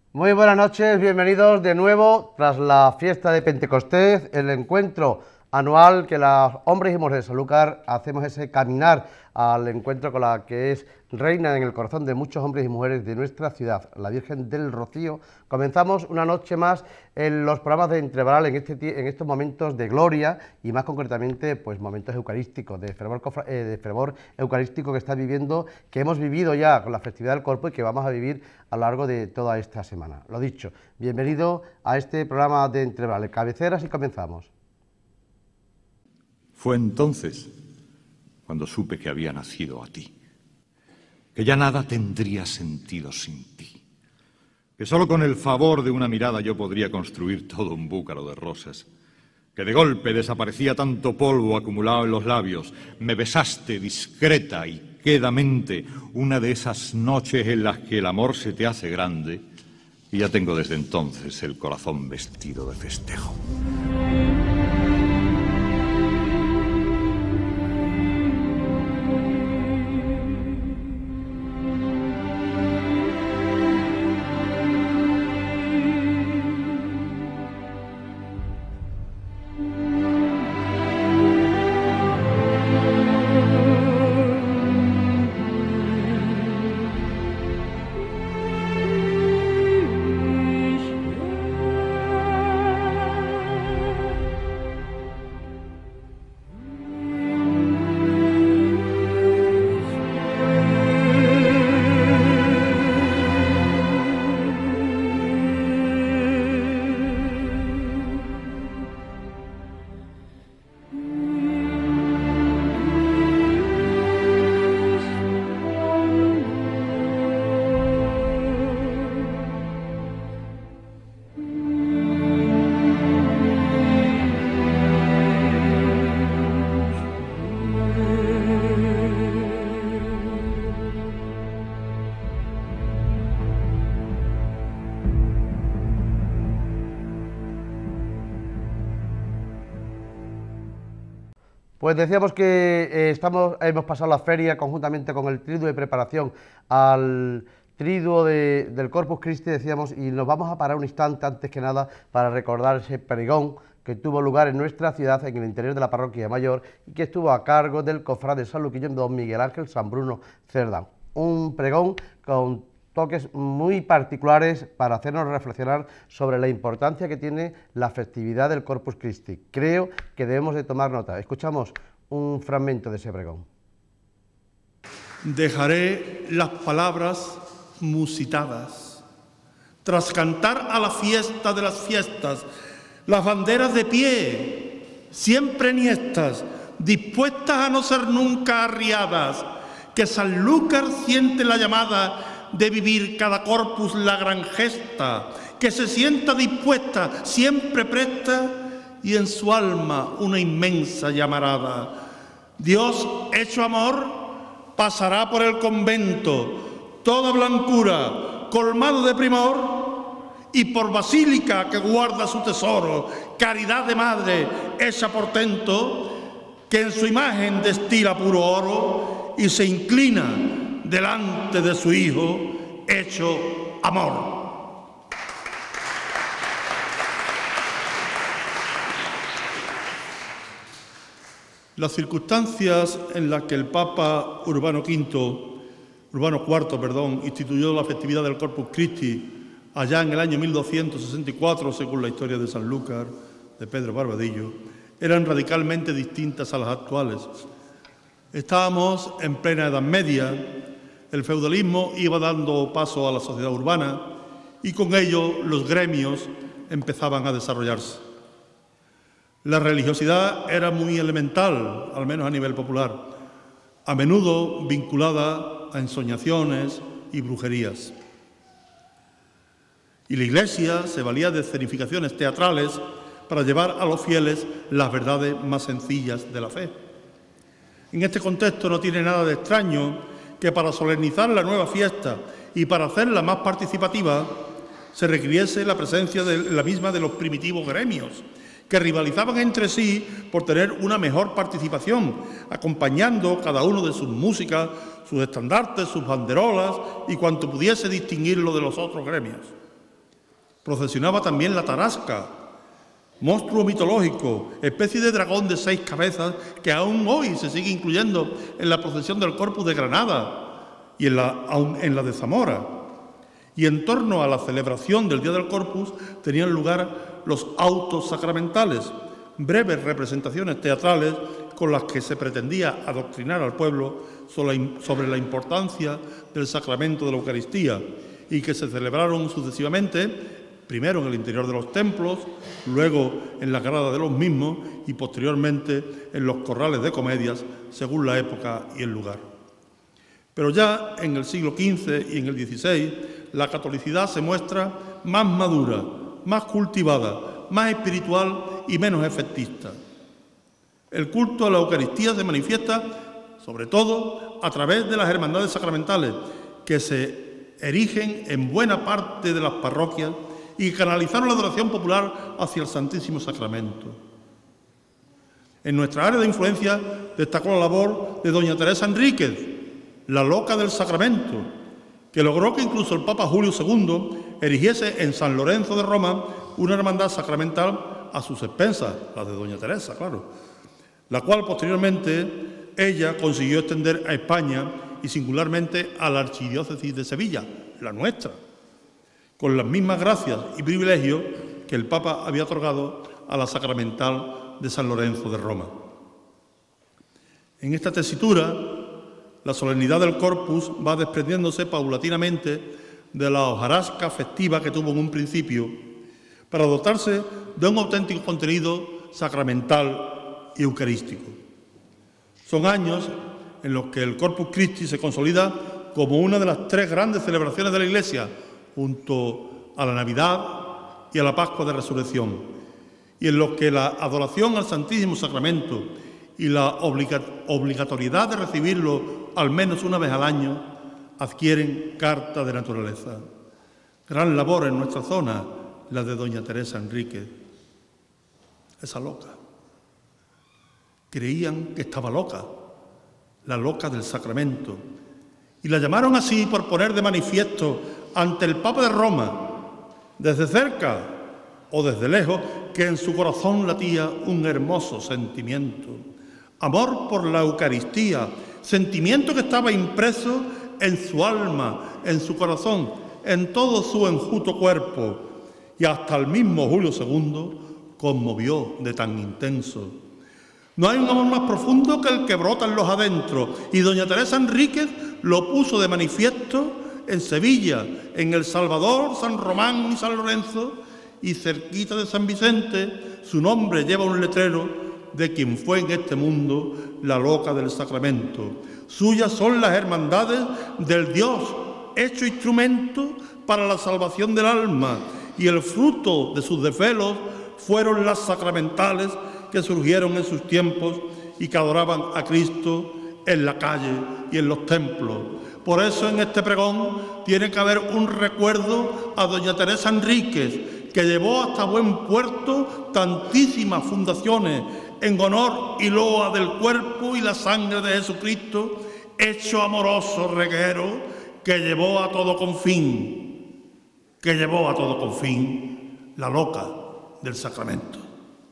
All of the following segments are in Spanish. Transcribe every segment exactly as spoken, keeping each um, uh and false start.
Muy buenas noches, bienvenidos de nuevo tras la fiesta de Pentecostés, el encuentro anual que los hombres y mujeres de Sanlúcar hacemos ese caminar al encuentro con la que es reina en el corazón de muchos hombres y mujeres de nuestra ciudad, la Virgen del Rocío. Comenzamos una noche más en los programas de Entrevaral en, este, en estos momentos de gloria y más concretamente pues momentos eucarísticos, de fervor, eh, de fervor eucarístico que está viviendo, que hemos vivido ya con la festividad del Corpus y que vamos a vivir a lo largo de toda esta semana. Lo dicho, bienvenido a este programa de Entrevaral, cabeceras y comenzamos. Fue entonces cuando supe que había nacido a ti, que ya nada tendría sentido sin ti, que solo con el favor de una mirada yo podría construir todo un búcaro de rosas, que de golpe desaparecía tanto polvo acumulado en los labios, me besaste discreta y quedamente una de esas noches en las que el amor se te hace grande, y ya tengo desde entonces el corazón vestido de festejo. Pues decíamos que eh, estamos, hemos pasado la feria conjuntamente con el triduo de preparación al triduo de, del Corpus Christi, decíamos, y nos vamos a parar un instante antes que nada para recordar ese pregón que tuvo lugar en nuestra ciudad, en el interior de la parroquia mayor, y que estuvo a cargo del cofrade sanluqueño don Miguel Ángel San Bruno Cerdán. Un pregón con toques muy particulares para hacernos reflexionar sobre la importancia que tiene la festividad del Corpus Christi. Creo que debemos de tomar nota. Escuchamos un fragmento de ese pregón. Dejaré las palabras musitadas, tras cantar a la fiesta de las fiestas, las banderas de pie, siempre enhiestas, dispuestas a no ser nunca arriadas, que Sanlúcar siente la llamada de vivir cada corpus la gran gesta, que se sienta dispuesta, siempre presta, y en su alma una inmensa llamarada. Dios hecho amor pasará por el convento, toda blancura, colmado de primor, y por basílica que guarda su tesoro, caridad de madre hecha portento, que en su imagen destila puro oro y se inclina delante de su Hijo, hecho amor. Las circunstancias en las que el Papa Urbano quinto, Urbano cuarto, perdón, instituyó la festividad del Corpus Christi allá en el año mil doscientos sesenta y cuatro, según la historia de Sanlúcar, de Pedro Barbadillo, eran radicalmente distintas a las actuales. Estábamos en plena Edad Media. El feudalismo iba dando paso a la sociedad urbana y con ello los gremios empezaban a desarrollarse. La religiosidad era muy elemental, al menos a nivel popular, a menudo vinculada a ensoñaciones y brujerías. Y la Iglesia se valía de escenificaciones teatrales para llevar a los fieles las verdades más sencillas de la fe. En este contexto no tiene nada de extraño que para solemnizar la nueva fiesta y para hacerla más participativa se requiriese la presencia de la misma de los primitivos gremios, que rivalizaban entre sí por tener una mejor participación, acompañando cada uno de sus músicas, sus estandartes, sus banderolas y cuanto pudiese distinguirlo de los otros gremios. Procesionaba también la tarasca, monstruo mitológico, especie de dragón de seis cabezas que aún hoy se sigue incluyendo en la procesión del Corpus de Granada y en la, aún en la de Zamora. Y en torno a la celebración del Día del Corpus tenían lugar los autos sacramentales, breves representaciones teatrales con las que se pretendía adoctrinar al pueblo sobre la importancia del sacramento de la Eucaristía y que se celebraron sucesivamente, primero en el interior de los templos, luego en la grada de los mismos y posteriormente en los corrales de comedias, según la época y el lugar. Pero ya en el siglo quince y en el dieciséis, la catolicidad se muestra más madura, más cultivada, más espiritual y menos efectista. El culto a la Eucaristía se manifiesta, sobre todo, a través de las hermandades sacramentales, que se erigen en buena parte de las parroquias y canalizaron la adoración popular hacia el Santísimo Sacramento. En nuestra área de influencia destacó la labor de doña Teresa Enríquez, la loca del Sacramento, que logró que incluso el Papa Julio segundo erigiese en San Lorenzo de Roma una hermandad sacramental a sus expensas, la de doña Teresa, claro, la cual posteriormente ella consiguió extender a España y singularmente a la archidiócesis de Sevilla, la nuestra, con las mismas gracias y privilegios que el Papa había otorgado a la sacramental de San Lorenzo de Roma. En esta tesitura, la solemnidad del Corpus va desprendiéndose paulatinamente de la hojarasca festiva que tuvo en un principio para dotarse de un auténtico contenido sacramental y eucarístico. Son años en los que el Corpus Christi se consolida como una de las tres grandes celebraciones de la Iglesia, junto a la Navidad y a la Pascua de Resurrección, y en los que la adoración al Santísimo Sacramento y la obligatoriedad de recibirlo al menos una vez al año adquieren carta de naturaleza. Gran labor en nuestra zona, la de doña Teresa Enríquez, esa loca. Creían que estaba loca, la loca del sacramento, y la llamaron así por poner de manifiesto ante el Papa de Roma, desde cerca o desde lejos, que en su corazón latía un hermoso sentimiento, amor por la Eucaristía, sentimiento que estaba impreso en su alma, en su corazón, en todo su enjuto cuerpo, y hasta el mismo Julio segundo conmovió de tan intenso. No hay un amor más profundo que el que brota en los adentros, y doña Teresa Enríquez lo puso de manifiesto en Sevilla, en El Salvador, San Román y San Lorenzo, y cerquita de San Vicente, su nombre lleva un letrero de quien fue en este mundo la loca del sacramento. Suyas son las hermandades del Dios, hecho instrumento para la salvación del alma, y el fruto de sus desvelos fueron las sacramentales que surgieron en sus tiempos y que adoraban a Cristo en la calle y en los templos. Por eso en este pregón tiene que haber un recuerdo a doña Teresa Enríquez, que llevó hasta buen puerto tantísimas fundaciones en honor y loa del cuerpo y la sangre de Jesucristo, hecho amoroso reguero, que llevó a todo confín, que llevó a todo confín la loca del sacramento.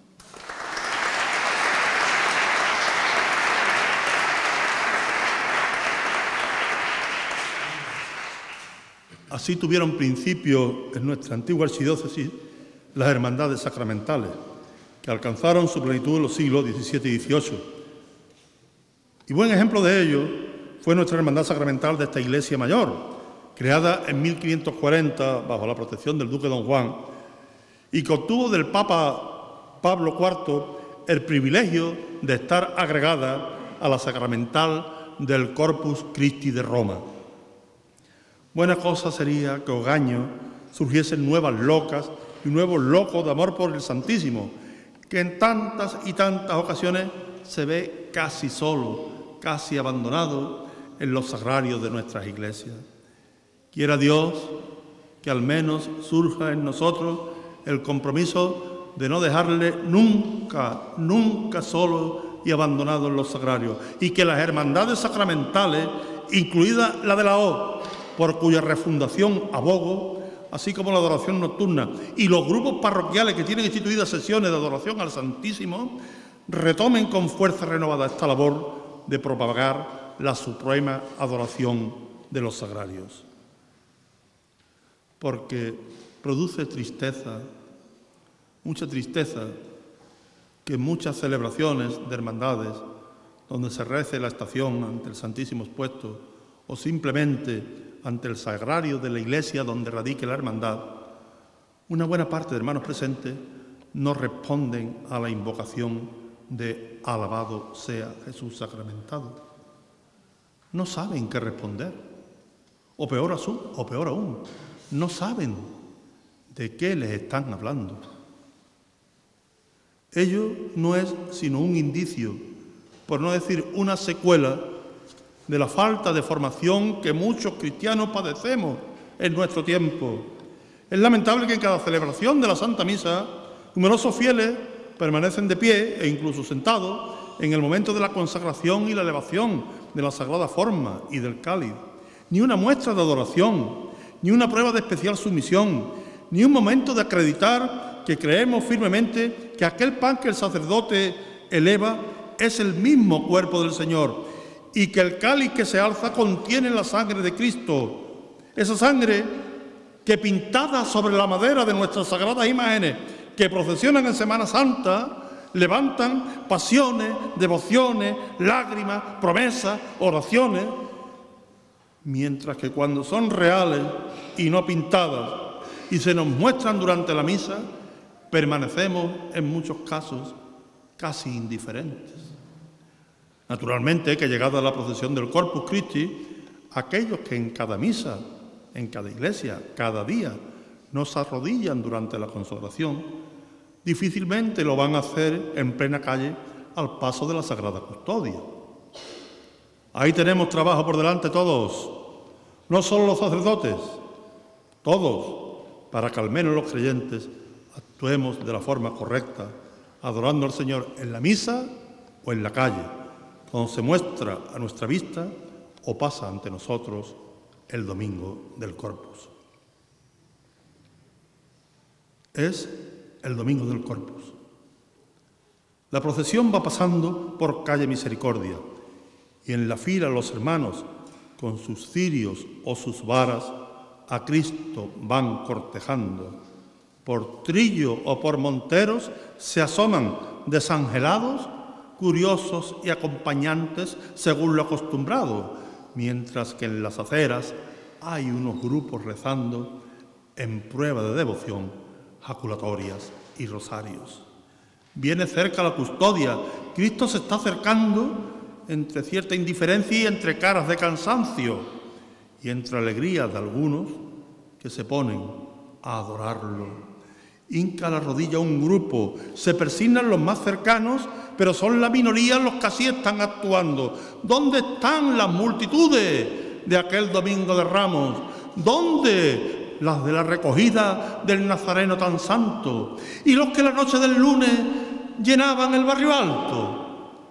Así tuvieron principio en nuestra antigua archidiócesis las hermandades sacramentales, que alcanzaron su plenitud en los siglos diecisiete y dieciocho. Y buen ejemplo de ello fue nuestra hermandad sacramental de esta iglesia mayor, creada en mil quinientos cuarenta bajo la protección del duque don Juan, y que obtuvo del Papa Pablo cuarto el privilegio de estar agregada a la sacramental del Corpus Christi de Roma. Buena cosa sería que Ogaño surgiesen nuevas locas y nuevos locos de amor por el Santísimo, que en tantas y tantas ocasiones se ve casi solo, casi abandonado en los sagrarios de nuestras iglesias. Quiera Dios que al menos surja en nosotros el compromiso de no dejarle nunca, nunca solo y abandonado en los sagrarios, y que las hermandades sacramentales, incluida la de la O, por cuya refundación abogo, así como la adoración nocturna, y los grupos parroquiales que tienen instituidas sesiones de adoración al Santísimo, retomen con fuerza renovada esta labor de propagar la suprema adoración de los sagrarios. Porque produce tristeza, mucha tristeza, que en muchas celebraciones de hermandades, donde se rece la estación ante el Santísimo expuesto, o simplemente ante el sagrario de la iglesia donde radique la hermandad, una buena parte de hermanos presentes no responden a la invocación de alabado sea Jesús sacramentado. No saben qué responder, o peor aún, o peor aún, no saben de qué les están hablando. Ello no es sino un indicio, por no decir una secuela, de la falta de formación que muchos cristianos padecemos en nuestro tiempo. Es lamentable que en cada celebración de la Santa Misa, numerosos fieles permanecen de pie e incluso sentados en el momento de la consagración y la elevación de la sagrada forma y del cáliz. Ni una muestra de adoración, ni una prueba de especial sumisión, ni un momento de acreditar que creemos firmemente que aquel pan que el sacerdote eleva es el mismo cuerpo del Señor y que el cáliz que se alza contiene la sangre de Cristo. Esa sangre que, pintada sobre la madera de nuestras sagradas imágenes que procesionan en Semana Santa, levantan pasiones, devociones, lágrimas, promesas, oraciones, mientras que cuando son reales y no pintadas y se nos muestran durante la misa, permanecemos en muchos casos casi indiferentes. Naturalmente que llegada la procesión del Corpus Christi, aquellos que en cada misa, en cada iglesia, cada día, nos arrodillan durante la consagración, difícilmente lo van a hacer en plena calle al paso de la Sagrada Custodia. Ahí tenemos trabajo por delante todos, no solo los sacerdotes, todos, para que al menos los creyentes actuemos de la forma correcta, adorando al Señor en la misa o en la calle, cuando se muestra a nuestra vista o pasa ante nosotros el domingo del Corpus. Es el domingo del Corpus. La procesión va pasando por calle Misericordia y en la fila los hermanos, con sus cirios o sus varas, a Cristo van cortejando. Por Trillo o por Monteros se asoman desangelados, curiosos y acompañantes según lo acostumbrado, mientras que en las aceras hay unos grupos rezando en prueba de devoción, jaculatorias y rosarios. Viene cerca la custodia, Cristo se está acercando entre cierta indiferencia y entre caras de cansancio y entre alegrías de algunos que se ponen a adorarlo. Hinca la rodilla un grupo, se persignan los más cercanos, pero son la minoría los que así están actuando. ¿Dónde están las multitudes de aquel domingo de Ramos? ¿Dónde las de la recogida del Nazareno tan santo? ¿Y los que la noche del lunes llenaban el barrio alto?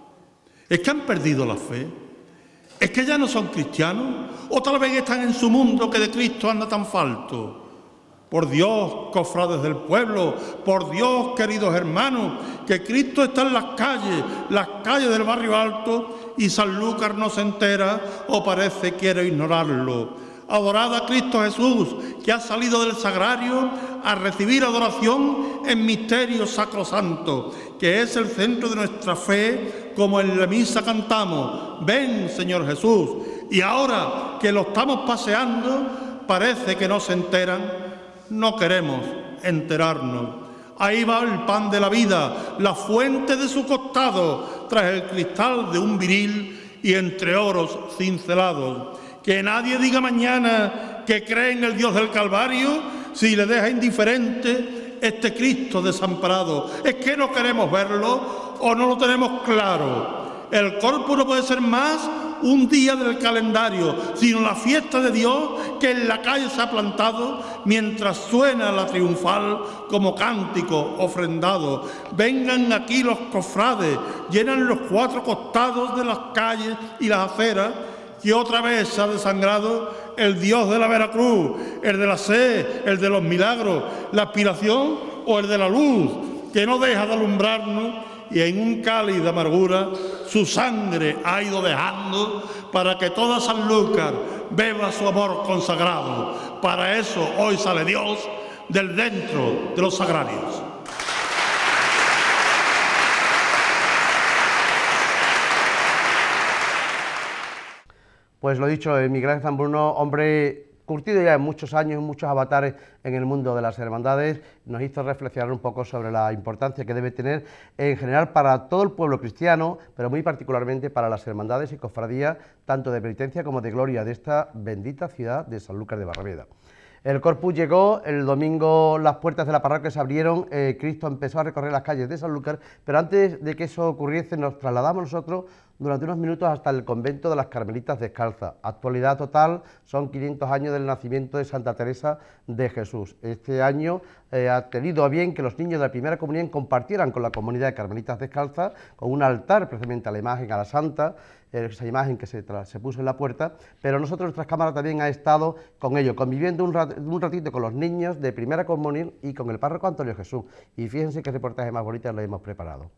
¿Es que han perdido la fe? ¿Es que ya no son cristianos? ¿O tal vez están en su mundo que de Cristo anda tan falto? Por Dios, cofrades del pueblo, por Dios, queridos hermanos, que Cristo está en las calles, las calles del barrio alto, y Sanlúcar no se entera o parece quiere ignorarlo. Adorad a Cristo Jesús, que ha salido del sagrario a recibir adoración en misterio sacrosanto, que es el centro de nuestra fe, como en la misa cantamos, ven Señor Jesús, y ahora que lo estamos paseando, parece que no se enteran. No queremos enterarnos. Ahí va el pan de la vida, la fuente de su costado, tras el cristal de un viril y entre oros cincelados. Que nadie diga mañana que cree en el Dios del Calvario si le deja indiferente este Cristo desamparado. Es que no queremos verlo o no lo tenemos claro. El Corpus no puede ser más un día del calendario, sino la fiesta de Dios que en la calle se ha plantado mientras suena la triunfal como cántico ofrendado. Vengan aquí los cofrades, llenan los cuatro costados de las calles y las aceras, que otra vez se ha desangrado el Dios de la Veracruz, el de la sed, el de los milagros, la aspiración o el de la luz, que no deja de alumbrarnos y en un cáliz de amargura su sangre ha ido dejando para que toda Sanlúcar beba su amor consagrado. Para eso hoy sale Dios del dentro de los sagrarios. Pues lo dicho, Miguel Ángel Zambruno, hombre curtido ya en muchos años, muchos avatares en el mundo de las hermandades, nos hizo reflexionar un poco sobre la importancia que debe tener en general para todo el pueblo cristiano, pero muy particularmente para las hermandades y cofradías, tanto de penitencia como de gloria de esta bendita ciudad de Sanlúcar de Barrameda. El Corpus llegó, el domingo las puertas de la parroquia se abrieron, eh, Cristo empezó a recorrer las calles de Sanlúcar, pero antes de que eso ocurriese nos trasladamos nosotros durante unos minutos hasta el convento de las Carmelitas Descalzas. Actualidad total, son quinientos años del nacimiento de Santa Teresa de Jesús. Este año eh, ha tenido a bien que los niños de la primera comunión compartieran con la comunidad de Carmelitas Descalzas, con un altar precisamente a la imagen, a la Santa, esa imagen que se, se puso en la puerta, pero nosotros, nuestras cámaras también ha estado con ellos, conviviendo un, rat, un ratito con los niños de primera comunión y con el párroco Antonio Jesús. Y fíjense qué reportaje más bonito lo hemos preparado.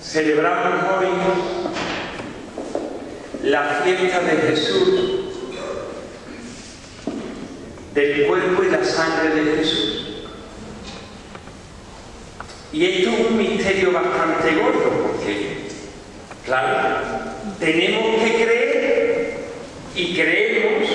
Celebramos hoy la fiesta de Jesús, del cuerpo y la sangre de Jesús. Y esto es un misterio bastante gordo, porque, claro, tenemos que creer y creemos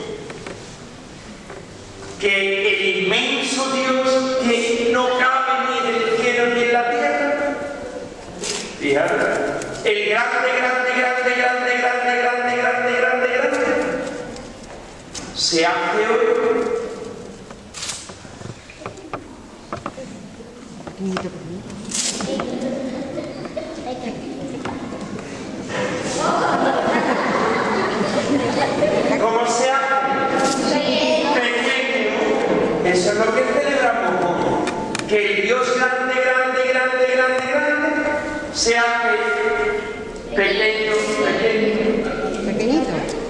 que el inmenso Dios que no cabe ni en el cielo ni en la tierra, fíjate, el grande, grande, grande, grande, grande, grande, grande, grande, grande, se hace hoy ¿cómo se hace? Pequeño. Eso es lo que celebramos hoy, que el Dios grande, grande, grande, grande, grande se hace pequeño, pequeño. Pequeñito.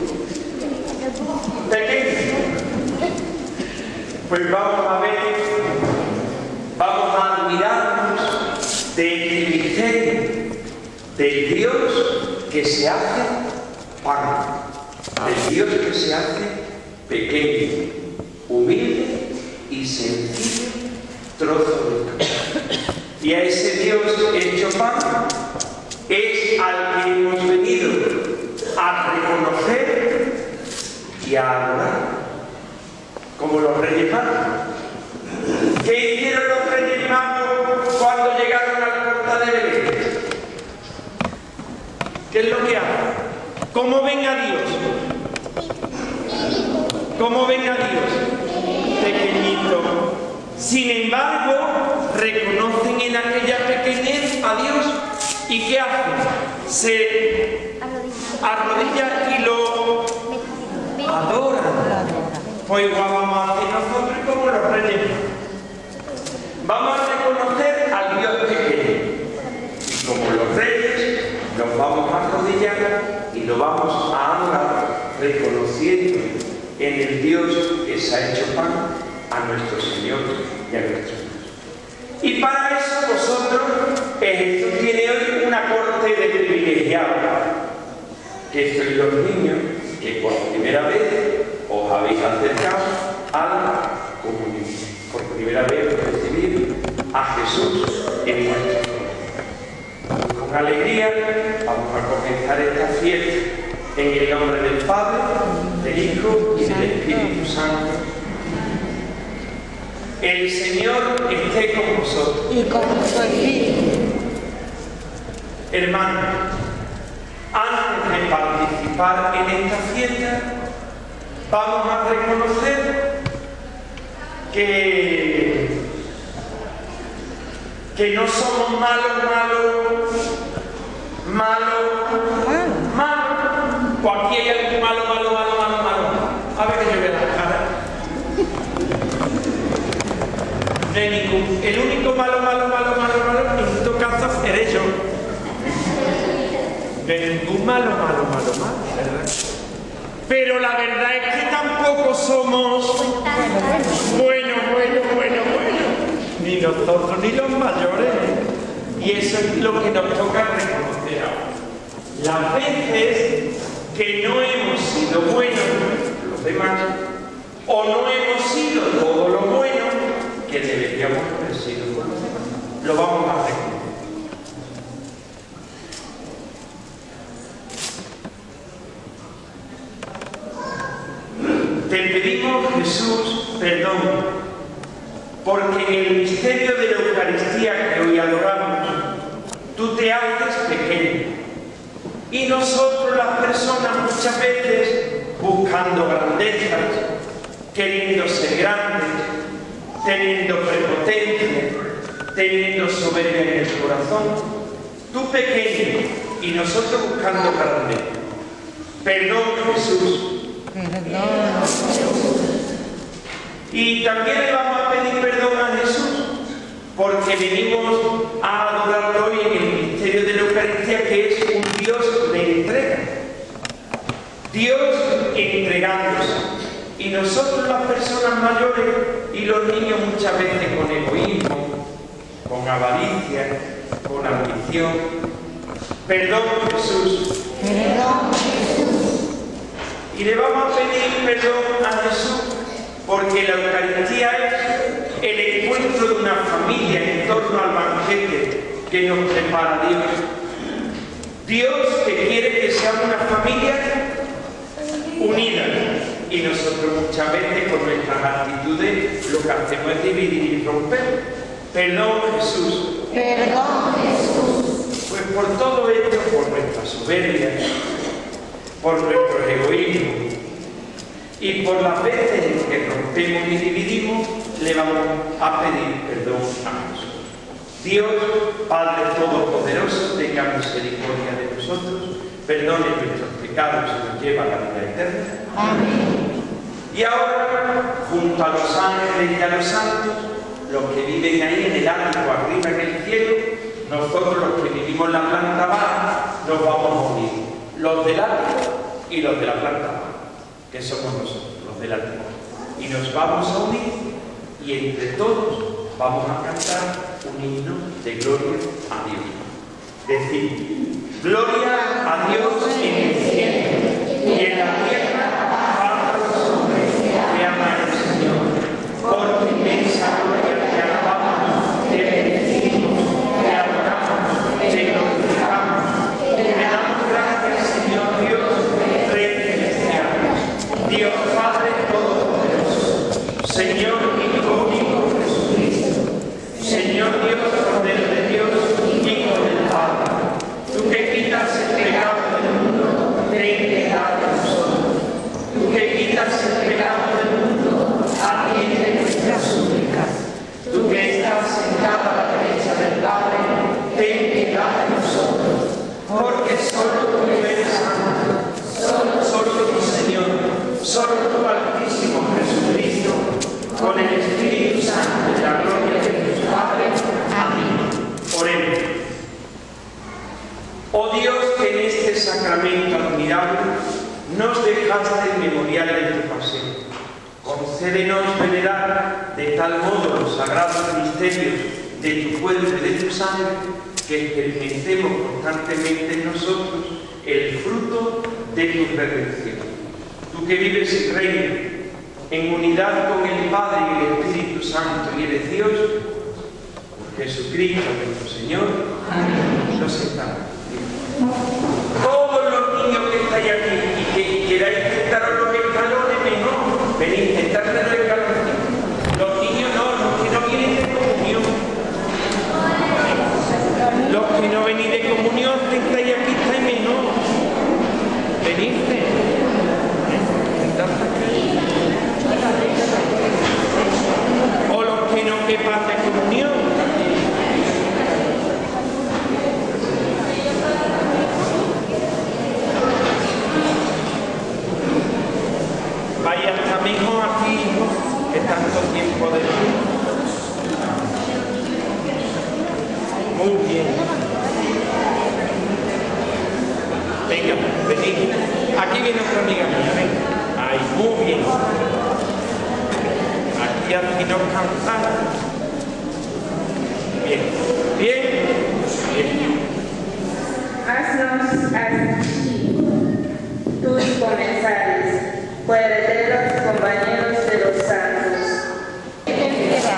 Pequeño. Pues vamos a ver, vamos a admirarnos del misterio del Dios que se hace pan, del Dios que se hace pequeño, humilde y sencillo trozo de pan. Y a ese Dios hecho pan es al que hemos venido a reconocer y a adorar, como los Reyes Magos. ¿Qué hicieron los Reyes Magos cuando llegaron al portal de Belén? ¿Qué es lo que hacen? ¿Cómo ven a Dios? ¿Cómo ven a Dios? Pequeñito. Sin embargo, reconocen en aquella pequeñez a Dios. ¿Y qué hacen? Se arrodillan y lo adoran. Pues igual vamos a hacer nosotros como los Reyes. Vamos a reconocer al Dios pequeño. Y como los Reyes, nos vamos a arrodillar y lo vamos a adorar, reconociendo en el Dios que se ha hecho pan a nuestro Señor y a nuestro Dios. Y para eso vosotros, Jesús tiene hoy una corte de privilegiados, que sois los niños que por primera vez os habéis acercado a la comunión. Por primera vez recibir a Jesús en vuestro corazón. Con alegría vamos a comenzar esta fiesta en el nombre del Padre, del Hijo y del Espíritu Santo. El Señor esté con vosotros. Y con su espíritu. Hermanos, antes de participar en esta fiesta, vamos a reconocer que, que no somos malos, malos, malos, malos. O aquí hay algún malo, malo, malo, malo, malo. A ver que yo vea la cara. No hay ningún. El único malo, malo, malo, malo, malo, en todo caso, eres yo. No hay ningún malo, malo, malo, malo, ¿verdad? Pero la verdad es que tampoco somos bueno, bueno, bueno, bueno. Ni nosotros ni los mayores. Y eso es lo que nos toca reconocer ahora. Las veces que no hemos sido buenos los demás, o no hemos sido todo lo bueno que deberíamos haber sido con los demás, lo vamos a reconocer. Te pedimos, Jesús, perdón, porque en el misterio de la Eucaristía que hoy adoramos, tú te haces pequeño. Y nosotros, las personas, muchas veces, buscando grandezas, queriendo ser grandes, teniendo prepotencia, teniendo soberbia en el corazón, tú pequeño y nosotros buscando grandeza. Perdón, Jesús. Y también le vamos a pedir perdón a Jesús porque venimos a adorarlo hoy en el misterio de la Eucaristía, que es un Dios de entrega, Dios entregándose. Y nosotros, las personas mayores y los niños, muchas veces con egoísmo, con avaricia, con ambición. Perdón, Jesús. Perdón, Jesús. Y le vamos a pedir perdón a Jesús porque la Eucaristía es el encuentro de una familia en torno al banquete que nos prepara Dios. Dios que quiere que seamos una familia unida. Y nosotros muchas veces con nuestras actitudes lo que hacemos es dividir y romper. Perdón, Jesús. Perdón, Jesús. Pues por todo esto, por nuestra soberbia, por nuestro egoísmo y por las veces en que rompemos y dividimos, le vamos a pedir perdón a Jesús. Dios, Padre Todopoderoso, tenga misericordia de nosotros, perdone nuestros pecados y nos lleve a la vida eterna. Amén. Y ahora, junto a los ángeles y a los santos, los que viven ahí en el ático, arriba en el cielo, nosotros los que vivimos en la planta baja, nos vamos a unir. Los del ático y los de la planta baja, que somos nosotros, los del ático. Y nos vamos a unir y entre todos vamos a cantar un himno de gloria a Dios. Decir, gloria a Dios en el cielo y en la tierra a los hombres que aman al Señor. Por tu inmensa gloria te alabamos, te bendecimos, te adoramos, te glorificamos, te damos gracias, Señor Dios, Rey celestial, Dios Padre Todopoderoso, Señor Hijo único Jesucristo, Señor Dios, Cordero de Dios, Hijo del Padre, tú que quitas el pecado del mundo, ten piedad de nosotros. Tú que quitas el pecado del mundo, atiende nuestras súplicas. Tú que estás sentado a la derecha del Padre, ten piedad de nosotros. Porque solo tú eres santo, solo, solo tu Señor, solo tu Altísimo Jesucristo, con el Espíritu Santo y la gloria de Dios Padre. Amén. Oremos. Oh Dios, que en este sacramento admirable nos dejaste el memorial de tu pasión. Concédenos venerar de tal modo los sagrados misterios de tu cuerpo y de tu sangre, que experimentemos constantemente en nosotros el fruto de tu redención. Tú que vives y reinas en unidad con el Padre y el Espíritu Santo y eres Dios, por Jesucristo nuestro Señor. Amén. Nos sentamos. Todos los niños que estáis aquí y que queráis sentaros los escalones, mejor, venid, sentadme en los escalones. Los niños no, los que no vienen de comunión. Los que no venís de comunión, sentáis aquí, estáis mejor. Venid, sentadme aquí. O los que no quepan de comunión. Vaya hasta mejor aquí, que tanto tiempo de luz. Muy bien. Venga, venid. Aquí viene otra amiga mía, ven. Ay, muy bien. Aquí aquí nos cansamos. Bien, bien, bien. Haznos así, tus comensales, coherederos compañeros de los santos. Espera.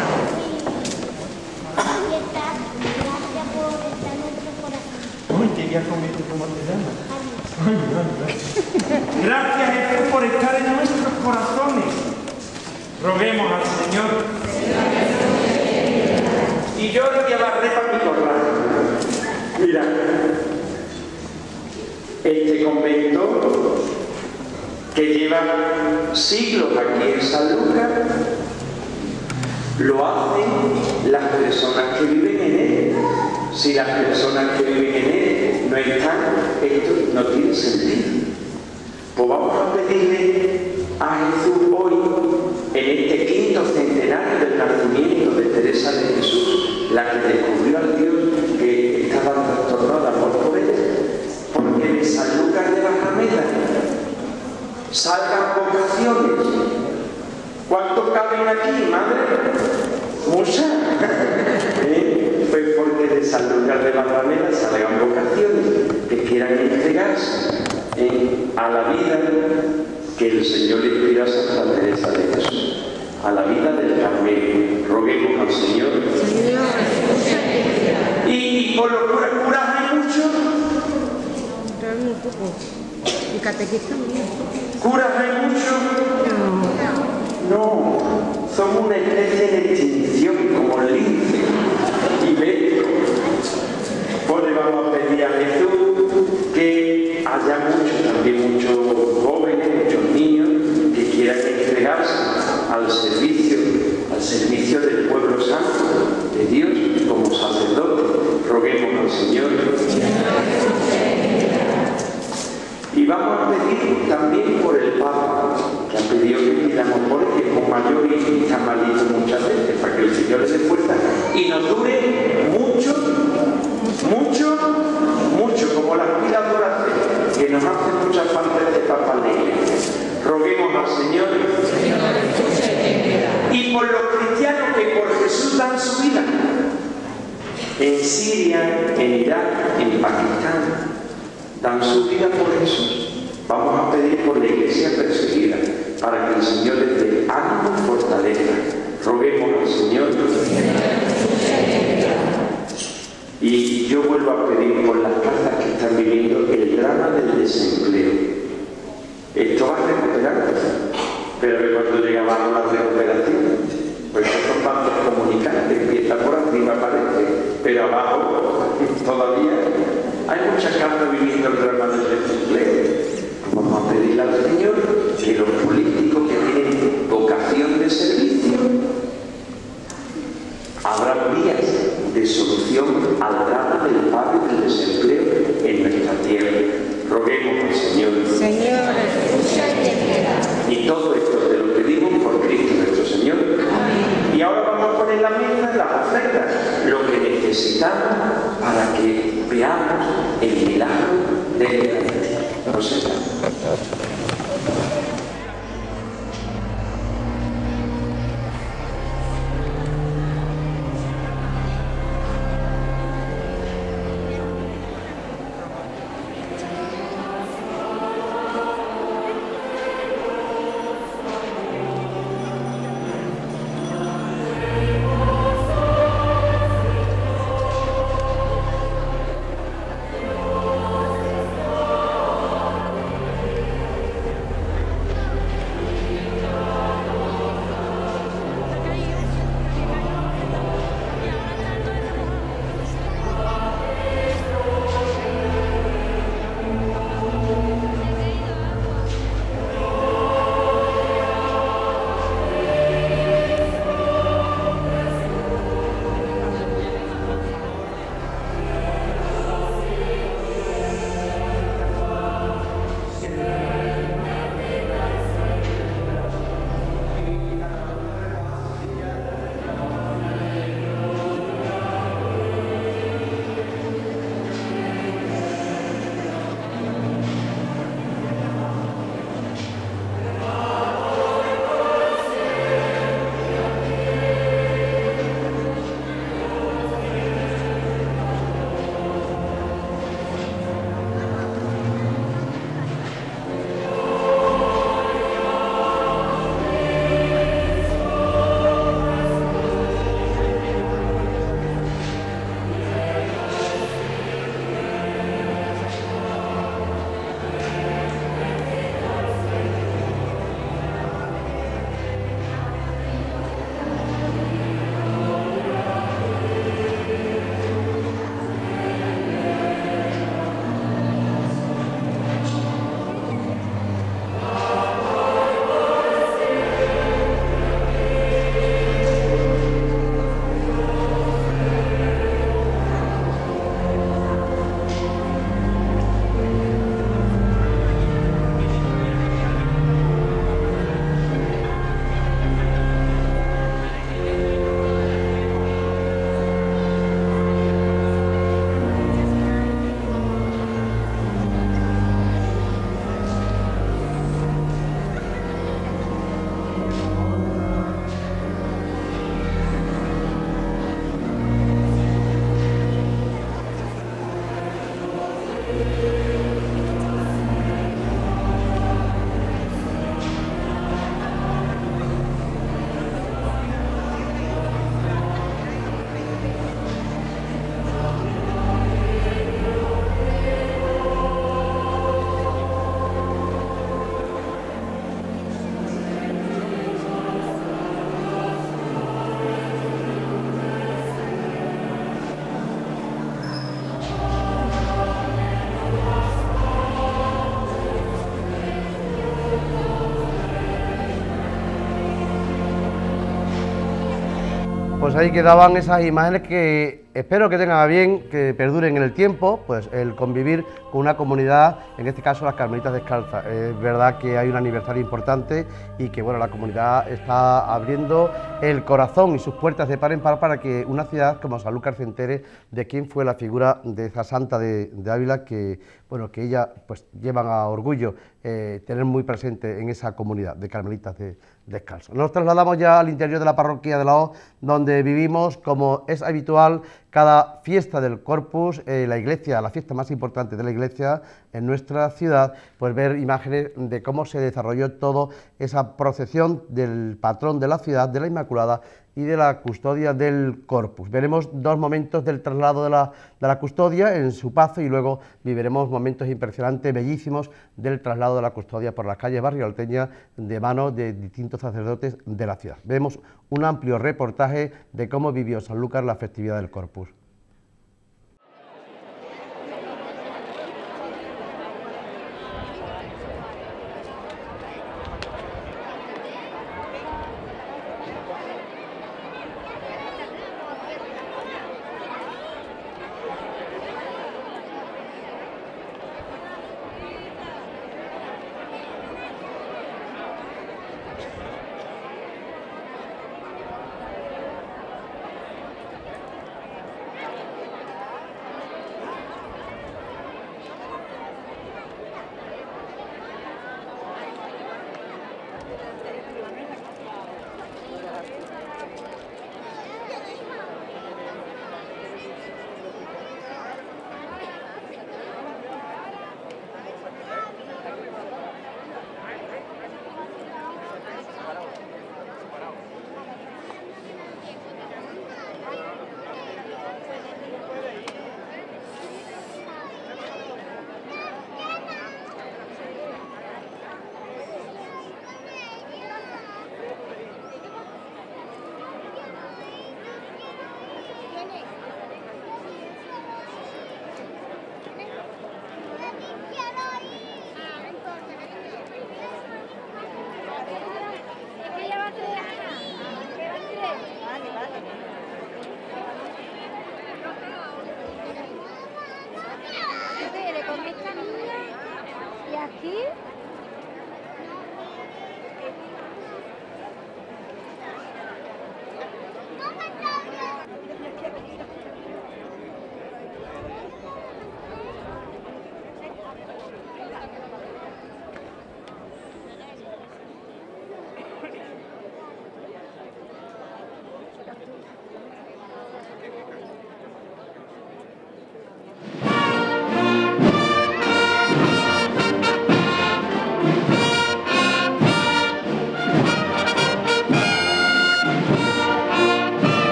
Uy, que ya comiste como te llamas. Ay, ay, ay. Gracias, Jesús, por estar en nuestros corazones. Roguemos al Señor. Y yo le voy a barrer para mi corral. Mira, este convento que lleva siglos aquí en San Lucas, lo hacen las personas que viven en él. Si las personas que viven en él no están, esto no tiene sentido. Pues vamos a pedirle a Jesús hoy, en este quinto centenario del nacimiento de Teresa de Jesús, la que descubrió al Dios que estaba trastornada por pobreza, porque de San Lucas de Barrameda salgan vocaciones. ¿Cuántos caben aquí, madre? Muchas. ¿Eh? Pues porque de San Lucas de a la vida que el Señor le inspira a Santa Teresa de Jesús, a la vida del Carmelo. Roguemos al Señor. Y por los curas, curas hay muchos. ¿Y catequistas? ¿Curas hay muchos? No, somos una especie de extinción, como el lince ibérico. Pues le vamos a pedir a Jesús que haya muchos, también muchos jóvenes, muchos niños que quieran entregarse al servicio, al servicio del pueblo santo de Dios como sacerdote. Roguemos al Señor. Y vamos a pedir también por el Papa, que ha pedido que pidamos por él, que con mayor y está malito muchas veces, para que el Señor le dé fuerza y nos dure mucho, mucho, mucho, como las pilas duras que nos hacen muchas falta de Papa Leyes. Roguemos al Señor. Y por los cristianos que por Jesús dan su vida, en Siria, en Irak, en Pakistán, dan su vida por Jesús. Vamos a pedir por la iglesia perseguida, para que el Señor les dé ánimo y fortaleza. Roguemos al Señor. Y yo vuelvo a pedir por las casas que están viviendo el drama del desempleo. Esto va a recuperarse, pero que cuando llegamos a la recuperación, pues estos bandos comunicantes empieza por arriba, parece, pero abajo todavía hay muchas casas viviendo el drama del desempleo. Vamos a pedirle al Señor que los políticos que tienen vocación de servicio abran vías de solución al drama del paro y del desempleo. pues ahí quedaban esas imágenes que espero que tengan a bien, que perduren en el tiempo, pues el convivir con una comunidad, en este caso las Carmelitas Descalzas. Es verdad que hay un aniversario importante y que bueno, la comunidad está abriendo el corazón y sus puertas de par en par para que una ciudad como Sanlúcar se entere de quién fue la figura de esa santa de, de Ávila, que bueno, que ella pues llevan a orgullo eh, tener muy presente en esa comunidad de Carmelitas de, Descalzos. Nos trasladamos ya al interior de la parroquia de la Hoz, donde vivimos, como es habitual, cada fiesta del Corpus, eh, la iglesia, la fiesta más importante de la iglesia en nuestra ciudad, pues ver imágenes de cómo se desarrolló toda esa procesión del patrón de la ciudad, de la Inmaculada, y de la custodia del Corpus. Veremos dos momentos del traslado de la, de la custodia en su paso y luego viviremos momentos impresionantes, bellísimos, del traslado de la custodia por las calles barrialteñas de manos de distintos sacerdotes de la ciudad. Vemos un amplio reportaje de cómo vivió Sanlúcar la festividad del Corpus.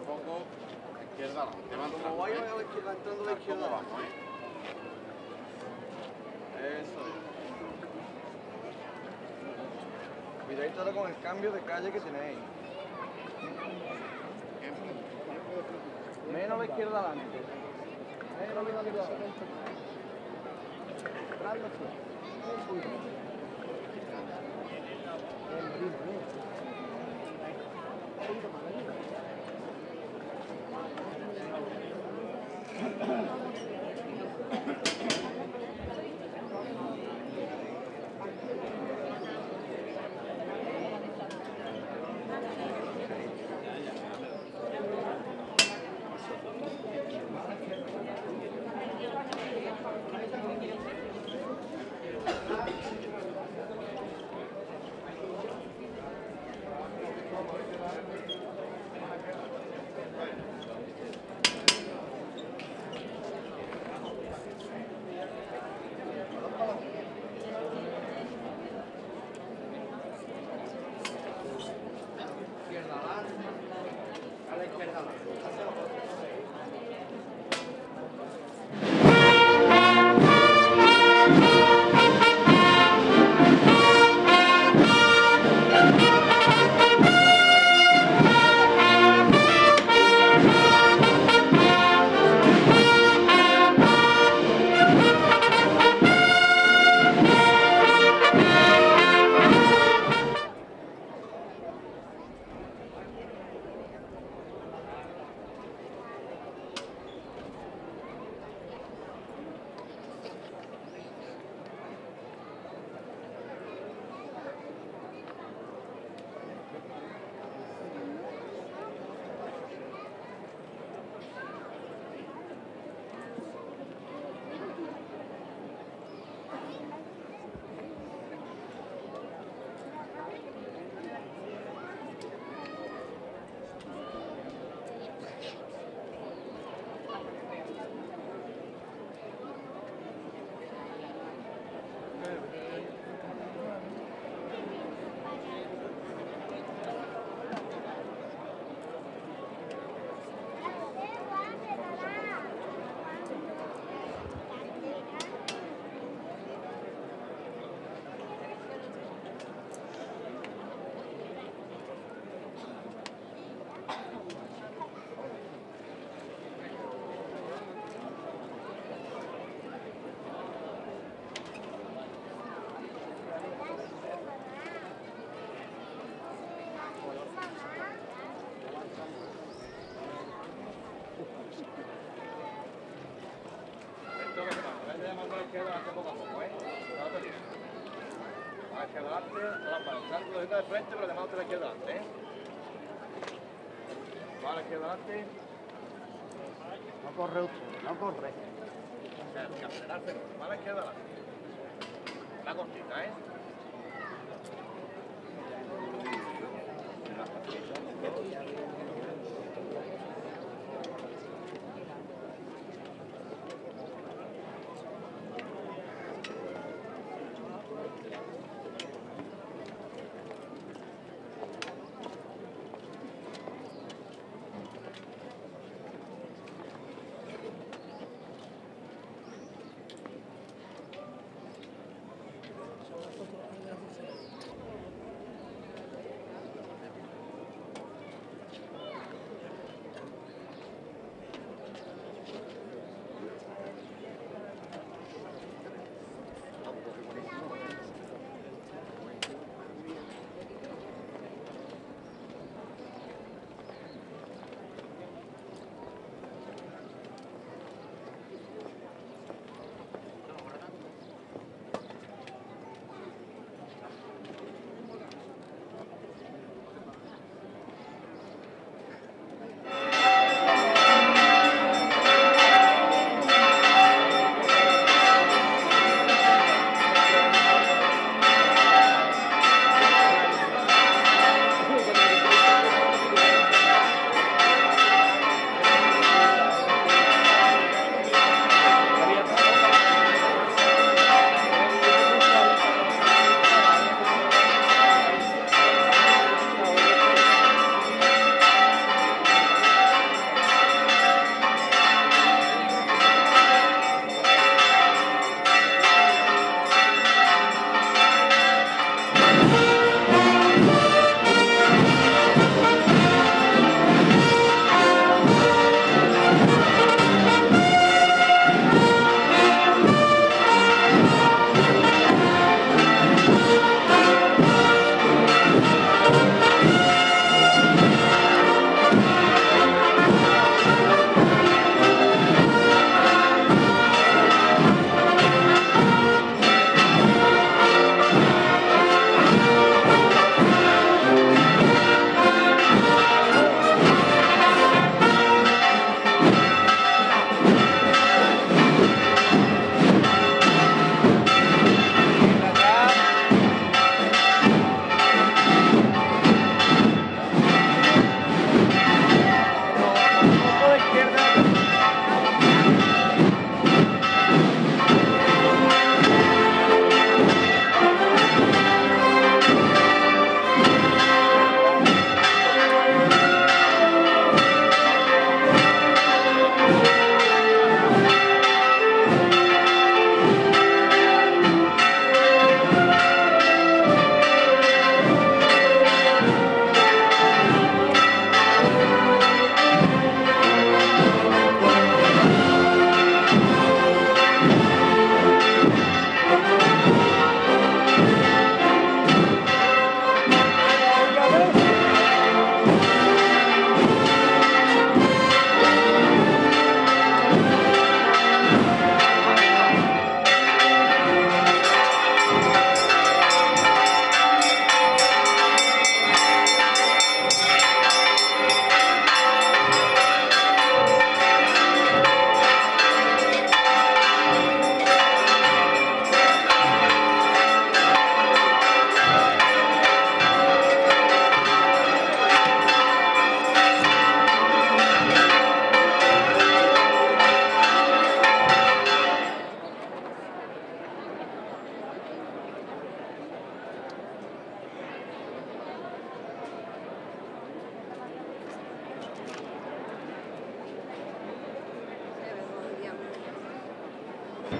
poco izquierda adelante. Va Como entrando, vaya ¿eh? a la izquierda, entrando a la Tal como izquierda. vamos, ¿eh? Eso es. Cuidadito ahora con el cambio de calle que tenéis. Menos a la izquierda adelante. Menos a la izquierda adelante. Atrás los pies. De frente, pero además te la izquierda adelante, ¿eh? Va a la izquierda adelante. No corre usted, no corre. O sea, que acelerarse no. Va a la izquierda adelante. La cortita, ¿eh?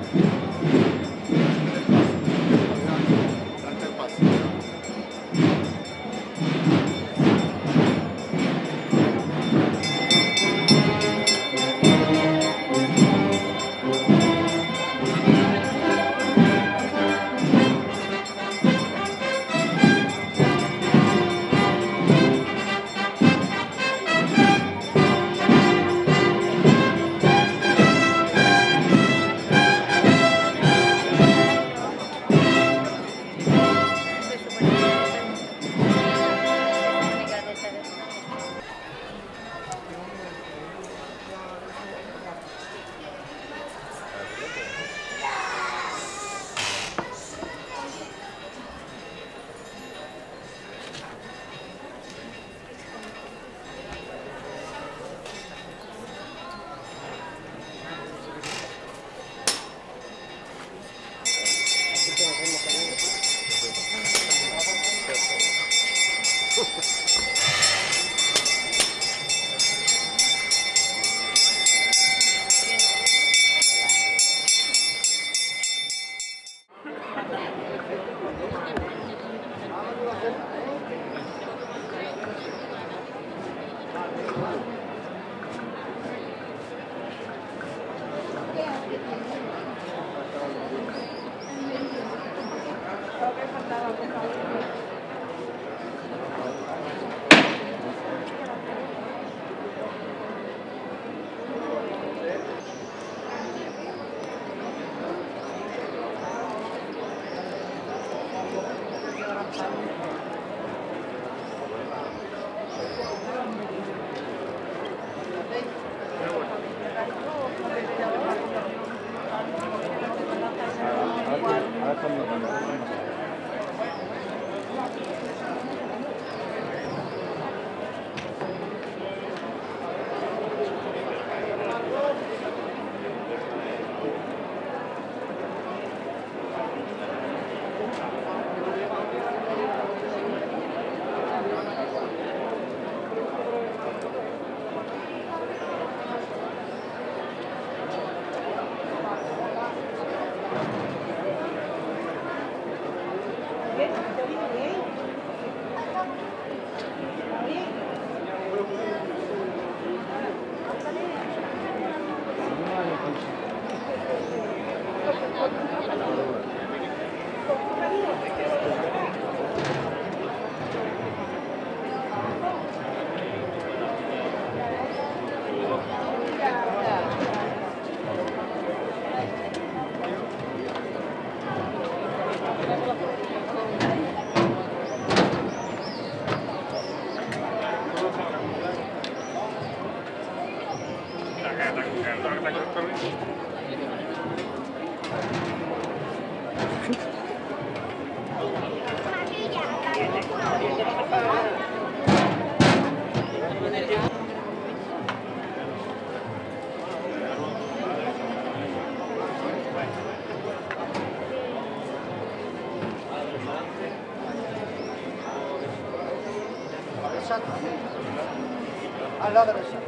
Al lado derecho.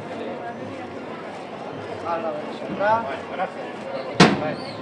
Al lado derecho. Atrás. Gracias.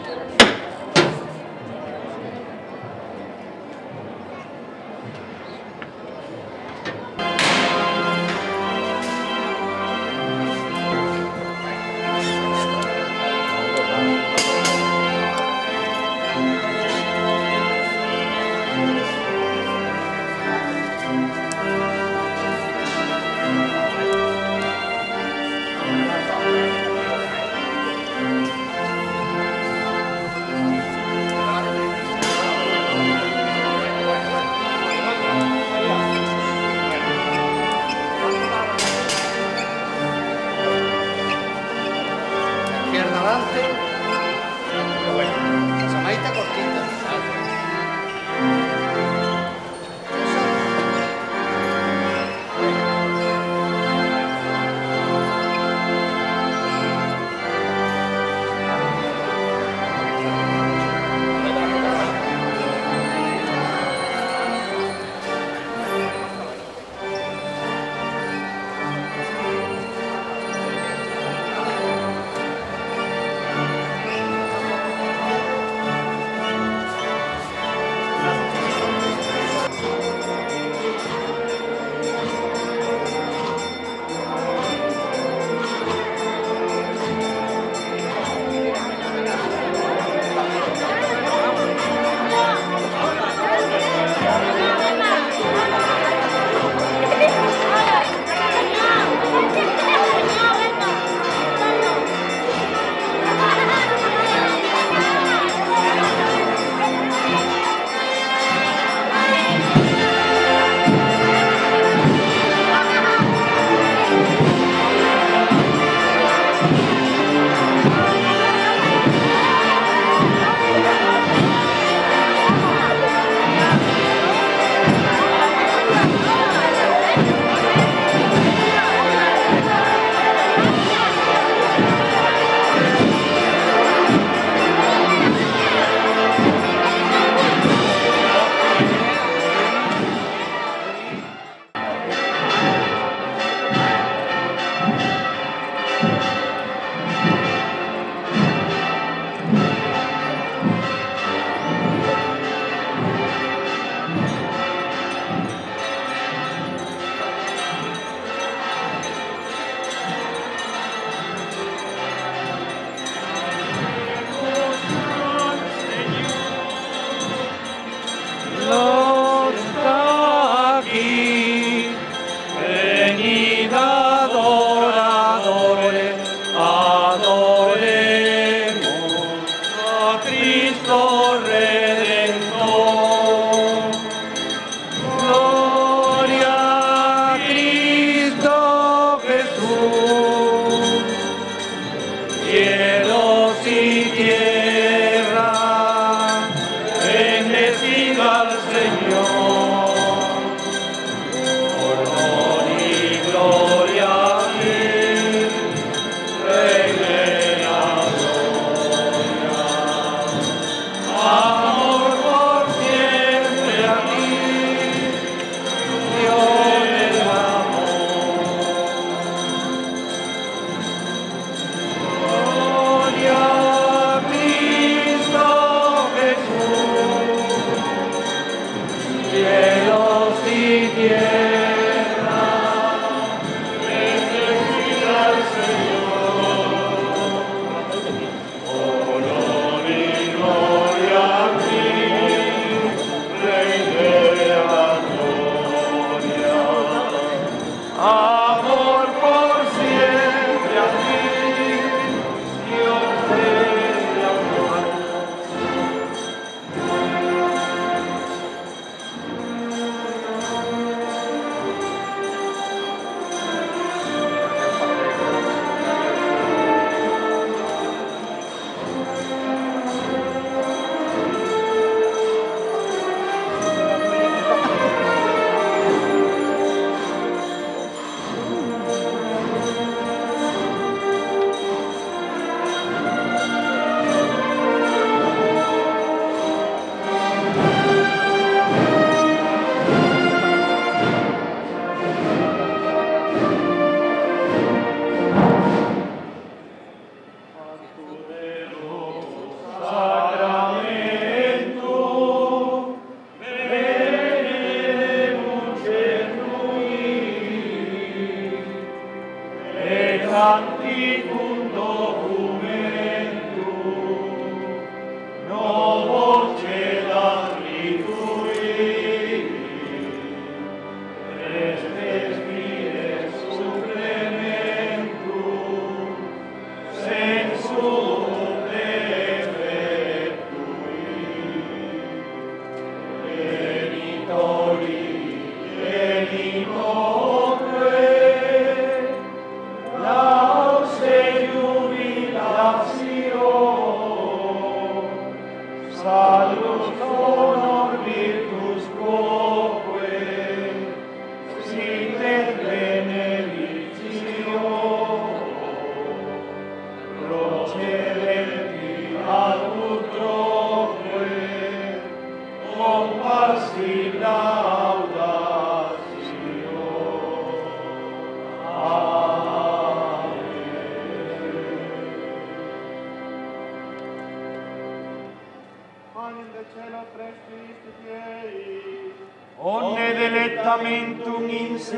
Onne delectamentum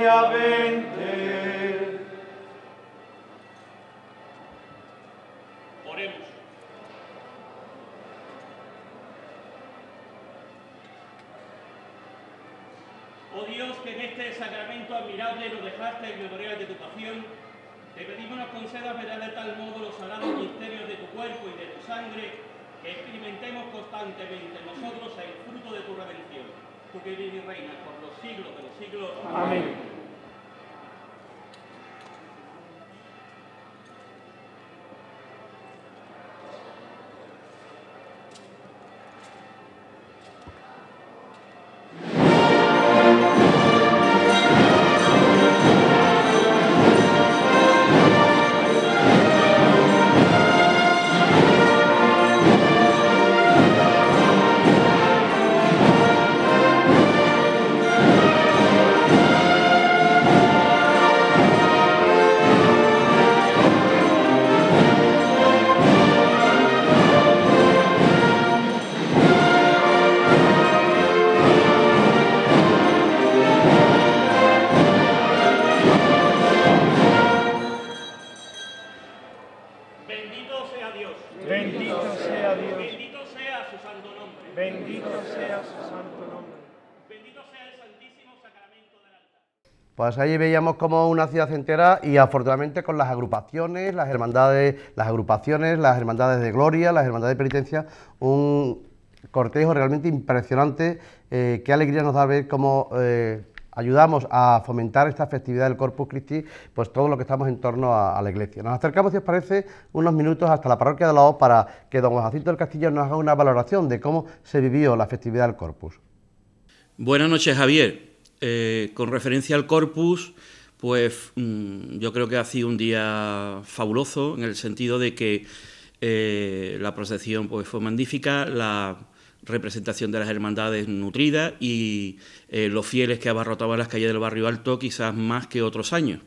inseavente. Oremos. Oh Dios, que en este sacramento admirable nos dejaste el memorial de tu pasión, te pedimos nos concedas velar de tal modo los sagrados misterios de tu cuerpo y de tu sangre, que experimentemos constantemente nosotros el fruto de tu redención. Tú que vives y reinas por los siglos de los siglos. Amén. Pues ahí veíamos como una ciudad entera y afortunadamente con las agrupaciones, las hermandades, las agrupaciones, las hermandades de gloria, las hermandades de penitencia, un cortejo realmente impresionante. Eh, qué alegría nos da ver cómo eh, ayudamos a fomentar esta festividad del Corpus Christi, pues todo lo que estamos en torno a, a la iglesia. Nos acercamos, si os parece, unos minutos hasta la parroquia de la O para que don Jacinto del Castillo nos haga una valoración de cómo se vivió la festividad del Corpus. Buenas noches, Javier. Eh, con referencia al Corpus, pues mmm, yo creo que ha sido un día fabuloso en el sentido de que eh, la procesión pues, fue magnífica, la representación de las hermandades nutrida y eh, los fieles que abarrotaban las calles del Barrio Alto quizás más que otros años.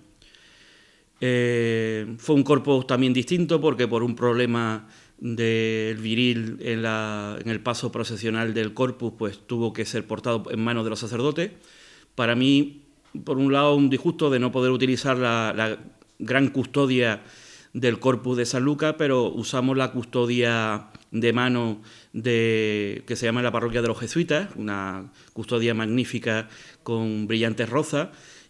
Eh, fue un Corpus también distinto porque por un problema del viril en, la, en el paso procesional del Corpus pues tuvo que ser portado en manos de los sacerdotes, Para mí, por un lado, un disgusto de no poder utilizar la, la gran custodia del Corpus de San Lucas, pero usamos la custodia de mano de, que se llama la Parroquia de los Jesuitas, una custodia magnífica con brillantes rozas.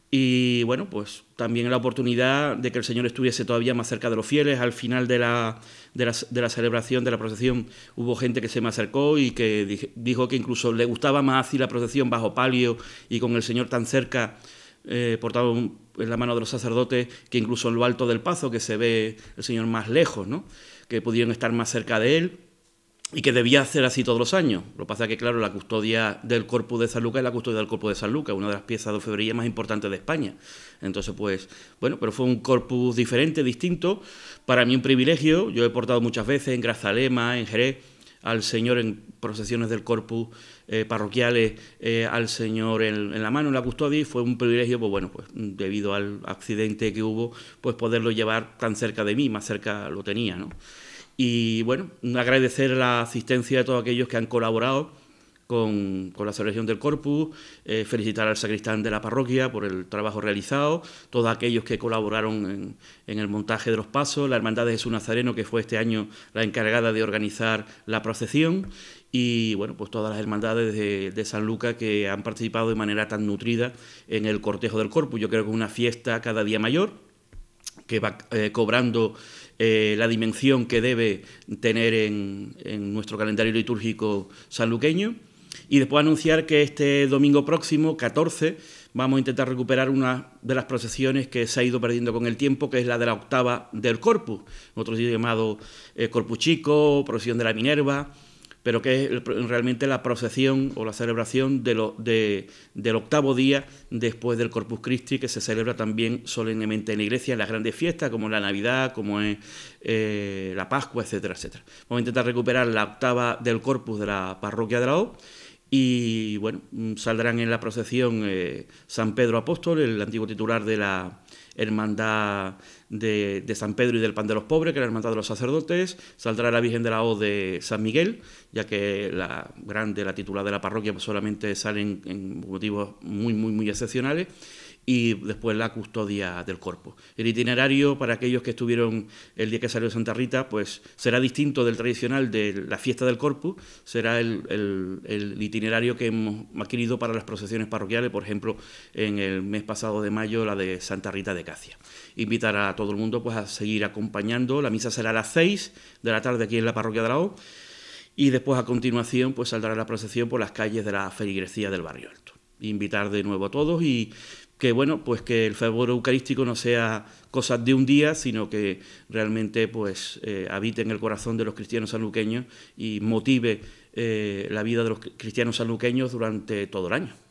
Y bueno, pues también la oportunidad de que el Señor estuviese todavía más cerca de los fieles. Al final de la, de la, de la celebración, de la procesión, hubo gente que se me acercó y que dije, dijo que incluso le gustaba más así la procesión bajo palio y con el Señor tan cerca, eh, portado en la mano de los sacerdotes, que incluso en lo alto del Pazo, que se ve el Señor más lejos, ¿no? Que pudieron estar más cerca de Él. Y que debía hacer así todos los años. Lo que pasa es que, claro, la custodia del Corpus de San Lucas es la custodia del Corpus de San Lucas, una de las piezas de orfebrería más importantes de España. Entonces, pues, bueno, pero fue un corpus diferente, distinto. Para mí un privilegio. Yo he portado muchas veces en Grazalema, en Jerez, al Señor en procesiones del Corpus eh, parroquiales, eh, al Señor en, en la mano, en la custodia, y fue un privilegio, pues bueno, pues debido al accidente que hubo, pues poderlo llevar tan cerca de mí, más cerca lo tenía, ¿no? Y bueno, agradecer la asistencia de todos aquellos que han colaborado con, con la celebración del Corpus, eh, felicitar al sacristán de la parroquia por el trabajo realizado, todos aquellos que colaboraron en, en el montaje de los pasos, la Hermandad de Jesús Nazareno, que fue este año la encargada de organizar la procesión, y bueno, pues todas las hermandades de, de San Lucas que han participado de manera tan nutrida en el cortejo del Corpus. Yo creo que es una fiesta cada día mayor, que va eh, cobrando eh, la dimensión que debe tener en, en nuestro calendario litúrgico sanluqueño. Y después anunciar que este domingo próximo, catorce, vamos a intentar recuperar una de las procesiones que se ha ido perdiendo con el tiempo, que es la de la octava del Corpus, otro sitio llamado eh, Corpus Chico, procesión de la Minerva, pero que es realmente la procesión o la celebración de lo, de, del octavo día después del Corpus Christi, que se celebra también solemnemente en la iglesia, en las grandes fiestas, como la Navidad, como es eh, la Pascua, etcétera, etcétera. Vamos a intentar recuperar la octava del Corpus de la parroquia de la O, y bueno, saldrán en la procesión eh, San Pedro Apóstol, el antiguo titular de la Hermandad de, de San Pedro y del Pan de los Pobres, que es la Hermandad de los Sacerdotes. Saldrá la Virgen de la O de San Miguel, ya que la grande, la titular de la parroquia, pues solamente salen en motivos muy, muy, muy excepcionales. Y después la custodia del Corpus. El itinerario, para aquellos que estuvieron el día que salió Santa Rita, pues será distinto del tradicional de la fiesta del Corpus, será el, el, el itinerario que hemos adquirido para las procesiones parroquiales, por ejemplo, en el mes pasado de mayo, la de Santa Rita de Cacia. Invitar a todo el mundo pues a seguir acompañando. La misa será a las seis de la tarde aquí en la parroquia de la O, y después a continuación pues saldrá la procesión por las calles de la feligresía del Barrio Alto. Invitar de nuevo a todos y que bueno, pues que el fervor eucarístico no sea cosa de un día, sino que realmente pues eh, habite en el corazón de los cristianos sanluqueños y motive eh, la vida de los cristianos sanluqueños durante todo el año.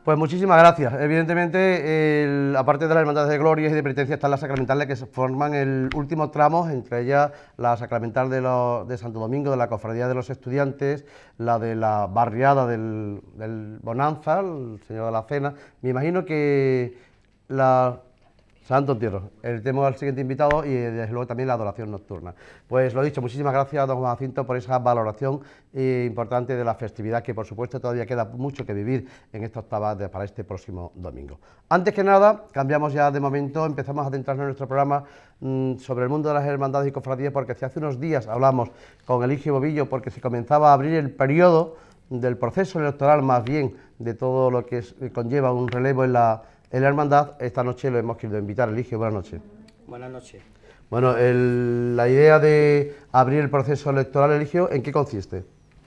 Pues muchísimas gracias. Evidentemente, el, aparte de las hermandades de glorias y de penitencia, están las sacramentales que se forman el último tramo, entre ellas la sacramental de, los, de Santo Domingo, de la Cofradía de los Estudiantes, la de la barriada del, del Bonanza, el Señor de la Cena. Me imagino que la... Santo Entierro, el tema del siguiente invitado y desde luego también la adoración nocturna. Pues lo dicho, muchísimas gracias, don Juan Jacinto, por esa valoración eh, importante de la festividad, que por supuesto todavía queda mucho que vivir en esta octava de, para este próximo domingo. Antes que nada, cambiamos ya de momento, empezamos a adentrarnos en nuestro programa mmm, sobre el mundo de las hermandades y cofradías, porque si hace unos días hablamos con Eligio Bobillo, porque se comenzaba a abrir el periodo del proceso electoral, más bien de todo lo que es, conlleva un relevo en la En la hermandad. Esta noche lo hemos querido invitar. Eligio, buenas noches. Buenas noches. Bueno, el, la idea de abrir el proceso electoral, Eligio, ¿en qué consiste?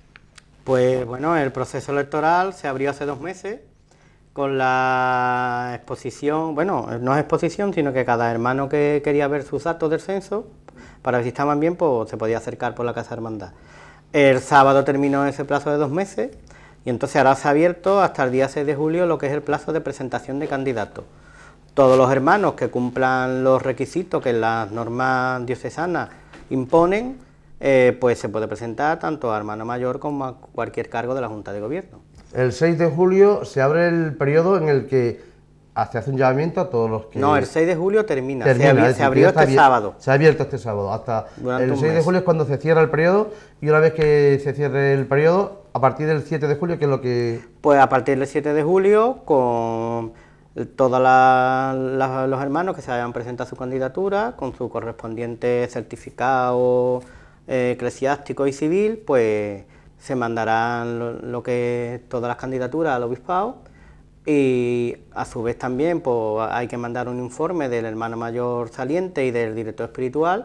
Pues bueno, el proceso electoral se abrió hace dos meses con la exposición, bueno, no es exposición, sino que cada hermano que quería ver sus datos del censo, para ver si estaban bien, pues se podía acercar por la Casa de Hermandad. El sábado terminó ese plazo de dos meses. Y entonces ahora se ha abierto hasta el día seis de julio lo que es el plazo de presentación de candidatos. Todos los hermanos que cumplan los requisitos que las normas diocesanas imponen, eh, pues se puede presentar tanto a hermano mayor como a cualquier cargo de la Junta de Gobierno. El seis de julio se abre el periodo en el que se hace un llamamiento a todos los que... No, el seis de julio termina, termina se, abri decir, se abrió este abier sábado. Se ha abierto este sábado, hasta Durante el seis mes. de julio es cuando se cierra el periodo, y una vez que se cierre el periodo, a partir del siete de julio, ¿qué es lo que...? Pues a partir del siete de julio, con todos la, la, los hermanos que se hayan presentado su candidatura, con su correspondiente certificado eh, eclesiástico y civil, pues se mandarán lo, lo que es todas las candidaturas al obispado. Y a su vez también pues, hay que mandar un informe del hermano mayor saliente y del director espiritual,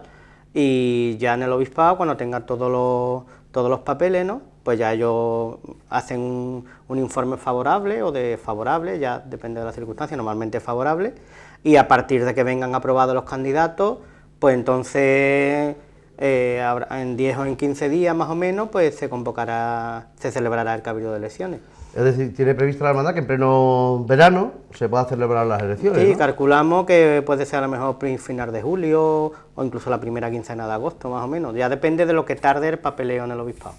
y ya en el obispado, cuando tengan todos los, todos los papeles, ¿no?, pues ya ellos hacen un, un informe favorable o desfavorable, ya depende de las circunstancias, normalmente favorable, y a partir de que vengan aprobados los candidatos, pues entonces eh, en diez o en quince días más o menos, pues se convocará, se celebrará el cabildo de elecciones. Es decir, tiene previsto la hermandad que en pleno verano se pueda celebrar las elecciones, Sí, ¿no? calculamos que puede ser a lo mejor final de julio o incluso la primera quincena de agosto, más o menos. Ya depende de lo que tarde el papeleo en el obispado.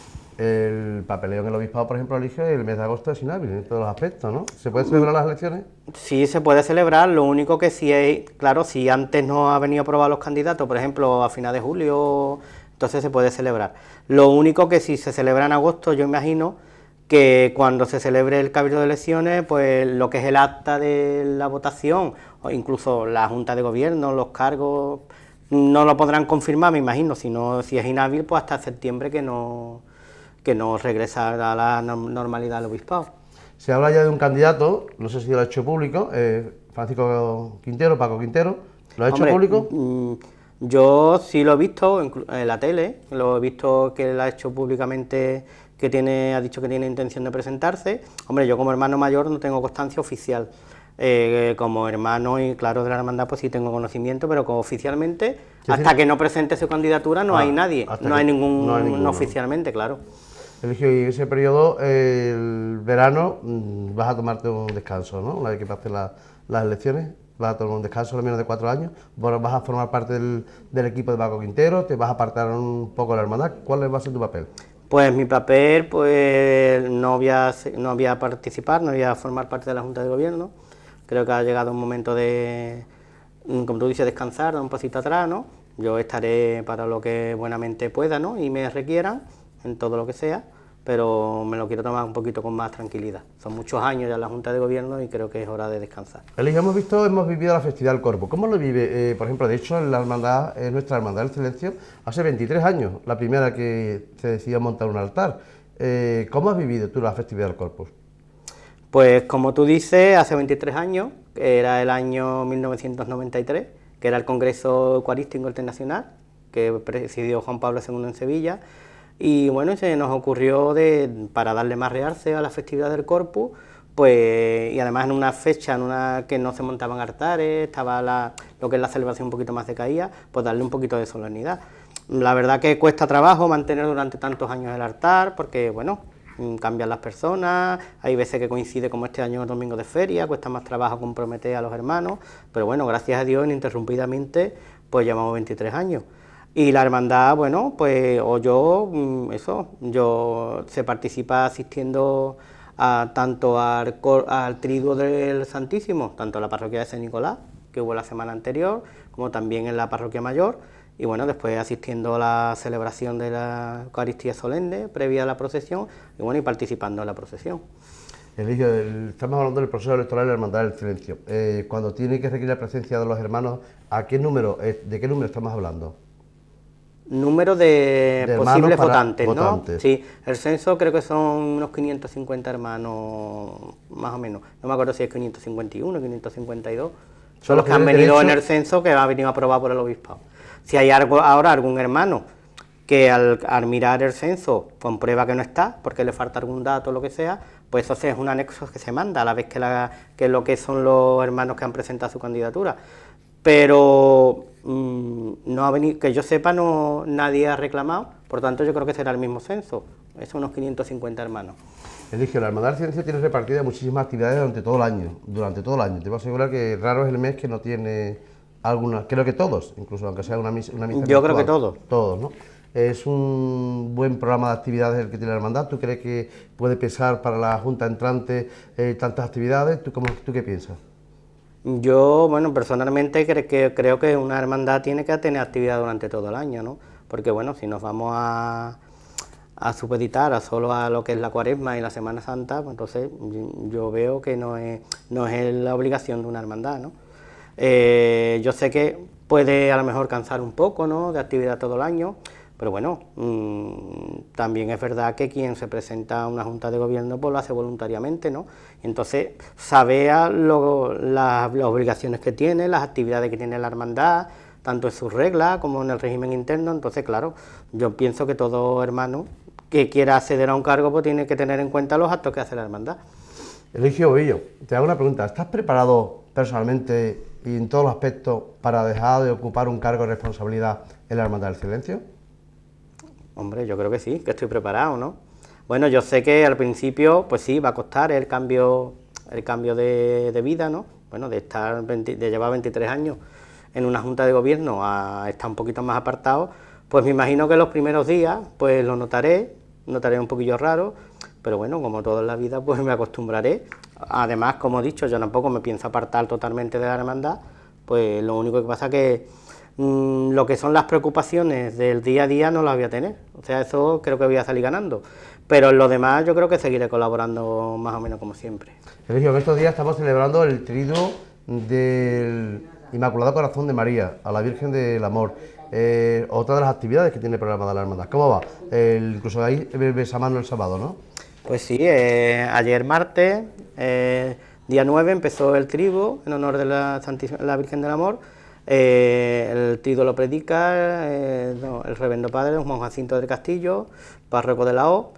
El papeleo en el obispado, por ejemplo, Eligio, el mes de agosto es inhábil en todos los aspectos, ¿no? ¿Se puede celebrar las elecciones? Sí, se puede celebrar, lo único que sí hay, claro, si antes no ha venido aprobados los candidatos, por ejemplo, a final de julio, entonces se puede celebrar. Lo único que si se celebra en agosto, yo imagino que cuando se celebre el cabildo de elecciones, pues lo que es el acta de la votación, o incluso la Junta de Gobierno, los cargos, no lo podrán confirmar, me imagino, sino si es inhábil, pues hasta septiembre que no, que no regresa a la normalidad del obispado. Se habla ya de un candidato, no sé si lo ha hecho público, eh, Francisco Quintero, Paco Quintero, ¿lo ha hecho Hombre, público? Mmm, yo sí lo he visto en la tele, lo he visto que él ha hecho públicamente, que tiene, ha dicho que tiene intención de presentarse. Hombre, yo como hermano mayor no tengo constancia oficial, eh, como hermano y claro de la hermandad pues sí tengo conocimiento, pero como oficialmente, sí, hasta sí. que no presente su candidatura no ah, hay nadie, no hay, ningún, no hay ningún, no oficialmente, claro. Eligio, y en ese periodo, eh, el verano, vas a tomarte un descanso, ¿no? Una vez que pasen la, las elecciones, vas a tomar un descanso de menos de cuatro años, vas a formar parte del, del equipo de Paco Quintero, te vas a apartar un poco de la hermandad. ¿Cuál va a ser tu papel? Pues mi papel, pues no voy a, no voy a participar, no voy a formar parte de la Junta de Gobierno. Creo que ha llegado un momento de, como tú dices, descansar, dar un pasito atrás, ¿no? Yo estaré para lo que buenamente pueda, ¿no?, y me requieran, en todo lo que sea, pero me lo quiero tomar un poquito con más tranquilidad. Son muchos años ya en la Junta de Gobierno y creo que es hora de descansar. Eligio, hemos visto, hemos vivido la festividad del Corpus. ¿Cómo lo vive? Eh, por ejemplo, de hecho, en la hermandad, en nuestra hermandad del Silencio, hace veintitrés años, la primera que se decidió montar un altar. Eh, ¿Cómo has vivido tú la festividad del Corpus? Pues como tú dices, hace veintitrés años, que era el año mil novecientos noventa y tres, que era el Congreso Eucarístico Internacional, que presidió Juan Pablo segundo en Sevilla. Y bueno, se nos ocurrió de, para darle más realce a la festividad del Corpus, pues, y además en una fecha en una que no se montaban altares, estaba la, lo que es la celebración un poquito más decaída, pues darle un poquito de solemnidad. La verdad que cuesta trabajo mantener durante tantos años el altar, porque bueno, cambian las personas, hay veces que coincide como este año el domingo de feria, cuesta más trabajo comprometer a los hermanos, pero bueno, gracias a Dios, ininterrumpidamente, pues llevamos veintitrés años. Y la hermandad, bueno, pues, o yo, eso, yo se participa asistiendo a, tanto al, al triduo del Santísimo, tanto en la parroquia de San Nicolás, que hubo la semana anterior, como también en la parroquia mayor, y bueno, después asistiendo a la celebración de la Eucaristía solemne, previa a la procesión, y bueno, y participando en la procesión. Eligio, el, estamos hablando del proceso electoral de la Hermandad del Silencio. Eh, cuando tiene que requerir la presencia de los hermanos, ¿a qué número, eh, de qué número estamos hablando? Número de, de posibles votantes, ¿no? votantes. Sí, el censo creo que son unos quinientos cincuenta hermanos, más o menos. No me acuerdo si es quinientos cincuenta y uno, quinientos cincuenta y dos. Son, son los que, que han venido derecho... en el censo, que ha venido aprobado por el obispado. Si hay algo, ahora algún hermano que al, al mirar el censo comprueba que no está, porque le falta algún dato o lo que sea, pues eso es un anexo que se manda a la vez que, la, que lo que son los hermanos que han presentado su candidatura. Pero mmm, no ha venido, que yo sepa, no nadie ha reclamado, por tanto yo creo que será el mismo censo, es unos quinientos cincuenta hermanos. Eligio, la Hermandad del Silencio tiene repartidas muchísimas actividades durante todo el año, durante todo el año. Te puedo asegurar que raro es el mes que no tiene algunas, creo que todos, incluso aunque sea una misa. Una misa yo creo que todos. Todos, ¿no? Es un buen programa de actividades el que tiene la Hermandad. ¿Tú crees que puede pesar para la Junta entrante eh, tantas actividades? ¿Tú, cómo, ¿Tú qué piensas? Yo, bueno, personalmente cre que, creo que una hermandad tiene que tener actividad durante todo el año, ¿no? Porque, bueno, si nos vamos a, a supeditar a solo a lo que es la Cuaresma y la Semana Santa, pues entonces yo veo que no es, no es la obligación de una hermandad, ¿no? Eh, yo sé que puede a lo mejor cansar un poco, ¿no?, de actividad todo el año, pero bueno, mmm, también es verdad que quien se presenta a una junta de gobierno pues lo hace voluntariamente, ¿no? Y entonces sabe a lo, la, las obligaciones que tiene, las actividades que tiene la hermandad, tanto en sus reglas como en el régimen interno. Entonces, claro, yo pienso que todo hermano que quiera acceder a un cargo pues tiene que tener en cuenta los actos que hace la hermandad. Eligio Bobillo, te hago una pregunta, ¿estás preparado personalmente y en todos los aspectos para dejar de ocupar un cargo de responsabilidad en la Hermandad del Silencio? Hombre, yo creo que sí, que estoy preparado, ¿no? Bueno, yo sé que al principio, pues sí, va a costar el cambio, el cambio de, de vida, ¿no? Bueno, de estar veinte, de llevar veintitrés años en una junta de gobierno a estar un poquito más apartado, pues me imagino que los primeros días, pues lo notaré, notaré un poquillo raro, pero bueno, como todo en la vida, pues me acostumbraré. Además, como he dicho, yo tampoco me pienso apartar totalmente de la hermandad, pues lo único que pasa que mmm, lo que son las preocupaciones del día a día no las voy a tener, o sea, eso creo que voy a salir ganando, pero en lo demás yo creo que seguiré colaborando más o menos como siempre. Eligio, en estos días estamos celebrando el triduo del Inmaculado Corazón de María, a la Virgen del Amor. Eh, otra de las actividades que tiene programada la hermandad. ¿Cómo va? El, incluso ahí besamano el sábado, ¿no? Pues sí, eh, ayer martes, eh, día nueve, empezó el triduo en honor de la, Santísima, la Virgen del Amor. Eh, el triduo lo predica eh, no, el Reverendo Padre Juan Jacinto del Castillo, párroco de la O.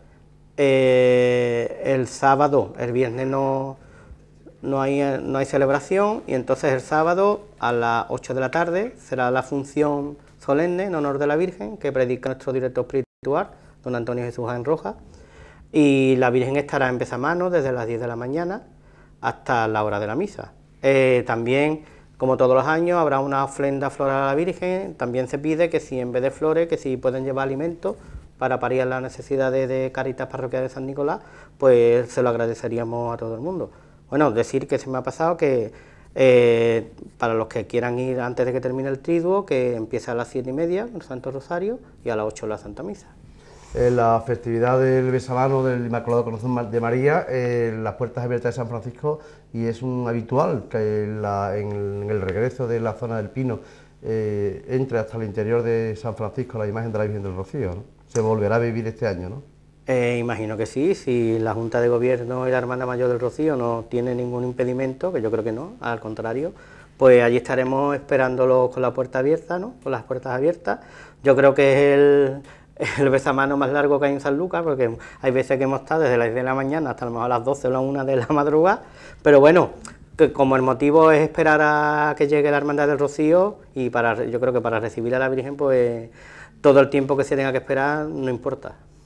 Eh, el sábado, el viernes no, no, hay, no hay celebración, y entonces el sábado a las ocho de la tarde será la función solemne en honor de la Virgen, que predica nuestro director espiritual, don Antonio Jesús Jaén Rojas, y la Virgen estará en besamano desde las diez de la mañana hasta la hora de la misa. Eh, también, como todos los años, habrá una ofrenda floral a la Virgen. También se pide que si en vez de flores, que si pueden llevar alimentos para paliar las necesidades de Cáritas Parroquial de San Nicolás, pues se lo agradeceríamos a todo el mundo. Bueno, decir que se me ha pasado que Eh, para los que quieran ir antes de que termine el triduo, que empieza a las siete y media el Santo Rosario y a las ocho la Santa Misa. En la festividad del besamano del Inmaculado Corazón de María, eh, las puertas abiertas de San Francisco, y es un habitual que en, la, en, en el regreso de la zona del Pino eh, entre hasta el interior de San Francisco la imagen de la Virgen del Rocío, ¿no? Se volverá a vivir este año, ¿no? Eh, imagino que sí, si la Junta de Gobierno y la Hermandad Mayor del Rocío no tiene ningún impedimento, que yo creo que no, al contrario, pues allí estaremos esperándolo con la puerta abierta, ¿no? Con las puertas abiertas. Yo creo que es el, el besamano más largo que hay en San Lucas, porque hay veces que hemos estado desde las diez de la mañana hasta a lo mejor las doce o la una de la madrugada, pero bueno, que como el motivo es esperar a que llegue la Hermandad del Rocío, y para, yo creo que para recibir a la Virgen, pues todo el tiempo que se tenga que esperar no importa.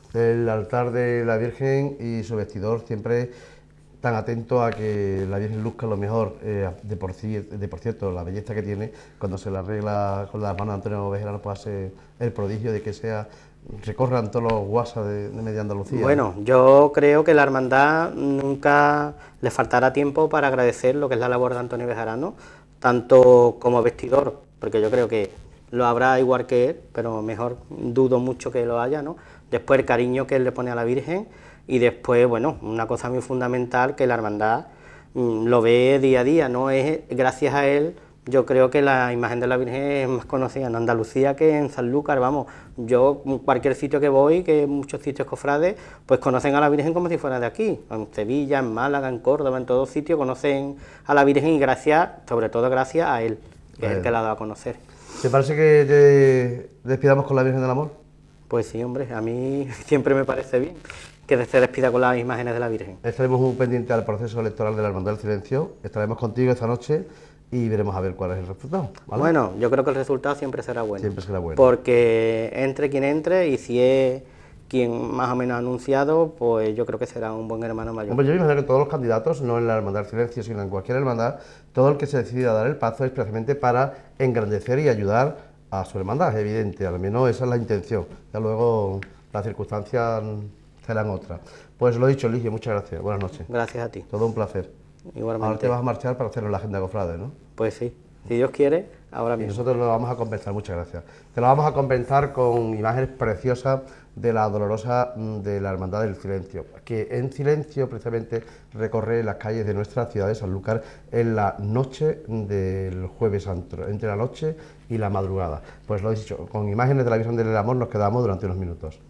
el altar de la Virgen y su vestidor siempre tan atento a que la Virgen luzca lo mejor, eh, de, por, de por cierto, la belleza que tiene, cuando se la arregla con las manos de Antonio Bejarano, pues hace el prodigio de que sea, recorran todos los guasas de, de media Andalucía. Bueno, yo creo que la hermandad nunca le faltará tiempo para agradecer lo que es la labor de Antonio Bejarano, tanto como vestidor, porque yo creo que lo habrá igual que él, pero mejor dudo mucho que lo haya, ¿no? Después el cariño que él le pone a la Virgen. Y después, bueno, una cosa muy fundamental que la hermandad mmm, lo ve día a día, ¿no? Es gracias a él, yo creo que la imagen de la Virgen es más conocida en Andalucía que en Sanlúcar, vamos. Yo, cualquier sitio que voy, que muchos sitios cofrades, pues conocen a la Virgen como si fuera de aquí. En Sevilla, en Málaga, en Córdoba, en todos sitios conocen a la Virgen y gracias, sobre todo gracias a él, que es el que la ha dado a conocer. ¿Te parece que te despidamos con la Virgen del Amor? Pues sí, hombre, a mí siempre me parece bien que se despida con las imágenes de la Virgen. Estaremos muy pendientes al proceso electoral de la Hermandad del Silencio, estaremos contigo esta noche y veremos a ver cuál es el resultado, ¿vale? Bueno, yo creo que el resultado siempre será bueno. Siempre será bueno. Porque entre quien entre y si es quien más o menos ha anunciado, pues yo creo que será un buen hermano mayor. Hombre, yo me imagino que todos los candidatos, no en la Hermandad del Silencio, sino en cualquier hermandad, todo el que se decida a dar el paso es precisamente para engrandecer y ayudar a su hermandad, es evidente, al menos esa es la intención. Ya luego las circunstancias serán otras. Pues lo dicho, Eligio, muchas gracias. Buenas noches. Gracias a ti. Todo un placer. Igualmente. Ahora te vas a marchar para hacerlo en la agenda cofrade, ¿no? Pues sí. Si Dios quiere, ahora mismo. Y nosotros lo vamos a compensar, muchas gracias. Te lo vamos a compensar con imágenes preciosas de la Dolorosa de la Hermandad del Silencio, que en silencio precisamente recorre las calles de nuestra ciudad de Sanlúcar en la noche del Jueves Santo, entre la noche y la madrugada. Pues lo he dicho, con imágenes de la Virgen del Amor nos quedamos durante unos minutos.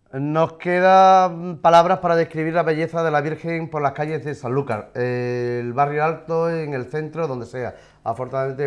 Nos quedan palabras para describir la belleza de la Virgen por las calles de Sanlúcar, el barrio alto, en el centro, donde sea. Afortunadamente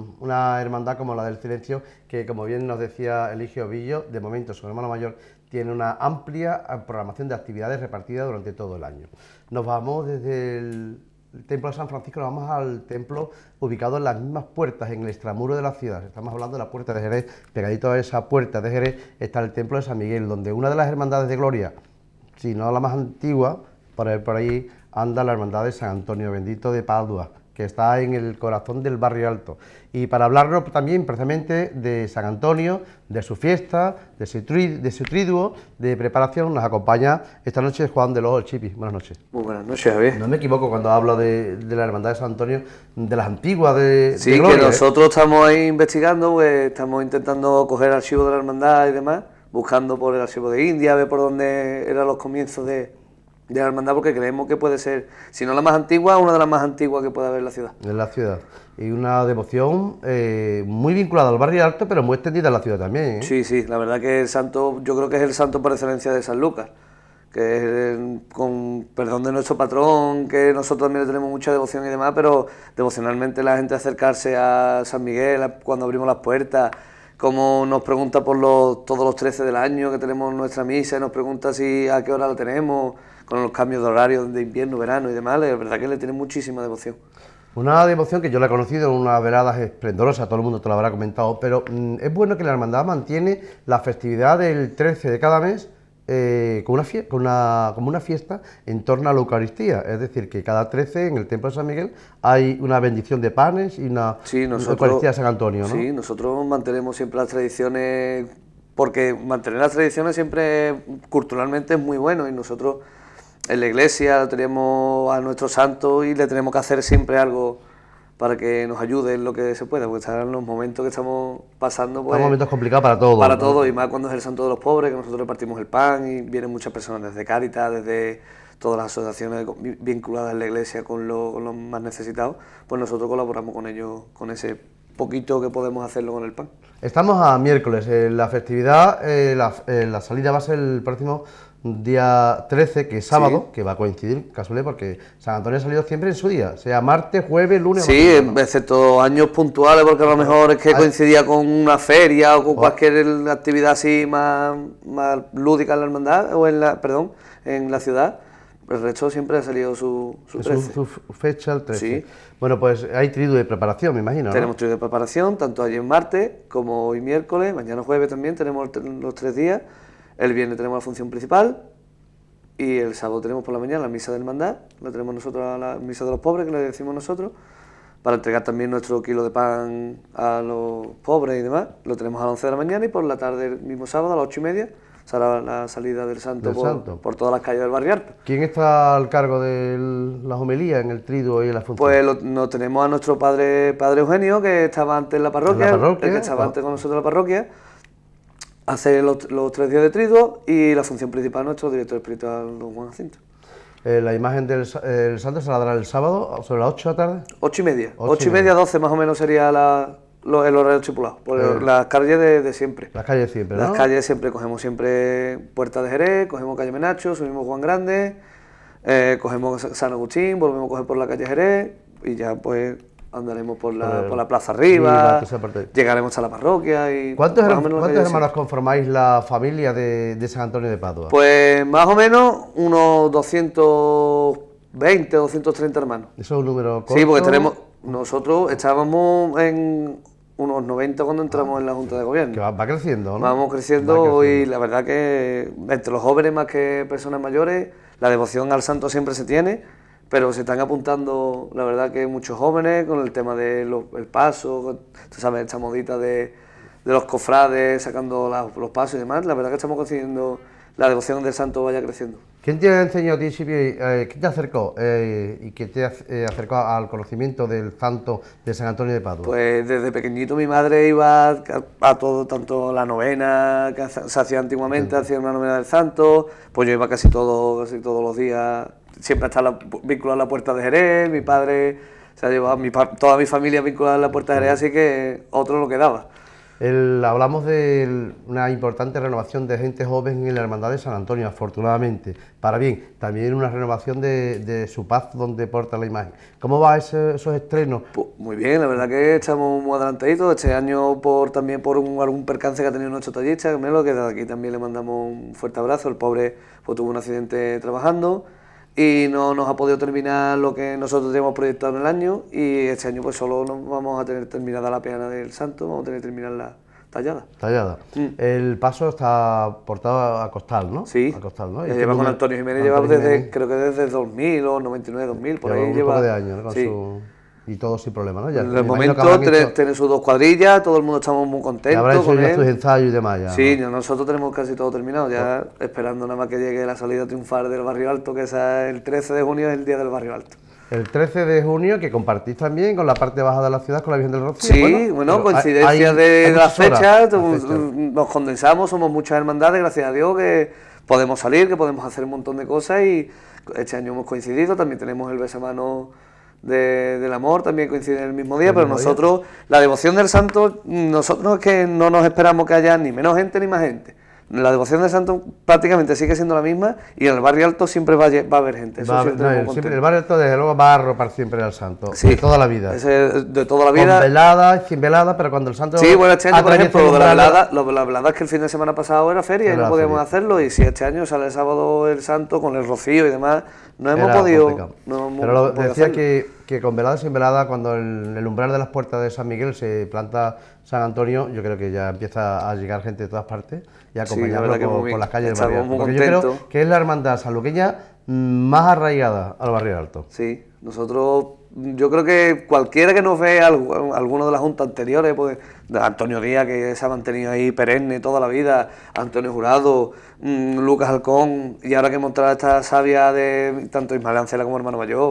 una hermandad como la del Silencio, que como bien nos decía Eligio Villo, de momento su hermano mayor tiene una amplia programación de actividades repartidas durante todo el año. Nos vamos desde el El templo de San Francisco, nos vamos al templo ubicado en las mismas puertas, en el extramuro de la ciudad. Estamos hablando de la puerta de Jerez. Pegadito a esa puerta de Jerez está el templo de San Miguel, donde una de las hermandades de gloria, si no la más antigua, por ahí, por ahí anda la hermandad de San Antonio Bendito de Padua, que está en el corazón del barrio alto. Y para hablarnos también precisamente de San Antonio, de su fiesta, de su, tri, de su triduo, de preparación, nos acompaña esta noche Juan de los Chipi. Buenas noches. Muy buenas noches, Javier. No me equivoco cuando hablo de, de la hermandad de San Antonio, de las antiguas de Sí, de gloria, que nosotros ¿eh? estamos ahí investigando, pues estamos intentando coger archivos de la hermandad y demás, buscando por el archivo de India, a ver por dónde eran los comienzos de... de la hermandad, porque creemos que puede ser, si no la más antigua, una de las más antiguas que puede haber en la ciudad. En la ciudad. Y una devoción eh, muy vinculada al barrio alto, pero muy extendida en la ciudad también, ¿eh? Sí, sí, la verdad que el santo, yo creo que es el santo por excelencia de Sanlúcar, que es, el, con perdón de nuestro patrón, que nosotros también le tenemos mucha devoción y demás, pero devocionalmente la gente acercarse a San Miguel cuando abrimos las puertas, como nos pregunta por los, todos los trece del año que tenemos nuestra misa, nos pregunta si a qué hora la tenemos, con los cambios de horario de invierno, verano y demás, la verdad que le tiene muchísima devoción. Una devoción que yo la he conocido en unas veladas esplendorosas, todo el mundo te lo habrá comentado, pero mmm, es bueno que la hermandad mantiene la festividad del trece de cada mes eh, con, una fie con una, como una fiesta en torno a la Eucaristía, es decir, que cada trece en el templo de San Miguel hay una bendición de panes y una, sí, nosotros, una Eucaristía de San Antonio, ¿no? Sí, nosotros mantenemos siempre las tradiciones, porque mantener las tradiciones siempre culturalmente es muy bueno, y nosotros en la iglesia tenemos a nuestro santo y le tenemos que hacer siempre algo para que nos ayude en lo que se pueda, porque están los momentos que estamos pasando, pues, son momentos complicados para todos. Para ¿no? todos, y más cuando es el santo de los pobres, que nosotros repartimos el pan y vienen muchas personas desde Cáritas, desde todas las asociaciones vinculadas en la iglesia con, lo, con los más necesitados, pues nosotros colaboramos con ellos, con ese poquito que podemos hacerlo con el pan. Estamos a miércoles, eh, la festividad, eh, la, eh, la salida va a ser el próximo día trece, que es sábado, sí, que va a coincidir, casualmente, porque San Antonio ha salido siempre en su día, sea martes, jueves, lunes... Sí, excepto años puntuales, porque a lo mejor es que coincidía con una feria o con oh. cualquier actividad así más, más lúdica en la hermandad, o en la, perdón, en la ciudad. El resto siempre ha salido su, su trece. Su, su fecha, el trece. Sí. Bueno, pues hay triduo de preparación, me imagino, ¿no? Tenemos triduo de preparación, tanto ayer martes como hoy miércoles, mañana jueves también tenemos los tres días. El viernes tenemos la función principal y el sábado tenemos por la mañana la misa de hermandad, la tenemos nosotros a la misa de los pobres, que le decimos nosotros, para entregar también nuestro kilo de pan a los pobres y demás. Lo tenemos a las once de la mañana, y por la tarde el mismo sábado a las ocho y media será la salida del santo, del por, santo por todas las calles del barrio alto. ¿Quién está al cargo de las homilías en el triduo y en la función? Pues lo, nos tenemos a nuestro padre, padre Eugenio, que estaba antes en la parroquia, ¿En la parroquia? el que estaba oh. antes con nosotros en la parroquia. Hace los, los tres días de triduo, y la función principal nuestro director espiritual, don Juan Jacinto. Eh, ¿La imagen del el santo se la dará el sábado sobre las ocho de la tarde? Ocho y media. Ocho, ocho y media, doce más o menos sería la, lo, el horario estipulado. Por eh, las calles de, de siempre. Las calles de siempre, ¿no? Las calles de siempre. Cogemos siempre Puerta de Jerez, cogemos calle Menacho, subimos Juan Grande, eh, cogemos San Agustín, volvemos a coger por la calle Jerez, y ya pues andaremos por la, por la plaza arriba, sí, llegaremos a la parroquia. Y ¿Cuántos, hermanos, ¿cuántos hermanos conformáis la familia de, de San Antonio de Padua? Pues más o menos unos doscientos veinte, doscientos treinta hermanos. ¿Eso es un número corto? Sí, porque tenemos, nosotros estábamos en unos noventa cuando entramos ah, en la Junta de Gobierno. Que va, va creciendo, ¿no? Vamos creciendo, va creciendo, y la verdad que entre los jóvenes más que personas mayores, la devoción al santo siempre se tiene, pero se están apuntando, la verdad, que muchos jóvenes con el tema del paso, tú sabes, esta modita de, de los cofrades, sacando la, los pasos y demás. La verdad que estamos consiguiendo la devoción del santo vaya creciendo. ¿Quién te ha enseñado a ti, Silvio, eh, quién te acercó eh, y quién te eh, acercó al conocimiento del santo de San Antonio de Padua? Pues desde pequeñito mi madre iba a, a todo, tanto la novena que se hacía antiguamente, sí, hacía una novena del santo, pues yo iba casi, todo, casi todos los días. Siempre está la, vinculado a la Puerta de Jerez, mi padre se ha llevado, mi, toda mi familia vinculada a la Puerta de Jerez, así que otro no quedaba. El, hablamos de una importante renovación de gente joven en la Hermandad de San Antonio, afortunadamente, para bien. También una renovación de, de su paz donde porta la imagen. ¿Cómo va ese, esos estrenos? Pues muy bien, la verdad que estamos muy adelantaditos. Este año por también por un, algún percance que ha tenido nuestro tallista, que Melo, que desde aquí también le mandamos un fuerte abrazo. El pobre pues, tuvo un accidente trabajando y no nos ha podido terminar lo que nosotros teníamos proyectado en el año, y este año pues solo nos vamos a tener terminada la peana del Santo, vamos a tener terminarla tallada. Tallada. Mm. El paso está portado a costal, ¿no? Sí. A costal, ¿no? Lleva con Antonio Jiménez, lleva desde, creo que desde dos mil o noventa y nueve, dos mil, por lleva ahí un lleva... poco de años, ¿no? Con sí. su... Y todo sin problema, ¿no? Ya, en el momento tiene, hecho... tiene sus dos cuadrillas, todo el mundo estamos muy contentos. Habrá hecho con ya él. sus ensayos y demás ya. Sí, ¿no? Nosotros tenemos casi todo terminado, ya oh. esperando nada más que llegue la salida triunfal del Barrio Alto, que es el trece de junio, es el día del Barrio Alto. El trece de junio, que compartís también con la parte baja de la ciudad, con la Virgen del Rocío. Sí, bueno, bueno coincidencia hay, de, hay de las fechas, nos condensamos, somos muchas hermandades, gracias a Dios, que podemos salir, que podemos hacer un montón de cosas, y este año hemos coincidido, también tenemos el besamano de, del amor, también coincide en el mismo día, el pero mismo nosotros, día. La devoción del santo, nosotros es que no nos esperamos que haya ni menos gente ni más gente. La devoción del santo prácticamente sigue siendo la misma, y en el Barrio Alto siempre va a, va a haber gente. Eso va, siempre no, el, siempre, el Barrio Alto desde luego va a arropar siempre al santo, sí, de toda la vida. Ese, de toda la vida. Con velada y sin velada, pero cuando el santo... Sí, bueno, este año, por ejemplo, lo de la velada, lo, la velada es que el fin de semana pasado era feria y no podíamos feria. hacerlo, y si este año sale el sábado el santo con el rocío y demás, no hemos era podido... No hemos pero lo, podido decía que, que con velada y sin velada, cuando el, el umbral de las puertas de San Miguel se planta San Antonio, yo creo que ya empieza a llegar gente de todas partes y a acompañarlo sí, por, por las calles del Barrio Alto. Porque yo creo que es la hermandad sanluqueña más arraigada al Barrio Alto. Sí, nosotros, yo creo que cualquiera que nos ve, alguno de las juntas anteriores, pues, de Antonio Díaz, que se ha mantenido ahí perenne toda la vida, Antonio Jurado, mmm, Lucas Halcón, y ahora que hemos traído esta savia de tanto Ismael Ancela como Hermano Mayor,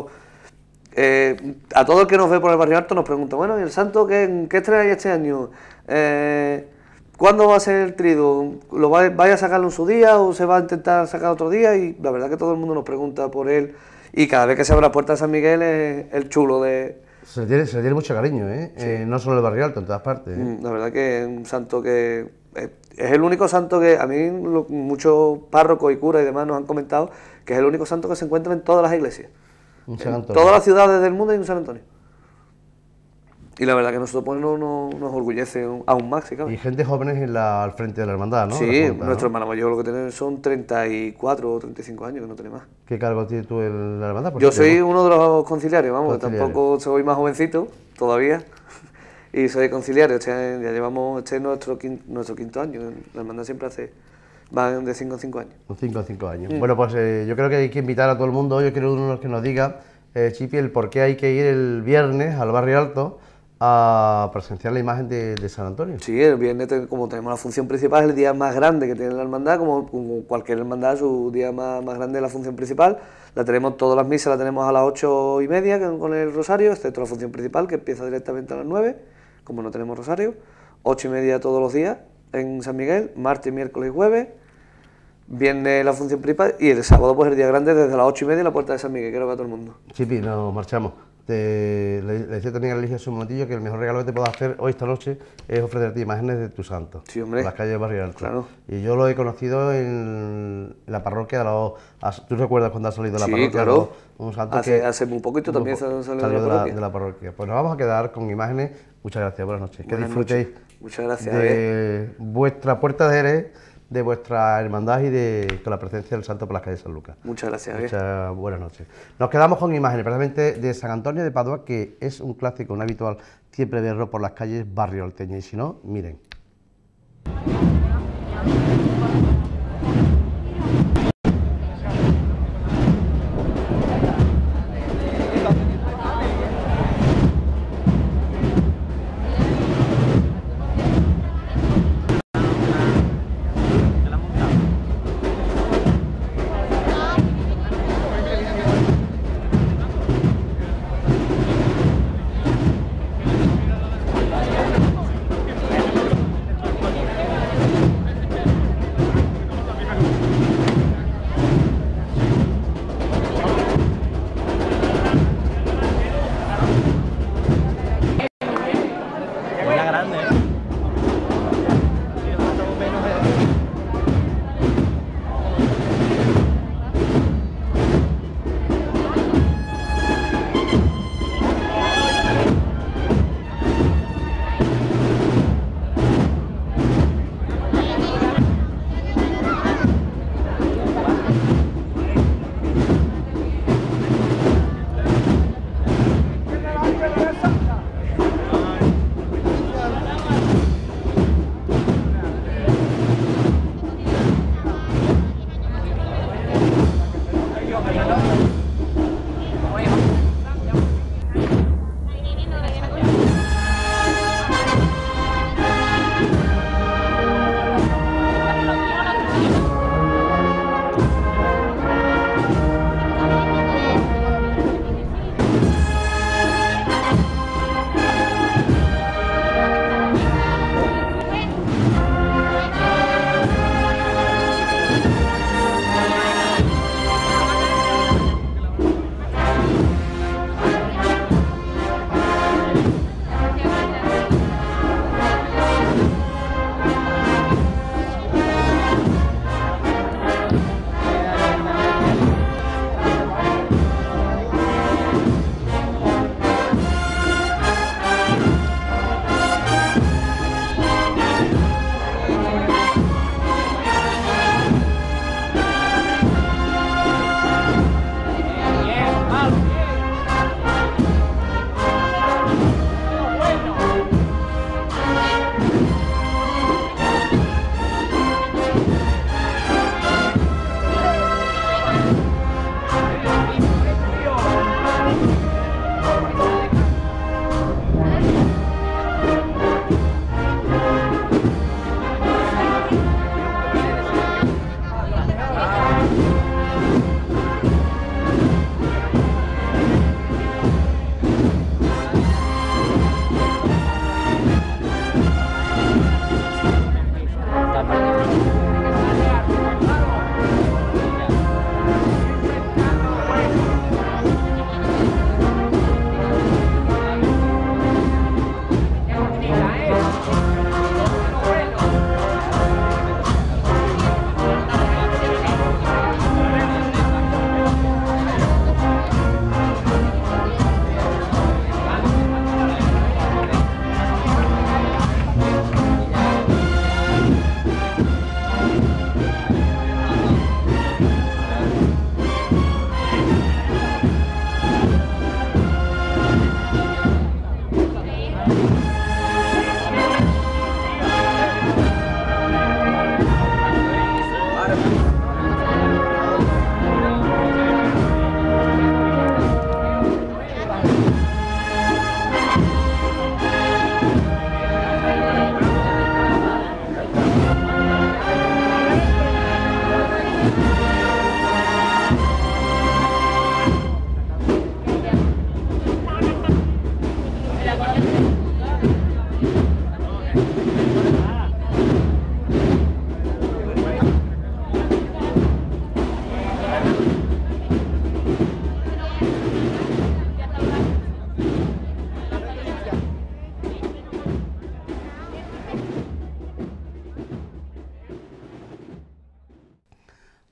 eh, a todo el que nos ve por el Barrio Alto nos pregunta, bueno, ¿y el santo qué, qué trae este año? Eh, ¿Cuándo va a ser el trido? ¿Lo va, vaya a sacarlo en su día o se va a intentar sacar otro día? Y la verdad que todo el mundo nos pregunta por él, y cada vez que se abre la puerta de San Miguel es el chulo de... Se le tiene, se le tiene mucho cariño, ¿eh? Sí. eh no solo el Barrio Alto, en todas partes. ¿eh? La verdad que es un santo que... Es, es el único santo que a mí lo, muchos párrocos y curas y demás nos han comentado que es el único santo que se encuentra en todas las iglesias. Un San Antonio. En todas las ciudades del mundo hay un San Antonio. Y la verdad que nosotros pues, no, no, nos orgullece aún más, si cabe. Y gente jóvenes en la, al frente de la hermandad, ¿no? Sí, junta, nuestro ¿no? hermano mayor lo que tiene son treinta y cuatro o treinta y cinco años, que no tiene más. ¿Qué cargo tienes tú en la hermandad? Yo soy uno de los conciliarios, vamos, conciliario. Tampoco soy más jovencito todavía. Y soy conciliario, o sea, ya llevamos, este es nuestro quinto, nuestro quinto año. La hermandad siempre hace, van de cinco en cinco años. De cinco en cinco años. Mm. Bueno, pues eh, yo creo que hay que invitar a todo el mundo, yo quiero uno de los que nos diga, eh, Chipi, el por qué hay que ir el viernes al Barrio Alto a presenciar la imagen de, de San Antonio. Sí, el viernes, como tenemos la función principal, es el día más grande que tiene la hermandad, como, como cualquier hermandad, su día más, más grande es la función principal. La tenemos, todas las misas las tenemos a las ocho y media con el rosario, excepto la función principal, que empieza directamente a las nueve, como no tenemos rosario. Ocho y media todos los días en San Miguel, martes, miércoles y jueves. Viernes la función principal, y el sábado pues el día grande desde las ocho y media en la puerta de San Miguel, que lo va todo el mundo. Chipi, nos marchamos. Te, le, le decía también a Alicia hace un momentillo que el mejor regalo que te puedo hacer hoy esta noche es ofrecerte imágenes de tu santo. Sí, hombre. En las calles de Barrio Alto. Claro. Y yo lo he conocido en la parroquia de los... ¿Tú recuerdas cuando ha salido de la sí, parroquia? Claro. Los, un santo hace, que hace muy poquito también salió, salió de, la de, la, de la parroquia. Pues nos vamos a quedar con imágenes. Muchas gracias, buenas noches. Buenas que disfrutéis noches. Muchas gracias, de vuestra Puerta de Jerez, de vuestra hermandad y de con la presencia del santo por las calles de San Lucas. Muchas gracias. Muchas buenas noches. Nos quedamos con imágenes precisamente de San Antonio de Padua, que es un clásico, un habitual siempre verlo por las calles barrio alteñas. Y si no, miren.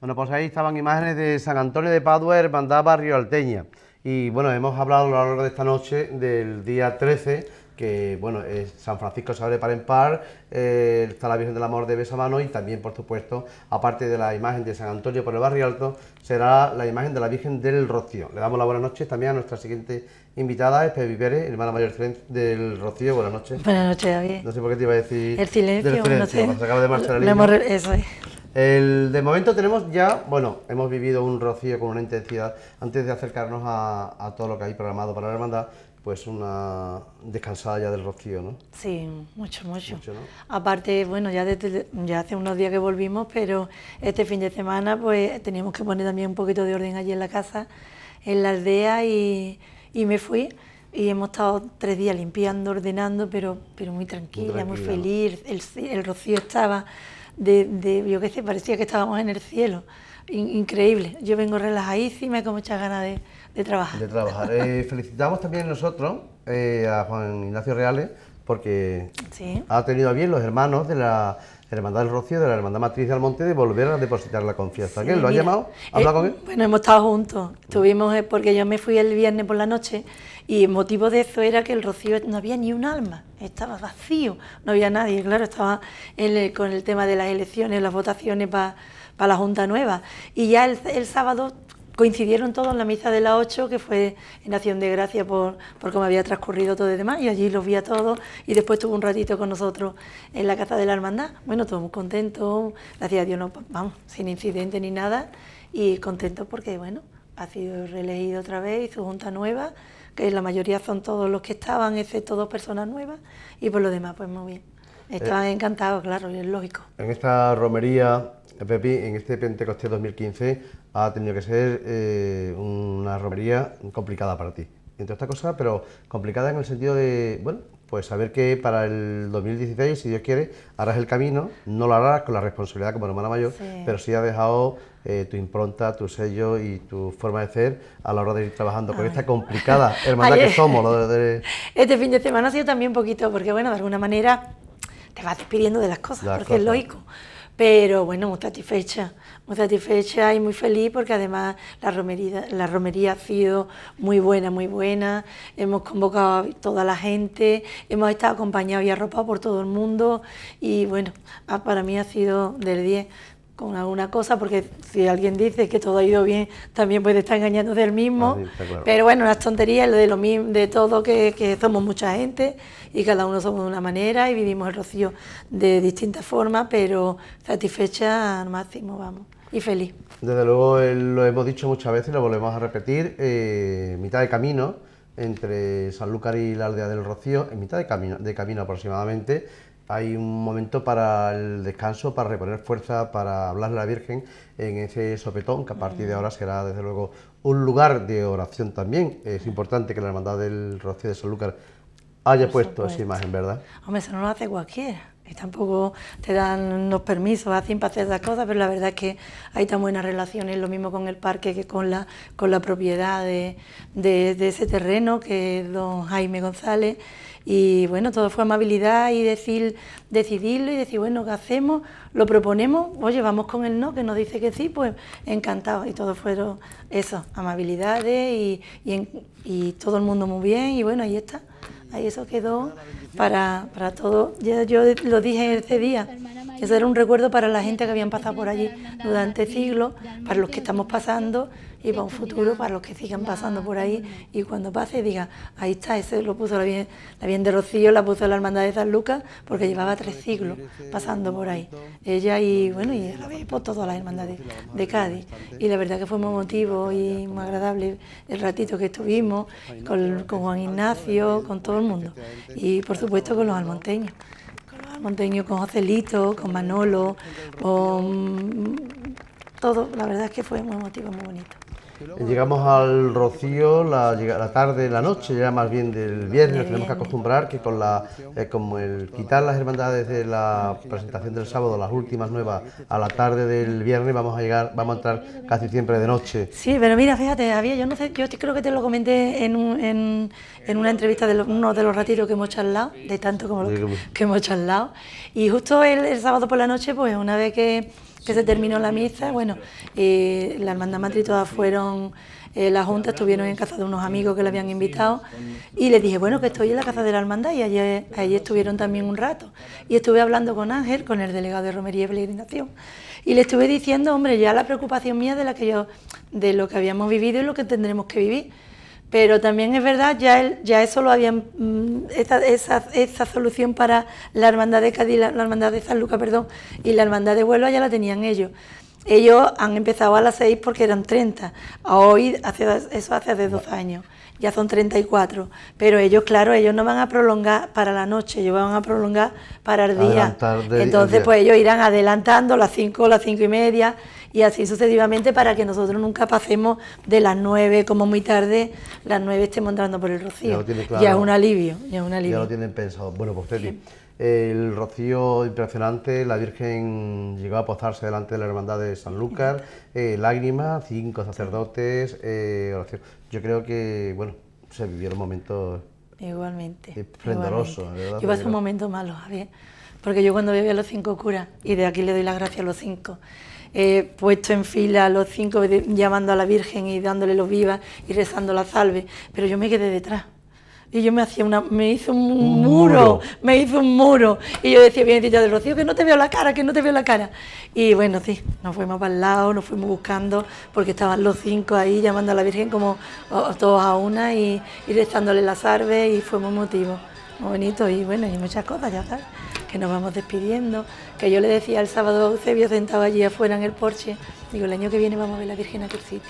Bueno, pues ahí estaban imágenes de San Antonio de Padua, Hermandad Barrio Alteña. Y bueno, hemos hablado a lo largo de esta noche del día trece, que bueno, es San Francisco se abre par en par, eh, está la Virgen del Amor de Besamano y también, por supuesto, aparte de la imagen de San Antonio por el Barrio Alto, será la imagen de la Virgen del Rocío. Le damos la buenas noches también a nuestra siguiente invitada, Pepi Pérez, hermana mayor del Rocío. Buenas noches. Buenas noches, Javier. No sé por qué te iba a decir el silencio, del silencio, no sé. Se acaba de marchar el niño. himno. Eso es. El, de momento tenemos ya, bueno, hemos vivido un rocío con una intensidad. Antes de acercarnos a, a todo lo que hay programado para la hermandad, pues una descansada ya del rocío, ¿no? Sí, mucho, mucho. mucho ¿no? Aparte, bueno, ya, desde, ya hace unos días que volvimos, pero este fin de semana pues teníamos que poner también un poquito de orden allí en la casa, en la aldea, y, y me fui. Y hemos estado tres días limpiando, ordenando, pero, pero muy tranquila, muy, tranquila, muy feliz. El, el rocío estaba... De, de, yo qué sé, parecía que estábamos en el cielo, In, increíble. Yo vengo relajadísima y con muchas ganas de, de trabajar. De trabajar. Eh, felicitamos también nosotros eh, a Juan Ignacio Reales, porque sí. ha tenido a bien los hermanos de la Hermandad del Rocío, de la Hermandad Matriz de Almonte, de volver a depositar la confianza. Sí, ¿Quién lo ha llamado? ¿Ha hablado eh, con él? Bueno, hemos estado juntos. Estuvimos, eh, porque yo me fui el viernes por la noche y el motivo de eso era que el Rocío no había ni un alma, estaba vacío, no había nadie. Claro, estaba en el, con el tema de las elecciones, las votaciones para pa la Junta Nueva. Y ya el, el sábado coincidieron todos en la misa de las ocho, que fue en acción de gracia por, por cómo había transcurrido todo y demás, y allí los vi a todos, y después estuvo un ratito con nosotros en la casa de la hermandad. Bueno, todos muy contentos, gracias a Dios, no, vamos, sin incidente ni nada, y contentos porque, bueno, ha sido reelegido otra vez, y su junta nueva, que la mayoría son todos los que estaban, excepto dos personas nuevas, y por lo demás, pues muy bien. Estaban eh, encantados, claro, y es lógico. En esta romería, Pepi, en este Pentecostés dos mil quince, ha tenido que ser eh, una romería complicada para ti, entre otras cosas, pero complicada en el sentido de, bueno, pues saber que para el dos mil dieciséis, si Dios quiere, harás el camino, no lo harás con la responsabilidad como hermana mayor, sí. pero sí has dejado eh, tu impronta, tu sello y tu forma de ser a la hora de ir trabajando Ay. con esta complicada hermandad Ayer, que somos. Lo de, de... Este fin de semana ha sido también un poquito, porque bueno, de alguna manera te vas despidiendo de las cosas, las porque cosas. es lógico. Pero bueno, muy satisfecha, muy satisfecha y muy feliz porque además la romería, la romería ha sido muy buena, muy buena. Hemos convocado a toda la gente, hemos estado acompañados y arropados por todo el mundo y bueno, para mí ha sido del diez. Con alguna cosa, porque si alguien dice que todo ha ido bien, también puede estar engañando del mismo, ah, sí, claro. Pero bueno, las tonterías, lo de lo mismo, de todo, que, que somos mucha gente y cada uno somos de una manera y vivimos el rocío de distintas formas, pero satisfecha al máximo, vamos, y feliz. Desde luego, lo hemos dicho muchas veces, lo volvemos a repetir, eh, mitad de camino entre Sanlúcar y la aldea del Rocío, en mitad de camino, de camino aproximadamente. Hay un momento para el descanso, para reponer fuerza, para hablarle a la Virgen en ese sopetón, que a partir de ahora será desde luego un lugar de oración también. Es importante que la Hermandad del Rocío de Sanlúcar haya puesto esa imagen, ¿verdad? Hombre, eso no lo hace cualquiera. Y tampoco te dan los permisos así para hacer esas cosas, pero la verdad es que hay tan buenas relaciones, lo mismo con el parque que con la, con la propiedad de, de, de ese terreno, que es don Jaime González. Y bueno, todo fue amabilidad y decir, decidirlo y decir, bueno, ¿qué hacemos? Lo proponemos, oye, vamos con el no, que nos dice que sí, pues encantado. Y todo fueron eso, amabilidades y, y, en, y todo el mundo muy bien y bueno, ahí está. Ahí eso quedó para, para todo. Yo, yo lo dije ese día, eso era un recuerdo para la gente que habían pasado por allí durante siglos, para los que estamos pasando y para un futuro, para los que sigan pasando por ahí. Y cuando pase diga, ahí está, ese lo puso la bien, la bien de Rocío, la puso la Hermandad de San Lucas, porque llevaba tres siglos pasando por ahí. Ella y bueno, y a la vez por todas las hermandades de, de Cádiz. Y la verdad que fue muy emotivo y muy agradable el ratito que estuvimos con, con Juan Ignacio, con todo el mundo. Y por supuesto con los almonteños. Con los almonteños, con Joselito, con Manolo, con todo. La verdad es que fue muy emotivo, muy bonito. Llegamos al Rocío la, la tarde, la noche, ya más bien del viernes. Nos tenemos que acostumbrar que con la, eh, como el quitar las hermandades de la presentación del sábado, las últimas nuevas, a la tarde del viernes vamos a llegar, vamos a entrar casi siempre de noche. Sí, pero mira, fíjate, había, yo no sé, yo creo que te lo comenté en, un, en, en una entrevista de los, uno de los ratiros que hemos charlado, de tanto como lo que, que hemos charlado, y justo el, el sábado por la noche, pues una vez que que se terminó la misa, bueno, eh, la hermandad matriz todas fueron, eh, la junta estuvieron en casa de unos amigos que le habían invitado y les dije, bueno, que estoy en la casa de la hermandad y allí, allí estuvieron también un rato. Y estuve hablando con Ángel, con el delegado de Romería y Peregrinación, y le estuve diciendo, hombre, ya la preocupación mía de la que yo, de lo que habíamos vivido y lo que tendremos que vivir. Pero también es verdad, ya, el, ya eso lo habían, esa, esa, esa solución para la hermandad de Cádiz, la, la hermandad de San Lucas, perdón, y la hermandad de Huelva ya la tenían ellos. Ellos han empezado a las seis porque eran treinta, hoy hace, eso hace hace dos años, ya son treinta y cuatro, pero ellos, claro, ellos no van a prolongar para la noche, ellos van a prolongar para el día. De, Entonces, pues ellos irán adelantando las cinco, las cinco y media, y así sucesivamente para que nosotros nunca pasemos de las nueve, como muy tarde, las nueve estemos entrando por el rocío. Ya, claro, ya es un alivio, ya es un alivio. Ya lo tienen pensado. Bueno, pues Teti, el rocío impresionante, la Virgen llegó a posarse delante de la hermandad de Sanlúcar, eh, lágrimas, cinco sacerdotes, eh, oración. Yo creo que, bueno, se vivieron momentos igualmente, esplendorosos. igualmente. ¿Verdad? Yo pasé un momento malo, Javier, porque yo cuando bebía a los cinco curas, y de aquí le doy las gracias a los cinco, he puesto en fila a los cinco llamando a la Virgen y dándole los vivas y rezando la salve, pero yo me quedé detrás. Y yo me hacía una, me hizo un, un muro, muro, me hizo un muro. Y yo decía, Virgencita del Rocío, que no te veo la cara, que no te veo la cara. Y bueno, sí, nos fuimos para el lado, nos fuimos buscando, porque estaban los cinco ahí llamando a la Virgen como oh, todos a una y, y rezándole la salve, y fue muy emotivo, muy bonito. Y bueno, y muchas cosas, ya sabes, que nos vamos despidiendo. Que yo le decía el sábado a Eusebio, sentado allí afuera en el porche, digo, el año que viene vamos a ver la Virgen a aquel sitio.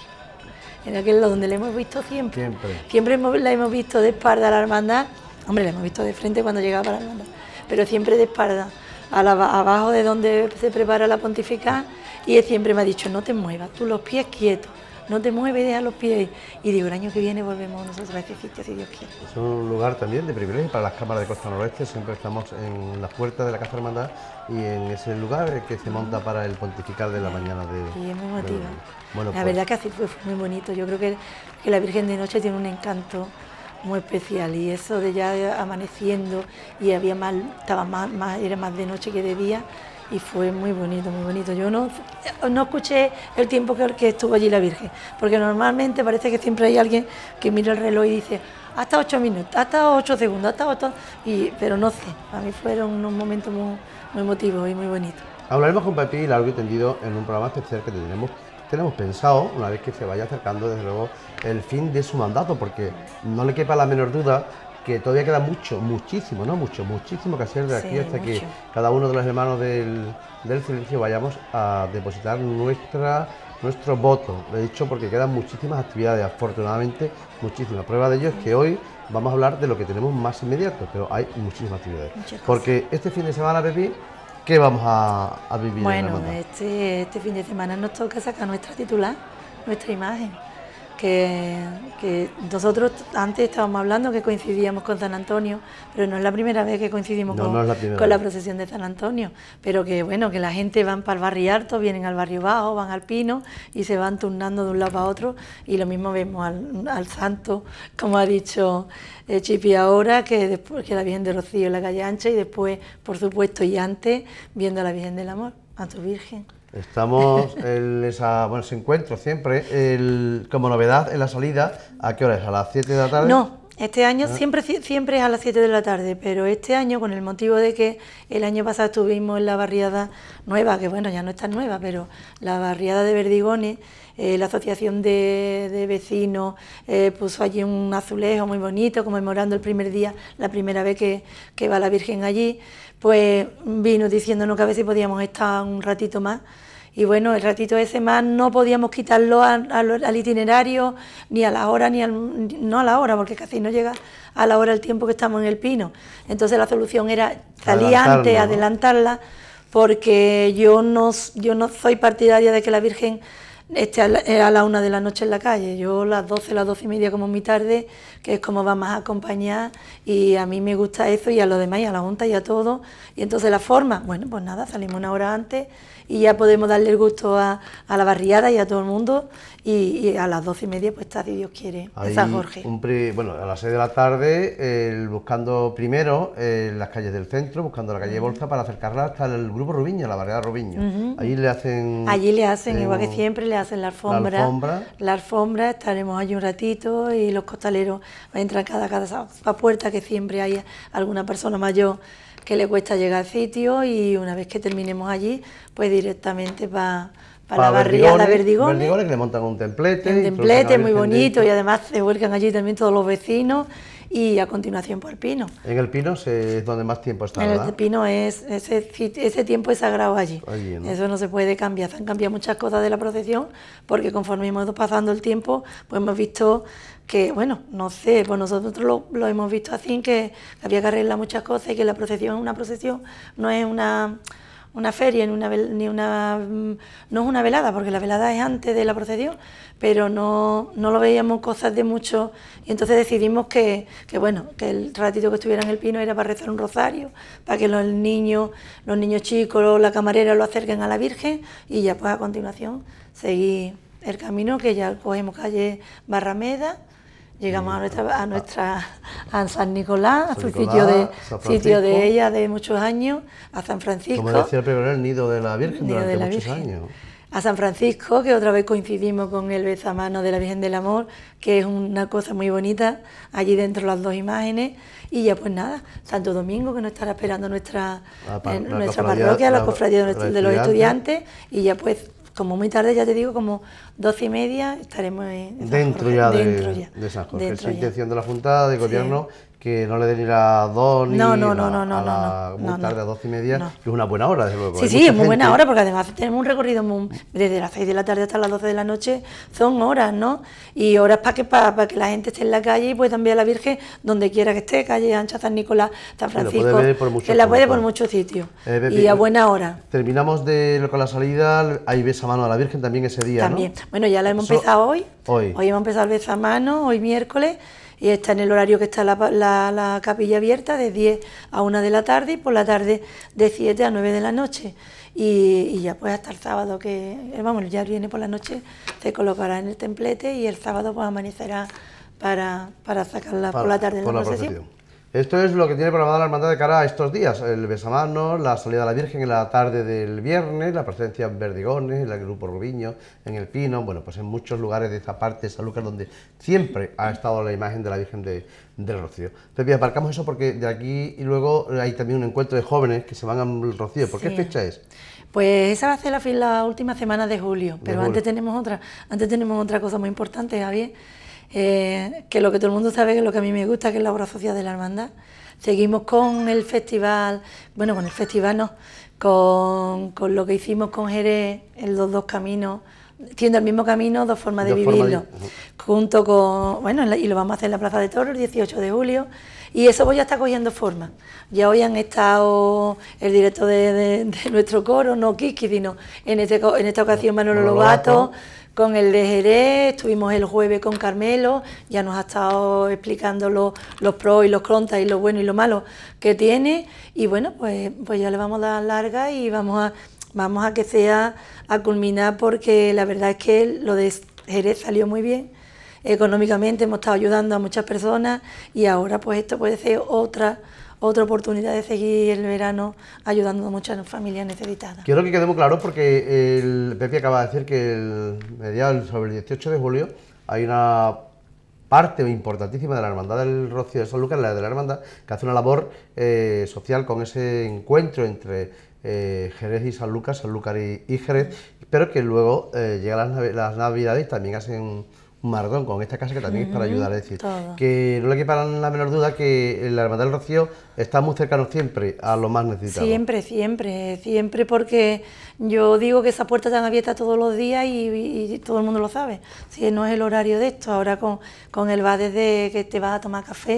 En aquel lado donde la hemos visto siempre. Siempre. Siempre hemos, la hemos visto de espalda a la hermandad. Hombre, la hemos visto de frente cuando llegaba a la hermandad, pero siempre de espalda, a la, abajo de donde se prepara la pontifical, y él siempre me ha dicho, no te muevas, tú los pies quietos, no te mueves, deja los pies. Y digo, el año que viene volvemos nosotros a este sitio, si Dios quiere. Es un lugar también de privilegio para las cámaras de Costa Noroeste, siempre estamos en las puertas de la Casa Hermandad y en ese lugar que se monta para el pontifical de la mañana de... Y es muy motivo. Bueno, la pues, verdad que así fue, fue muy bonito. Yo creo que, que la Virgen de Noche tiene un encanto muy especial, y eso de ya amaneciendo y había más, estaba más, más, era más de noche que de día, y fue muy bonito, muy bonito. Yo no, no escuché el tiempo que, que estuvo allí la Virgen, porque normalmente parece que siempre hay alguien que mira el reloj y dice hasta ocho minutos, hasta ocho segundos, hasta ocho, y, pero no sé, a mí fueron unos momentos muy, muy emotivos y muy bonitos. Hablaremos con Pepi largo y tendido en un programa especial que tendremos. Tenemos pensado, una vez que se vaya acercando, desde luego, el fin de su mandato, porque no le quepa la menor duda que todavía queda mucho, muchísimo, no mucho, muchísimo que hacer de aquí sí, hasta mucho. Que cada uno de los hermanos del, del silencio vayamos a depositar nuestra, nuestro voto. Lo he dicho porque quedan muchísimas actividades, afortunadamente muchísimas. Prueba de ello es que hoy vamos a hablar de lo que tenemos más inmediato, pero hay muchísimas actividades. Porque este fin de semana, Pepi, ¿qué vamos a, a vivir? Bueno, en este, este fin de semana nos toca sacar nuestra titular, nuestra imagen, que, que nosotros antes estábamos hablando que coincidíamos con San Antonio, pero no es la primera vez que coincidimos no, con, no la, con la procesión de San Antonio, pero que bueno, que la gente van para el barrio alto, vienen al barrio bajo, van al Pino y se van turnando de un lado para otro, y lo mismo vemos al, al santo, como ha dicho eh, Chipi ahora, que después que la Virgen de Rocío en la calle Ancha, y después, por supuesto, y antes, viendo a la Virgen del Amor, a tu Virgen. Estamos en esa, bueno, ese encuentro siempre, el, como novedad en la salida, ¿a qué hora es? ¿A las siete de la tarde? No, este año ¿Ah? siempre, siempre es a las siete de la tarde, pero este año, con el motivo de que el año pasado estuvimos en la barriada nueva, que bueno, ya no está nueva, pero la barriada de Verdigones, eh, la asociación de, de vecinos eh, puso allí un azulejo muy bonito, conmemorando el primer día, la primera vez que, que va la Virgen allí, pues vino diciéndonos que a ver si podíamos estar un ratito más. Y bueno, el ratito ese más no podíamos quitarlo a, a, al itinerario, ni a la hora, ni al, no a la hora, porque casi no llega a la hora el tiempo que estamos en el Pino. Entonces la solución era salir antes, ¿no? Adelantarla, porque yo no, yo no soy partidaria de que la Virgen esté a la, a la una de la noche en la calle. Yo las doce, las doce y media como mi tarde, que es como va más a acompañar, y a mí me gusta eso, y a los demás, y a la Junta y a todo. Y entonces la forma, bueno, pues nada, salimos una hora antes y ya podemos darle el gusto a, a la barriada y a todo el mundo, y, y a las doce y media pues está, si Dios quiere, en San Jorge. Un pri, bueno, a las seis de la tarde, eh, buscando primero eh, las calles del centro, buscando la calle uh-huh. Bolsa para acercarla hasta el grupo Rubiño, la barriada Rubiño. Uh-huh. Allí le hacen... Allí le hacen, eh, igual que siempre, le hacen la alfombra. La alfombra. La alfombra, estaremos allí un ratito y los costaleros entran cada, cada, cada puerta, que siempre hay alguna persona mayor que le cuesta llegar al sitio, y una vez que terminemos allí, pues directamente para pa la barriada Verdigones. Verdigones, que le montan un templete. Un templete muy bonito, y además se vuelcan allí también todos los vecinos, y a continuación por el Pino. En el Pino es donde más tiempo está, En ¿verdad? el Pino es, ese, ese tiempo es sagrado allí, allí ¿no? Eso no se puede cambiar. Se han cambiado muchas cosas de la procesión, porque conforme hemos ido pasando el tiempo, pues hemos visto que, bueno, no sé, pues nosotros lo, lo hemos visto así, que había que arreglar muchas cosas, y que la procesión es una procesión, no es una... una feria, ni una, ni una, no es una velada, porque la velada es antes de la procesión, pero no, no lo veíamos cosas de mucho, y entonces decidimos que, que, bueno, que el ratito que estuviera en el Pino era para rezar un rosario, para que los niños, los niños chicos, la camarera lo acerquen a la Virgen, y ya pues a continuación seguir el camino, que ya cogemos calle Barrameda, llegamos a nuestra, a nuestra a San Nicolás, a su sitio de sitio de ella de muchos años, a San Francisco. Como decía el pregonero, el nido de la Virgen nido durante de la muchos Virgen. años. A San Francisco, que otra vez coincidimos con el besamanos de la Virgen del Amor, que es una cosa muy bonita, allí dentro las dos imágenes, y ya pues nada, Santo Domingo, que nos estará esperando nuestra, la par, en, la nuestra cofradía, parroquia, la, la cofradía de, la de los estudiantes, y ya pues como muy tarde, ya te digo, como doce y media, estaremos en San dentro, Jorge, ya de, dentro ya de San Jorge. Dentro es ya. intención de la Junta de Gobierno, sí, que no le den ni las dos ni no, no, no, a, no, no, a la no, muy no, tarde, no, a doce y media, no. que es una buena hora, desde luego. Sí, Hay sí, mucha es muy buena gente. hora, porque además tenemos un recorrido muy, desde las seis de la tarde hasta las doce de la noche, son horas, ¿no? Y horas para que para, para que la gente esté en la calle, y pues también a la Virgen, donde quiera que esté, calle Ancha, San Nicolás, San Francisco, que la puede ver por muchos que la puede puntos. por muchos sitios, Eh, Pepi, y a buena hora. Terminamos de, con la salida, hay besamano a la Virgen también ese día, También. ¿no? Bueno, ya la hemos Eso, empezado hoy. Hoy. Hoy hemos empezado el besamano, hoy miércoles, y está en el horario que está la, la, la capilla abierta, de diez a una de la tarde, y por la tarde de siete a nueve de la noche. Y, y ya pues hasta el sábado, que vamos, ya viene por la noche, se colocará en el templete, y el sábado pues amanecerá para, para sacarla Para, por la tarde en por la, la procesión. procesión. Esto es lo que tiene programada la hermandad de cara a estos días, el besamano, la salida de la Virgen en la tarde del viernes, la presencia en Verdigones, en el grupo Rubiño, en el Pino, bueno, pues en muchos lugares de esta parte de Sanlúcar donde siempre ha estado la imagen de la Virgen de, del Rocío. Pepi, aparcamos eso porque de aquí y luego hay también un encuentro de jóvenes que se van al Rocío. ¿Por sí. qué fecha es? Pues esa va a ser la, la última semana de julio, pero de julio. antes tenemos otra, antes tenemos otra cosa muy importante, Javier. Eh, que lo que todo el mundo sabe, que es lo que a mí me gusta, que es la obra social de la hermandad. Seguimos con el festival, bueno, con el festival no, con, con lo que hicimos con Jerez en los dos caminos, siendo el mismo camino, dos formas de dos vivirlo, formas de... junto con, bueno, y lo vamos a hacer en la Plaza de Toros el dieciocho de julio, y eso pues ya está cogiendo forma. Ya hoy han estado el director de, de, de nuestro coro, no Kiki, sino en, este, en esta ocasión Manolo Lobato, con el de Jerez, estuvimos el jueves con Carmelo, ya nos ha estado explicando lo, los pros y los contras y lo bueno y lo malo que tiene, y bueno, pues, pues ya le vamos a dar larga y vamos a, vamos a que sea a culminar, porque la verdad es que lo de Jerez salió muy bien, económicamente hemos estado ayudando a muchas personas, y ahora pues esto puede ser otra otra oportunidad de seguir el verano ayudando a muchas familias necesitadas. Quiero que quede muy claro, porque el Pepi acaba de decir que el mediado sobre el dieciocho de julio hay una parte importantísima de la Hermandad del Rocío de Sanlúcar, la de la Hermandad, que hace una labor eh, social con ese encuentro entre eh, Jerez y Sanlúcar, Sanlúcar y, y Jerez, pero que luego eh, llegan las, las Navidades y también hacen un maratón con esta casa, que también uh-huh, es para ayudar, es decir, todo. Que no le quepan la menor duda que la Hermandad del Rocío está muy cercano siempre a los más necesitados. Siempre, siempre, siempre, porque yo digo que esa puerta está abierta todos los días y, y, y todo el mundo lo sabe. Si no es el horario de esto, ahora con, con el va desde que te vas a tomar café,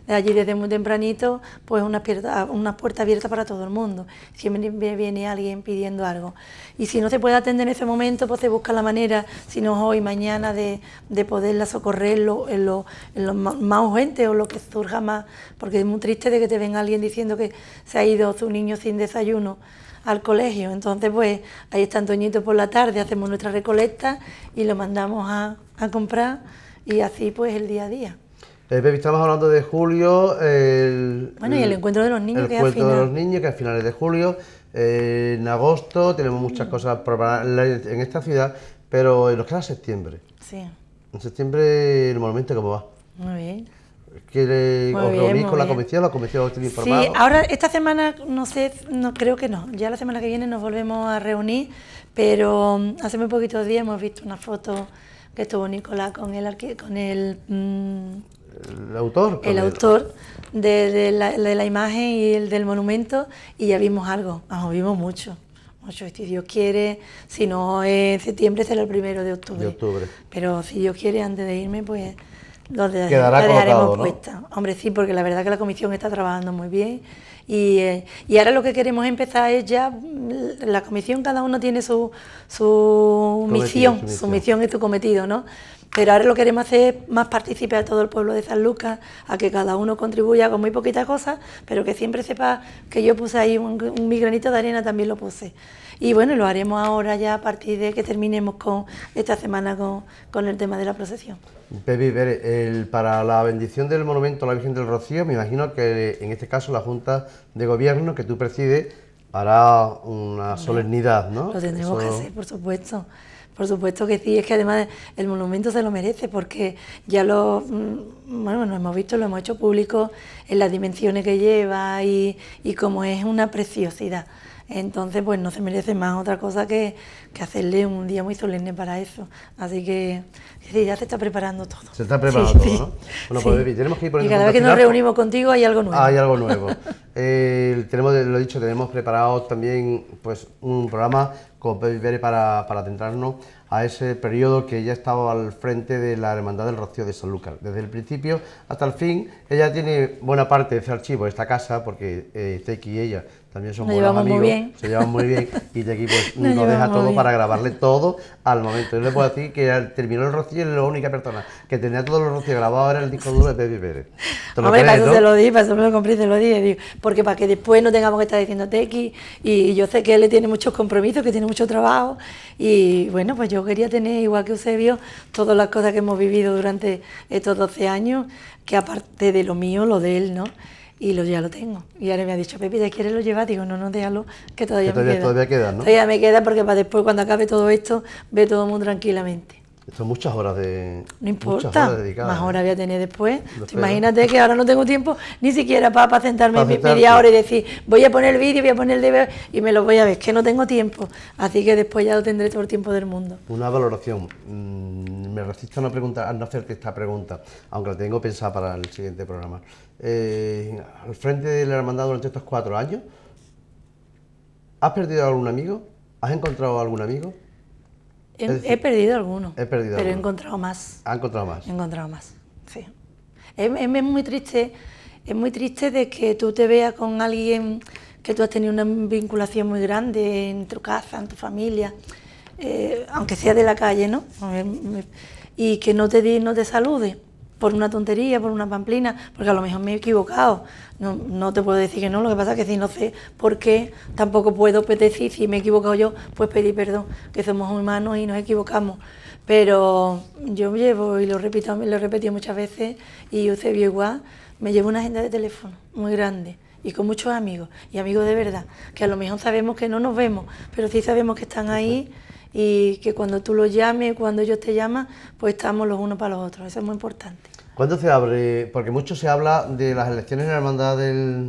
de allí desde muy tempranito, pues una puerta, una puerta abierta para todo el mundo. Siempre viene alguien pidiendo algo. Y si no se puede atender en ese momento, pues se busca la manera, si no es hoy, mañana, de, de poderla socorrerlo en lo, en lo más urgente o lo que surja más, porque es muy triste de que te venga alguien diciendo que se ha ido su niño sin desayuno al colegio. Entonces, pues ahí está Antoñito por la tarde, hacemos nuestra recolecta y lo mandamos a, a comprar, y así pues el día a día. Eh, Pepi, estamos hablando de julio, el, bueno, y el encuentro de los niños, el que es encuentro a final. de los niños, que es a finales de julio. Eh, en agosto tenemos muchas cosas preparadas en esta ciudad, pero nos queda septiembre. Sí. En septiembre, el monumento, ¿cómo va? Muy bien. ¿Quiere, Muy ¿Os bien, reunís muy con la bien. comisión? ¿La comisión os tiene informado? Sí, ahora esta semana, no sé, no creo que no. Ya la semana que viene nos volvemos a reunir, pero um, hace muy poquitos días hemos visto una foto que estuvo Nicolás con el, arqui- con el, mm, ¿El autor? el autor de, de, la, de la imagen y el del monumento, y ya vimos algo, vamos, vimos mucho. Mucho, si Dios quiere, si no en septiembre será el primero de octubre. De octubre. Pero si Dios quiere, antes de irme, pues lo de, Quedará la dejaremos colocado, ¿no? puesta. Hombre, sí, porque la verdad que la comisión está trabajando muy bien. Y, eh, y ahora lo que queremos empezar es ya, mm, la comisión, cada uno tiene su, su, Cometido, misión, su misión. su misión y su cometido, ¿no? Pero ahora lo queremos hacer más partícipe a todo el pueblo de San Lucas, a que cada uno contribuya con muy poquitas cosas, pero que siempre sepa que yo puse ahí un, un mi granito de arena, también lo puse. Y bueno, lo haremos ahora ya a partir de que terminemos con esta semana con, con el tema de la procesión. Pepi, Pérez, el, para la bendición del monumento a la Virgen del Rocío, me imagino que en este caso la Junta de Gobierno que tú presides hará una solemnidad, ¿no? Lo tendremos Eso... que hacer, por supuesto. Por supuesto que sí, es que además el monumento se lo merece, porque ya lo, mm, bueno, lo hemos visto, lo hemos hecho público en las dimensiones que lleva y, y como es una preciosidad. Entonces, pues no se merece más otra cosa que, que hacerle un día muy solemne para eso. Así que sí, ya se está preparando todo. Se está preparando Sí, todo, sí. ¿no? Bueno, Sí. pues Pepi, tenemos que ir Y poniendo cada punto vez que nos final. reunimos contigo hay algo nuevo. Hay algo nuevo. Eh, tenemos, lo dicho, tenemos preparado también pues un programa con Pepi Pérez para, para centrarnos a ese periodo que ella estaba al frente de la Hermandad del Rocío de Sanlúcar. Desde el principio hasta el fin, ella tiene buena parte de ese archivo de esta casa, porque eh, Tequi y ella también son Nos buenos llevamos muy amigos, bien. se llevan muy bien, y Tequi pues Nos nos deja llevamos todo bien. para grabarle todo al momento. Yo le puedo decir que al- terminó el Rocío y la única persona que tenía todos los Rocíos grabados era el disco duro de Pepi Pérez. ¿Te lo Hombre, crees, para eso no? se lo di, para eso me lo compré y se lo di, digo, porque para que después no tengamos que estar diciendo Tequi, y yo sé que él le tiene muchos compromisos, que tiene mucho trabajo, y bueno, pues yo quería tener, igual que Eusebio, todas las cosas que hemos vivido durante estos doce años, que aparte de lo mío, lo de él, ¿no? Y lo, ya lo tengo. Y ahora me ha dicho, Pepi, ¿te quieres lo llevar? Digo, no, no, déjalo, que todavía, Que todavía- me queda. todavía queda, ¿no? Todavía me queda, porque para después, cuando acabe todo esto, ve todo muy tranquilamente. Son muchas horas de... No muchas importa, horas dedicadas, más ¿eh? horas voy a tener después. Lo Tú espero. imagínate que ahora no tengo tiempo ni siquiera para, para sentarme Para me- sentarte. media hora y decir, voy a poner el vídeo, voy a poner el D V D y me lo voy a ver, que no tengo tiempo. Así que después ya lo tendré todo el tiempo del mundo. Una valoración. Mm, me resisto a no, preguntar, a no hacerte esta pregunta, aunque la tengo pensada para el siguiente programa. Eh, al frente de la hermandad durante estos cuatro años, ¿has perdido algún amigo? ¿Has encontrado algún amigo? He, Es decir, he perdido algunos, he perdido pero he algunos. encontrado más. ¿Has encontrado más? He encontrado más, sí. Es, es- es muy triste, es muy triste de que tú te veas con alguien que tú has tenido una vinculación muy grande en tu casa, en tu familia, eh, aunque sea de la calle, ¿no? Y que no te, di- no te salude por una tontería, por una pamplina, porque a lo mejor me he equivocado. No, no te puedo decir que no, lo que pasa es que si no sé por qué, tampoco puedo decir, si me he equivocado yo, pues pedir perdón, que somos humanos y nos equivocamos. Pero yo llevo, y lo repito, lo he repetido muchas veces, y Eusebio igual, me llevo una agenda de teléfono muy grande, y con muchos amigos, y amigos de verdad, que a lo mejor sabemos que no nos vemos, pero sí sabemos que están ahí, y que cuando tú los llames, cuando ellos te llaman, pues estamos los unos para los otros, eso es muy importante. ¿Cuándo se abre? Porque mucho se habla de las elecciones en la hermandad del,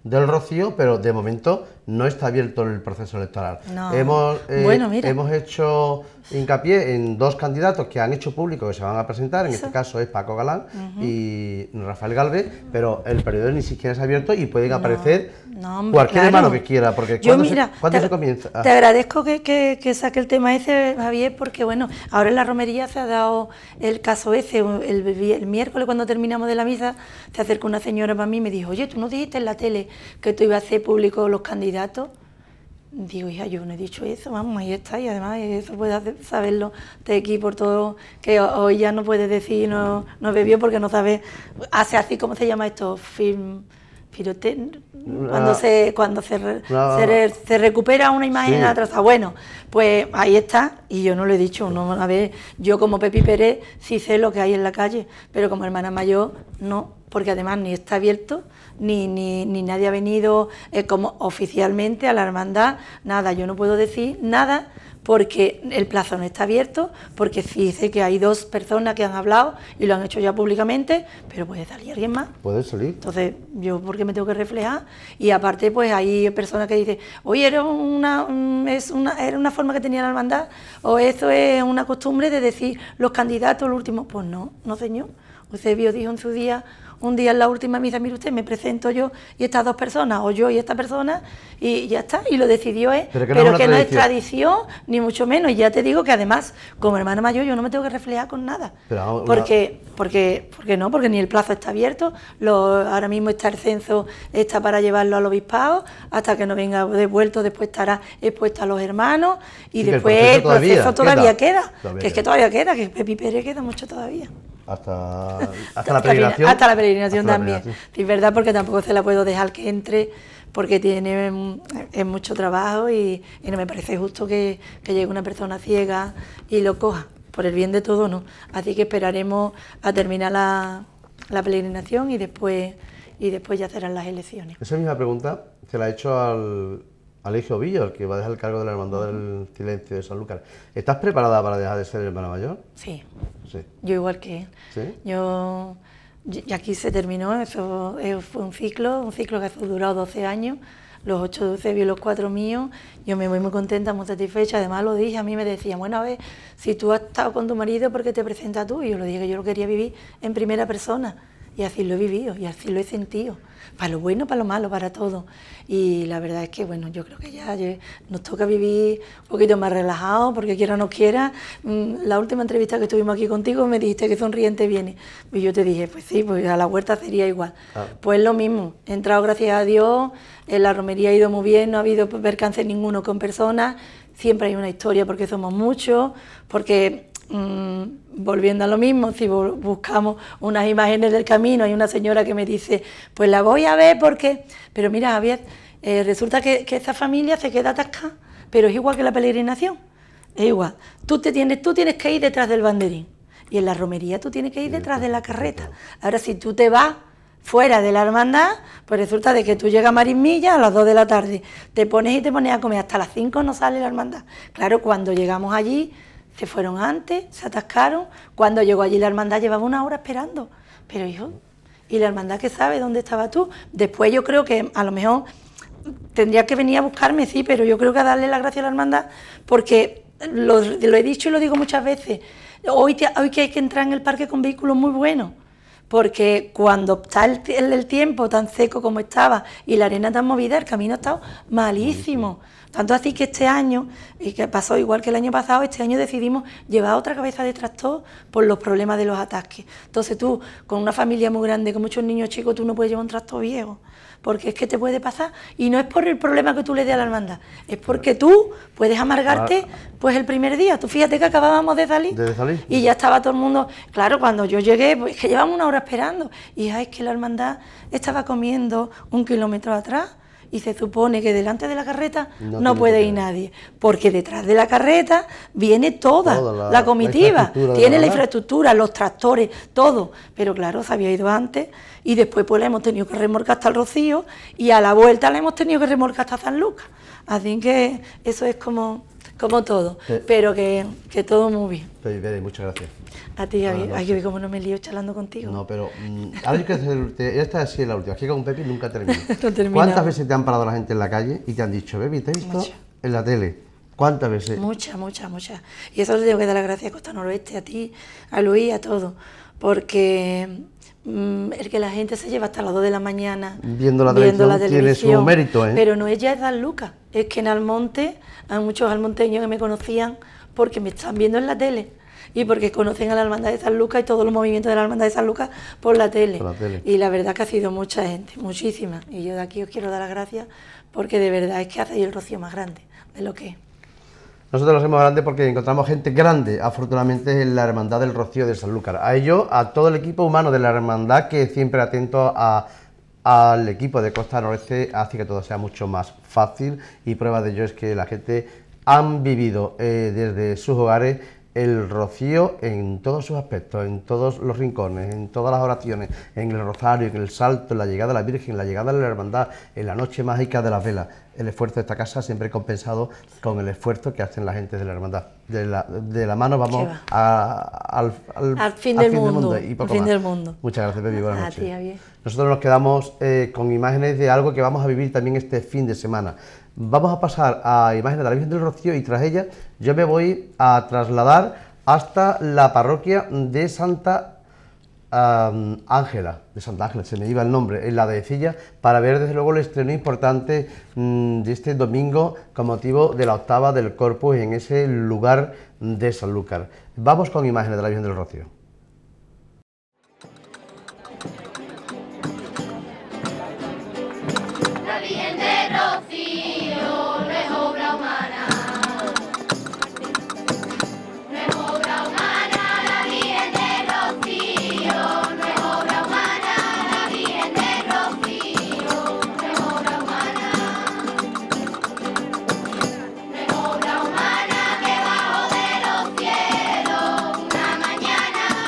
del Rocío, pero de momento no está abierto el proceso electoral. No. Hemos, eh, Bueno, mira. hemos hecho hincapié en dos candidatos que han hecho público que se van a presentar, en Eso. este caso es Paco Galán Ujú. y Rafael Galvez, pero el periodo ni siquiera es abierto y pueden No, aparecer no, hombre, cualquier claro. hermano que quiera, porque Yo, ¿cuándo, mira, se, ¿cuándo te, se comienza? Ah. Te agradezco que, que, que saque el tema ese, Javier, porque bueno, ahora en la romería se ha dado el caso ese, el, el miércoles cuando terminamos de la misa, se acercó una señora para mí y me dijo, oye, ¿tú no dijiste en la tele que tú ibas a hacer público los candidatos? Digo, hija, yo no he dicho eso, vamos, ahí está, y además eso puedes hacer- saberlo de aquí por todo, que hoy ya no puedes decir, no, no bebió porque no sabe, hace así, ¿cómo se llama esto? Film, pirote, cuando Ah. se cuando se, re- No. se, re- se recupera una imagen Sí. atrás, bueno, pues ahí está, y yo no lo he dicho, no, a ver, yo como Pepi Pérez sí sé lo que hay en la calle, pero como hermana mayor no, porque además ni está abierto, ni, ni, ni nadie ha venido eh, como oficialmente a la hermandad, nada, yo no puedo decir nada porque el plazo no está abierto, porque sí sé que hay dos personas que han hablado y lo han hecho ya públicamente, pero puede salir alguien más. Puede salir. Entonces, yo porque me tengo que reflejar, y aparte pues hay personas que dicen, oye, era una, mm, es una, era una forma que tenía la hermandad, o eso es una costumbre de decir los candidatos, el último, pues no, no señor. Eusebio dijo en su día, un día en la última misa, mire usted, me presento yo y estas dos personas, o yo y esta persona, y ya está, y lo decidió él, Pero que pero no es una que no es tradición. tradición, ni mucho menos, y ya te digo que además, como hermana mayor, yo no me tengo que reflejar con nada, Pero una- porque, porque, porque no, porque ni el plazo está abierto, lo, ahora mismo está el censo, está para llevarlo al obispado, hasta que no venga devuelto, después estará expuesto a los hermanos, y Sí, que el después proceso el proceso todavía todavía queda. queda, Todavía que es que queda. todavía queda, que Pepi Pérez queda mucho todavía. Hasta, hasta Hasta la peregrinación. Hasta la peregrinación Hasta la también. peregrinación. Sí, es verdad, porque tampoco se la puedo dejar que entre, porque tiene mm, es mucho trabajo y, y no me parece justo que, que llegue una persona ciega y lo coja. Por el bien de todo, no. Así que esperaremos a terminar la, la peregrinación y después, y después ya serán las elecciones. Esa misma pregunta se la he hecho al, al Eligio Villo, el que va a dejar el cargo de la Hermandad del Silencio de Sanlúcar. ¿Estás preparada para dejar de ser hermana mayor? Sí. Sí. Yo igual que él. ¿Sí? Yo, y aquí se terminó, eso eh, fue un ciclo, un ciclo que ha durado doce años, los ocho de Eusebio y los cuatro míos. Yo me voy muy contenta, muy satisfecha, además lo dije, a mí me decían, bueno, a ver, si tú has estado con tu marido, ¿por qué te presentas tú? Y yo lo dije que yo lo quería vivir en primera persona, y así lo he vivido, y así lo he sentido, para lo bueno, para lo malo, para todo. Y la verdad es que, bueno, yo creo que ya ya nos toca vivir un poquito más relajado, porque quiera o no quiera. mm, La última entrevista que estuvimos aquí contigo me dijiste que sonriente viene, y yo te dije, pues sí, pues a la huerta sería igual. Ah. Pues lo mismo, he entrado gracias a Dios, en la romería ha ido muy bien, no ha habido percance ninguno con personas, siempre hay una historia porque somos muchos, porque mm, volviendo a lo mismo, si bu- buscamos unas imágenes del camino, hay una señora que me dice, pues la voy a ver porque, pero mira Javier, eh, resulta que, que esa familia se queda atascada, pero es igual que la peregrinación, es igual, tú, te tienes, tú tienes que ir detrás del banderín, y en la romería tú tienes que ir detrás de la carreta. Ahora si tú te vas fuera de la hermandad, pues resulta de que tú llegas a Marismilla a las dos de la tarde, te pones y te pones a comer, hasta las cinco no sale la hermandad. Claro, cuando llegamos allí, se fueron antes, se atascaron, cuando llegó allí la hermandad llevaba una hora esperando, pero hijo, ¿y la hermandad qué sabe dónde estabas tú? Después yo creo que a lo mejor tendría que venir a buscarme, sí, pero yo creo que a darle las gracias a la hermandad, porque lo, lo he dicho y lo digo muchas veces, hoy, te- hoy que hay que entrar en el parque con vehículos muy buenos, porque cuando está el, el- el tiempo tan seco como estaba y la arena tan movida, el camino ha estado malísimo. Tanto así que este año, y que pasó igual que el año pasado, este año decidimos llevar otra cabeza de tractor por los problemas de los atasques. Entonces tú, con una familia muy grande, con muchos niños chicos, tú no puedes llevar un tractor viejo, porque es que te puede pasar, y no es por el problema que tú le des a la hermandad, es porque tú puedes amargarte pues el primer día. Tú fíjate que acabábamos de salir, ¿De salir? y ya estaba todo el mundo, claro, cuando yo llegué, pues que llevamos una hora esperando, y ay, es que la hermandad estaba comiendo un kilómetro atrás, y se supone que delante de la carreta No no, tiene puede que ir nadie, porque detrás de la carreta viene toda, Toda la- la, comitiva, la infraestructura de tiene la la hermandad. infraestructura, los tractores, todo, pero claro, se había ido antes y después pues la hemos tenido que remolcar hasta el Rocío y a la vuelta la hemos tenido que remolcar hasta San Lucas, así que eso es como, como todo, Sí. pero que, que todo muy bien. Pues, Bere, muchas gracias. A ti, Buenas Javier, noches. hay que ver cómo no me lío charlando contigo. No, pero mm, ahora hay que hacer, esta sí es la última, aquí con Pepi nunca termina. No termina. ¿Cuántas veces te han parado la gente en la calle y te han dicho, Pepi, te he visto Muchas. en la tele? ¿Cuántas veces? Muchas, muchas, muchas. Y eso le tengo que dar las gracias a Costa Noroeste, a ti, a Luis, a todos, porque mm, el que la gente se lleva hasta las dos de la mañana Viendo la televisión tiene su mérito, ¿eh? Pero no es ya de San Lucas, es que en Almonte hay muchos almonteños que me conocían porque me están viendo en la tele y porque conocen a la Hermandad de San Lucas y todos los movimientos de la Hermandad de San Lucas por la tele. Por la tele. Y la verdad que ha sido mucha gente, muchísima. Y yo de aquí os quiero dar las gracias porque de verdad es que hacéis el rocío más grande de lo que es. Nosotros lo hacemos grande porque encontramos gente grande, afortunadamente, en la Hermandad del Rocío de Sanlúcar. A ello, a todo el equipo humano de la Hermandad, que siempre atento a, al equipo de Costa Noroeste, hace que todo sea mucho más fácil, y prueba de ello es que la gente han vivido eh, desde sus hogares el rocío en todos sus aspectos, en todos los rincones, en todas las oraciones, en el rosario, en el salto, en la llegada de la Virgen, en la llegada de la Hermandad, en la noche mágica de las velas. El esfuerzo de esta casa siempre compensado con el esfuerzo que hacen la gente de la Hermandad. De la, de la mano vamos a, al, al, Al fin del mundo, y poco al fin más. del mundo. Muchas gracias, Pepi, buenas A noches. ti, Javier. Nosotros nos quedamos eh, con imágenes de algo que vamos a vivir también este fin de semana. Vamos a pasar a imágenes de la Virgen del Rocío y tras ella yo me voy a trasladar hasta la parroquia de Santa um, Ángela, de Santa Ángela, se me iba el nombre, en la Dehesilla, para ver desde luego el estreno importante mm, de este domingo con motivo de la octava del Corpus en ese lugar de Sanlúcar. Vamos con imágenes de la Virgen del Rocío. La Virgen del Rocío no es obra humana, no es obra humana, la Virgen del Rocío no es obra humana, la Virgen del Rocío no es obra humana, no es obra humana que bajo de los cielos una mañana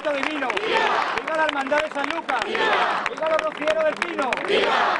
Cristo Divino. ¡Viva! ¡Viva la Hermandad de San Lucas! ¡Viva! ¡Viva los rocieros del Pino! ¡Viva!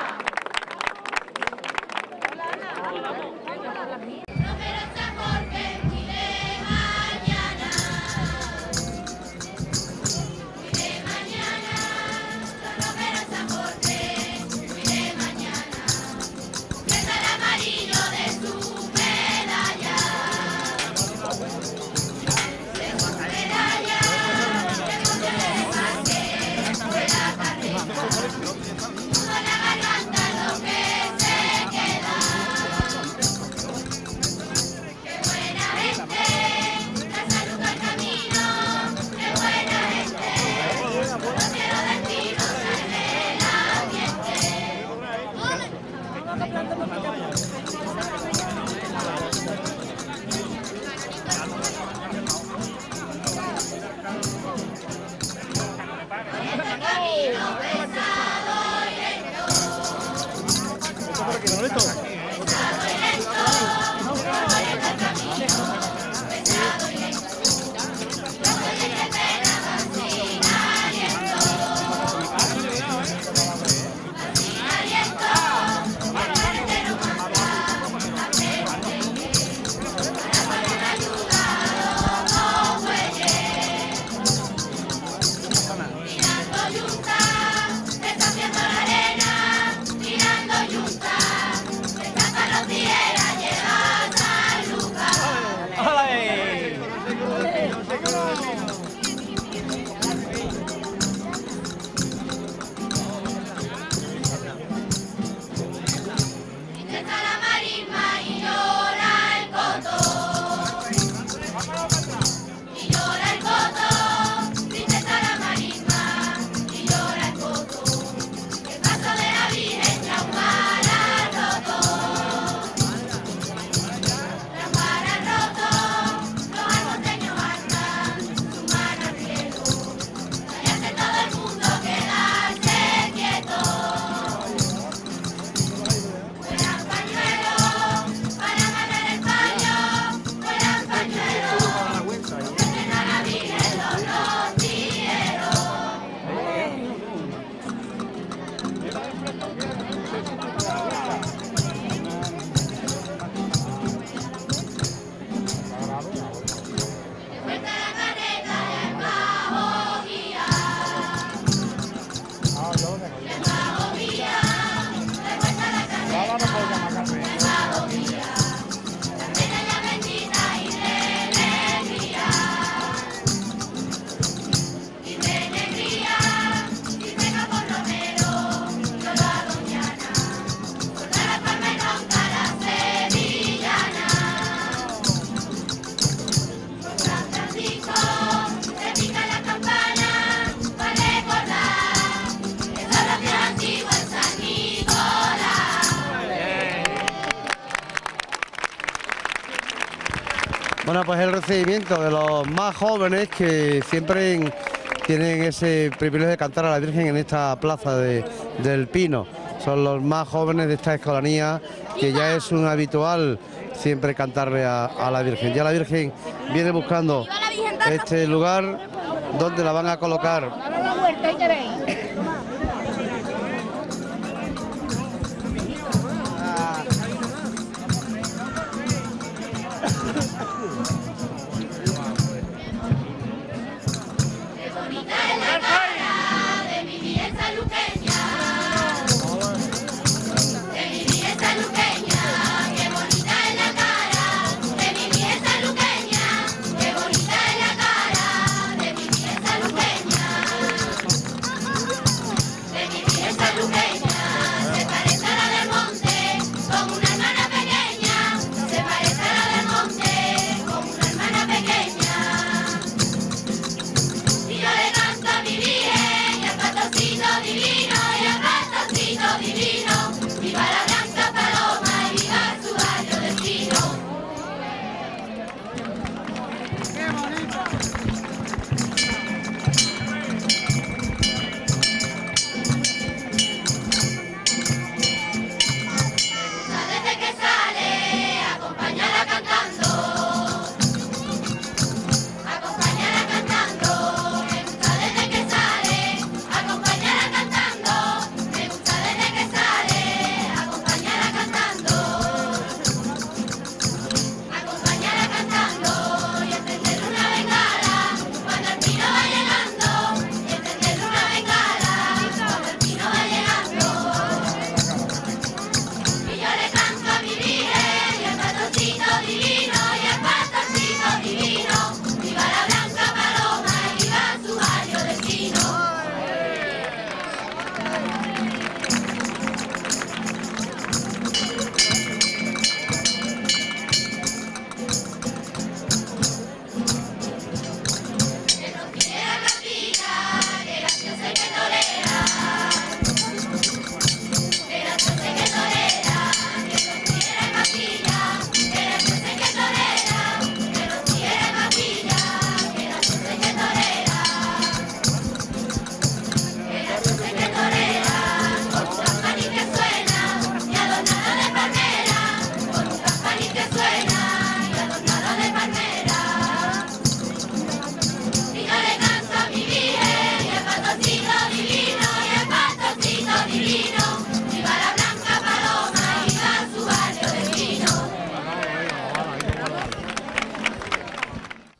Bueno, pues el recibimiento de los más jóvenes que siempre en- tienen ese privilegio de cantar a la Virgen en esta plaza de- del Pino. Son los más jóvenes de esta escolanía, que ya es un habitual siempre cantarle a, a la Virgen. Ya la Virgen viene buscando este lugar donde la van a colocar. Dale la vuelta, ahí tenéis. Como una hermana pequeña, se parece a la del monte, como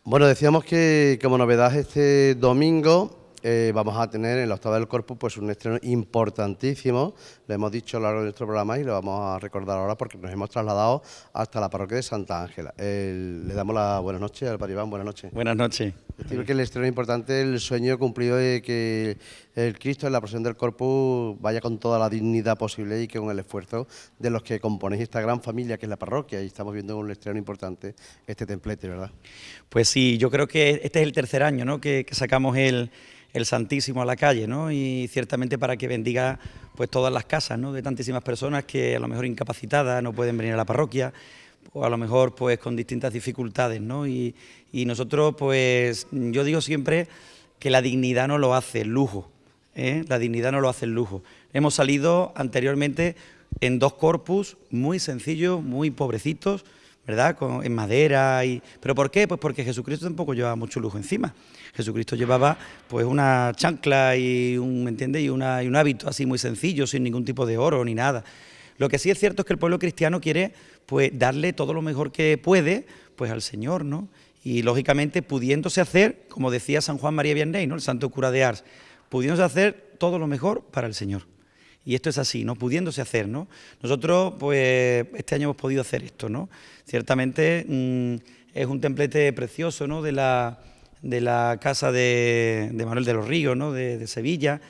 Bueno, decíamos que como novedad este domingo eh, vamos a tener en la octava del Corpus pues un estreno importantísimo, lo hemos dicho a lo largo de nuestro programa y lo vamos a recordar ahora porque nos hemos trasladado hasta la parroquia de Santa Ángela. El, le damos las buenas noches al Padre Iván, buenas noches. Buenas noches. Decir que el estreno es importante, el sueño cumplido de que el Cristo en la procesión del Corpus vaya con toda la dignidad posible y que con el esfuerzo de los que componéis esta gran familia que es la parroquia, y estamos viendo un estreno importante este templete, ¿verdad? Pues sí, yo creo que este es el tercer año, ¿no?, que, que sacamos el, el Santísimo a la calle, ¿no?, y ciertamente para que bendiga pues todas las casas, ¿no?, de tantísimas personas que a lo mejor incapacitadas no pueden venir a la parroquia, o a lo mejor pues con distintas dificultades, ¿no? Y, y nosotros, pues, yo digo siempre que la dignidad no lo hace el lujo, ¿eh? La dignidad no lo hace el lujo. Hemos salido anteriormente en dos corpus muy sencillos, muy pobrecitos, ¿verdad?, Con, en madera. Y, ¿pero por qué? Pues porque Jesucristo tampoco llevaba mucho lujo encima. Jesucristo llevaba pues una chancla y un, ¿me entiendes?, y, una, y un hábito así muy sencillo, sin ningún tipo de oro ni nada. Lo que sí es cierto es que el pueblo cristiano quiere pues darle todo lo mejor que puede pues al Señor, ¿no? Y lógicamente pudiéndose hacer, como decía San Juan María Vianney, ¿no?, el santo cura de Ars, pudiéndose hacer todo lo mejor para el Señor. Y esto es así, ¿no?, pudiéndose hacer, ¿no? Nosotros pues este año hemos podido hacer esto, ¿no? Ciertamente mmm, es un templete precioso, ¿no?, de la, de la casa de, de Manuel de los Ríos, ¿no?, de, de Sevilla,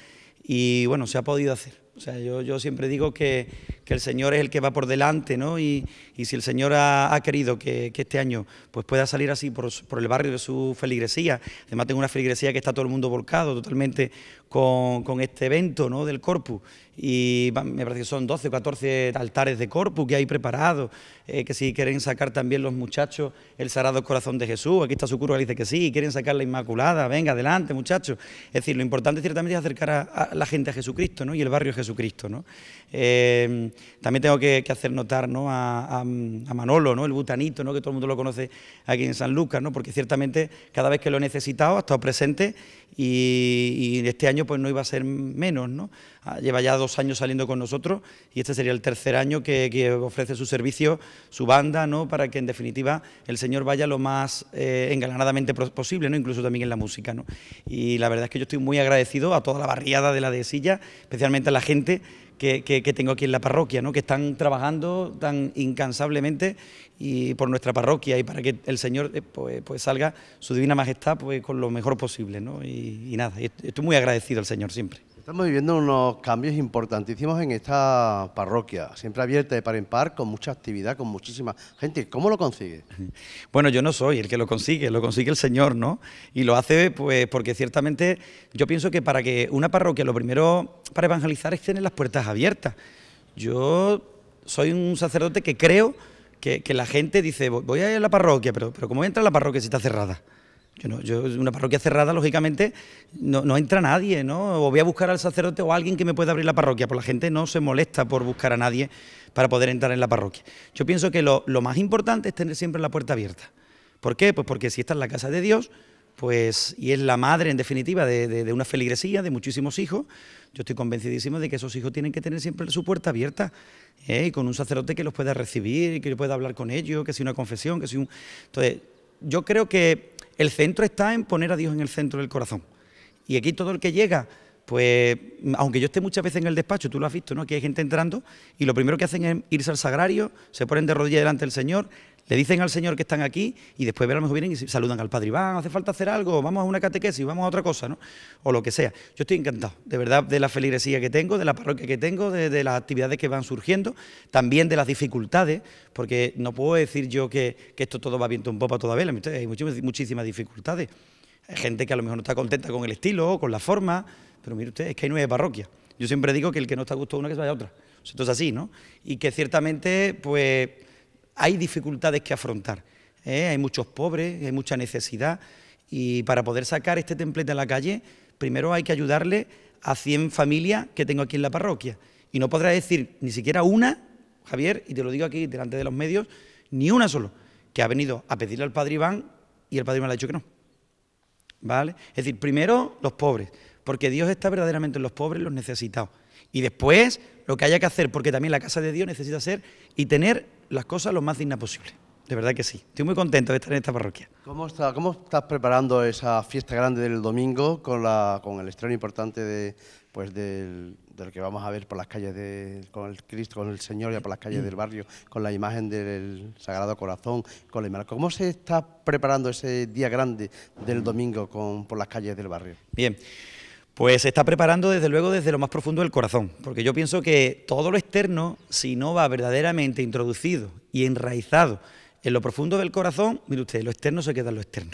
y bueno, se ha podido hacer. O sea, yo, yo siempre digo que, que el Señor es el que va por delante, ¿no? Y, y si el Señor ha, ha querido que, que este año pues pueda salir así por, por el barrio de su feligresía, además tengo una feligresía que está todo el mundo volcado totalmente con, con este evento, ¿no?, del Corpus, y me parece que son doce o catorce altares de Corpus que hay preparados, eh, que si quieren sacar también los muchachos el Sagrado Corazón de Jesús, aquí está su cura que dice que sí, quieren sacar la Inmaculada, venga, adelante muchachos. Es decir, lo importante ciertamente es acercar a, a la gente a Jesucristo, ¿no?, y el barrio a Jesucristo, ¿no? Eh, también tengo que, que hacer notar, ¿no?, a, a, a Manolo, ¿no?, el butanito, ¿no?, que todo el mundo lo conoce aquí en San Lucas, ¿no?, porque ciertamente cada vez que lo he necesitado ha estado presente y, y este año pues no iba a ser menos, ¿no? Lleva ya dos años saliendo con nosotros y este sería el tercer año que, que ofrece su servicio, su banda, ¿no?, para que en definitiva el Señor vaya lo más eh, engalanadamente posible, ¿no?, incluso también en la música, ¿no? Y la verdad es que yo estoy muy agradecido a toda la barriada de la Dehesilla, especialmente a la gente que, que, que tengo aquí en la parroquia, ¿no?, que están trabajando tan incansablemente y por nuestra parroquia y para que el Señor eh, pues, pues salga su divina majestad pues con lo mejor posible, ¿no? Y, y nada, estoy muy agradecido al Señor siempre. Estamos viviendo unos cambios importantísimos en esta parroquia, siempre abierta de par en par, con mucha actividad, con muchísima gente. ¿Cómo lo consigue? Bueno, yo no soy el que lo consigue, lo consigue el Señor, ¿no? Y lo hace pues porque ciertamente yo pienso que para que una parroquia, lo primero para evangelizar es tener las puertas abiertas. Yo soy un sacerdote que creo que, que la gente dice, voy a ir a la parroquia, pero, pero ¿cómo entra a la parroquia si está cerrada? Yo no, yo, una parroquia cerrada, lógicamente, no, no entra nadie, ¿no? O voy a buscar al sacerdote o a alguien que me pueda abrir la parroquia, pues la gente no se molesta por buscar a nadie para poder entrar en la parroquia. Yo pienso que lo, lo más importante es tener siempre la puerta abierta. ¿Por qué? Pues porque si esta es la casa de Dios, pues, y es la madre, en definitiva, de, de, de una feligresía, de muchísimos hijos, yo estoy convencidísimo de que esos hijos tienen que tener siempre su puerta abierta, ¿eh? Y con un sacerdote que los pueda recibir, que pueda hablar con ellos, que si una confesión, que si un... Entonces, yo creo que el centro está en poner a Dios en el centro del corazón. Y aquí todo el que llega, pues, aunque yo esté muchas veces en el despacho, tú lo has visto, ¿no?, aquí hay gente entrando y lo primero que hacen es irse al sagrario, se ponen de rodillas delante del Señor, le dicen al Señor que están aquí y después a lo mejor vienen y saludan al Padre Iván, hace falta hacer algo, vamos a una catequesis, vamos a otra cosa, ¿no?, o lo que sea. Yo estoy encantado, de verdad, de la feligresía que tengo, de la parroquia que tengo, de, de las actividades que van surgiendo, también de las dificultades, porque no puedo decir yo que, que esto todo va viento en popa todavía, hay muchísimas, muchísimas dificultades. Hay gente que a lo mejor no está contenta con el estilo, con la forma, pero mire usted, es que hay nueve parroquias. Yo siempre digo que el que no está a gusto de una que se vaya a otra. Esto es así, ¿no? Y que ciertamente, pues, hay dificultades que afrontar, ¿eh? Hay muchos pobres, hay mucha necesidad, y para poder sacar este templete a la calle, primero hay que ayudarle a cien familias que tengo aquí en la parroquia. Y no podrá decir ni siquiera una, Javier, y te lo digo aquí delante de los medios, ni una solo, que ha venido a pedirle al Padre Iván y el Padre Iván le ha dicho que no. ¿Vale? Es decir, primero los pobres, porque Dios está verdaderamente en los pobres, los necesitados. Y después lo que haya que hacer, porque también la casa de Dios necesita ser y tener las cosas lo más dignas posible. de verdad que sí. Estoy muy contento de estar en esta parroquia. ¿Cómo, está, cómo estás preparando esa fiesta grande del domingo con, la, con el estreno importante de, pues del, del que vamos a ver por las calles de, con el Cristo, con el Señor, ya por las calles del barrio, con la imagen del Sagrado Corazón, con la imagen? ¿Cómo se está preparando ese día grande del domingo con, por las calles del barrio? Bien, pues se está preparando desde luego desde lo más profundo del corazón, porque yo pienso que todo lo externo, si no va verdaderamente introducido y enraizado en lo profundo del corazón, mire usted, lo externo se queda en lo externo.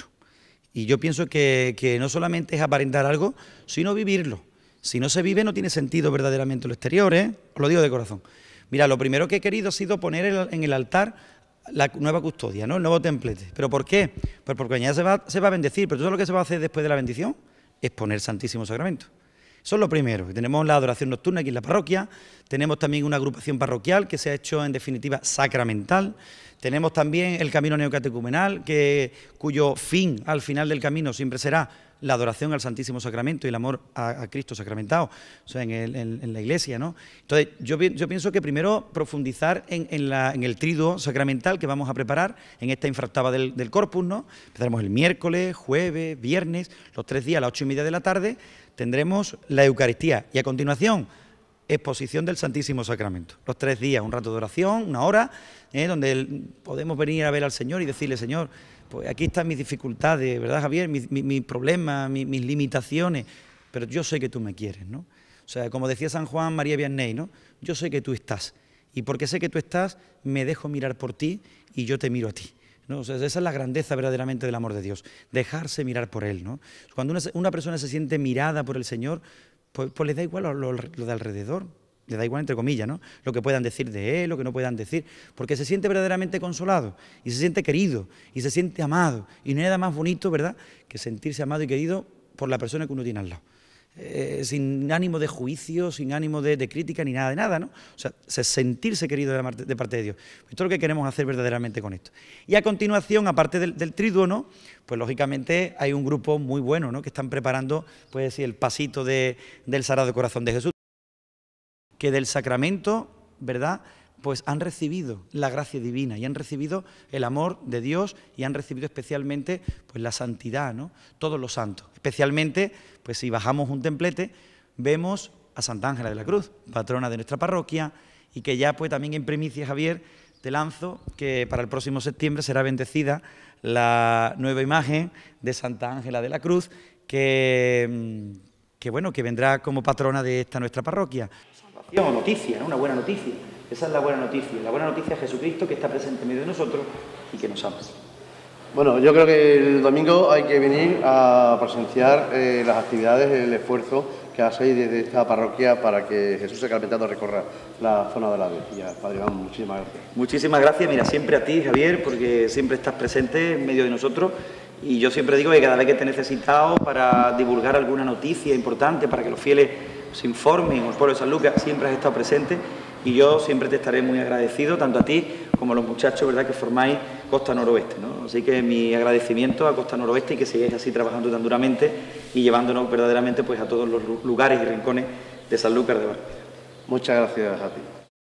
Y yo pienso que, que no solamente es aparentar algo, sino vivirlo. Si no se vive, no tiene sentido verdaderamente lo exterior, ¿eh? Os lo digo de corazón. Mira, lo primero que he querido ha sido poner el, en el altar la nueva custodia, ¿no? El nuevo templete. ¿Pero por qué? Pues porque mañana se va, se va a bendecir, pero todo lo que se va a hacer después de la bendición es poner el Santísimo Sacramento. Eso es lo primero. Tenemos la adoración nocturna aquí en la parroquia, tenemos también una agrupación parroquial que se ha hecho en definitiva sacramental, tenemos también el camino neocatecumenal, que, cuyo fin al final del camino siempre será la adoración al Santísimo Sacramento y el amor a, a Cristo sacramentado, o sea, en, el, en, en la Iglesia, ¿no? Entonces, yo, yo pienso que primero profundizar en, en, la, en el triduo sacramental que vamos a preparar en esta infractava del, del Corpus, ¿no? Empezaremos el miércoles, jueves, viernes, los tres días a las ocho y media de la tarde, tendremos la Eucaristía y a continuación exposición del Santísimo Sacramento. Los tres días, un rato de oración, una hora, ¿eh? Donde el, podemos venir a ver al Señor y decirle: Señor, pues aquí están mis dificultades, ¿verdad, Javier? Mis, mis, mis problemas, mis, mis limitaciones, pero yo sé que tú me quieres, ¿no? O sea, como decía San Juan María Vianney, ¿no? Yo sé que tú estás, y porque sé que tú estás, me dejo mirar por ti y yo te miro a ti, ¿no? O sea, esa es la grandeza verdaderamente del amor de Dios, dejarse mirar por Él, ¿no? Cuando una, una persona se siente mirada por el Señor, pues, pues le da igual lo, lo, lo de alrededor, le da igual entre comillas, ¿no? Lo que puedan decir de Él, lo que no puedan decir, porque se siente verdaderamente consolado, y se siente querido, y se siente amado, y no hay nada más bonito, ¿verdad?, que sentirse amado y querido por la persona que uno tiene al lado. Eh, sin ánimo de juicio, sin ánimo de, de crítica, ni nada de nada, ¿no? O sea, sentirse querido de, la, de parte de Dios. Esto es lo que queremos hacer verdaderamente con esto. Y a continuación, aparte del, del triduo, ¿no?, pues lógicamente hay un grupo muy bueno, ¿no?, que están preparando, pues decir, el pasito de, del Sagrado Corazón de Jesús, que del sacramento, ¿verdad?, pues han recibido la gracia divina y han recibido el amor de Dios y han recibido especialmente pues la santidad, ¿no?, todos los santos. Especialmente, pues si bajamos un templete, vemos a Santa Ángela de la Cruz, patrona de nuestra parroquia, y que ya pues también en primicia, Javier, te lanzo que para el próximo septiembre será bendecida la nueva imagen de Santa Ángela de la Cruz, que, que bueno, que vendrá como patrona de esta nuestra parroquia. O noticia, ¿no? Una buena noticia. Esa es la buena noticia. La buena noticia es Jesucristo, que está presente en medio de nosotros y que nos ama. Bueno, yo creo que el domingo hay que venir a presenciar eh, las actividades, el esfuerzo que hacéis desde esta parroquia para que Jesús Sacramentado recorra la zona de la Villa. Padre Iván, muchísimas gracias. Muchísimas gracias, mira, siempre a ti, Javier, porque siempre estás presente en medio de nosotros. Y yo siempre digo que cada vez que te he necesitado para divulgar alguna noticia importante, para que los fieles se informen, o el pueblo de San Lucas, siempre has estado presente, y yo siempre te estaré muy agradecido, tanto a ti como a los muchachos, ¿verdad?, que formáis Costa Noroeste, ¿no? Así que mi agradecimiento a Costa Noroeste y que sigáis así trabajando tan duramente y llevándonos verdaderamente pues a todos los lugares y rincones de Sanlúcar de Barrameda. Muchas gracias a ti.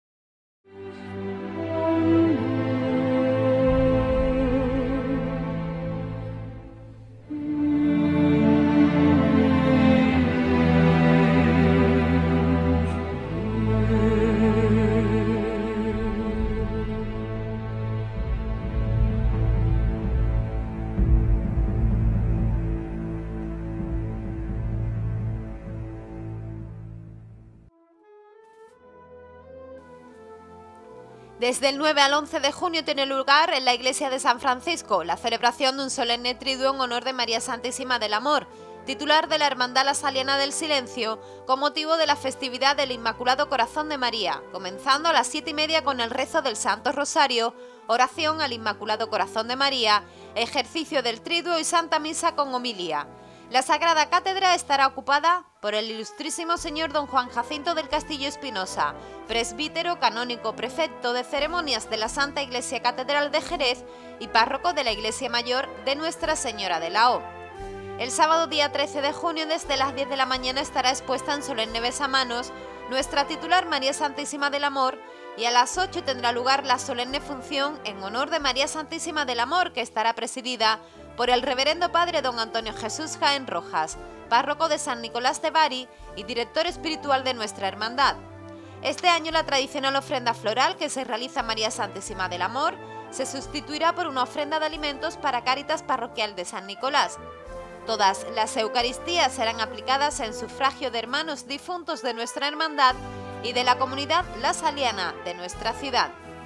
Desde el nueve al once de junio tiene lugar en la iglesia de San Francisco la celebración de un solemne triduo en honor de María Santísima del Amor, titular de la Hermandad La Saliana del Silencio, con motivo de la festividad del Inmaculado Corazón de María, comenzando a las siete y media con el rezo del Santo Rosario, oración al Inmaculado Corazón de María, ejercicio del triduo y Santa Misa con homilía. La Sagrada Cátedra estará ocupada por el ilustrísimo señor don Juan Jacinto del Castillo Espinosa, presbítero, canónico, prefecto de ceremonias de la Santa Iglesia Catedral de Jerez y párroco de la Iglesia Mayor de Nuestra Señora de la O. El sábado día trece de junio desde las diez de la mañana estará expuesta en solemne besamanos nuestra titular María Santísima del Amor y a las ocho tendrá lugar la solemne función en honor de María Santísima del Amor, que estará presidida por el reverendo padre don Antonio Jesús Jaén Rojas, párroco de San Nicolás de Bari y director espiritual de nuestra hermandad. Este año la tradicional ofrenda floral que se realiza a María Santísima del Amor se sustituirá por una ofrenda de alimentos para Cáritas Parroquial de San Nicolás. Todas las Eucaristías serán aplicadas en sufragio de hermanos difuntos de nuestra hermandad y de la comunidad La Saliana de nuestra ciudad.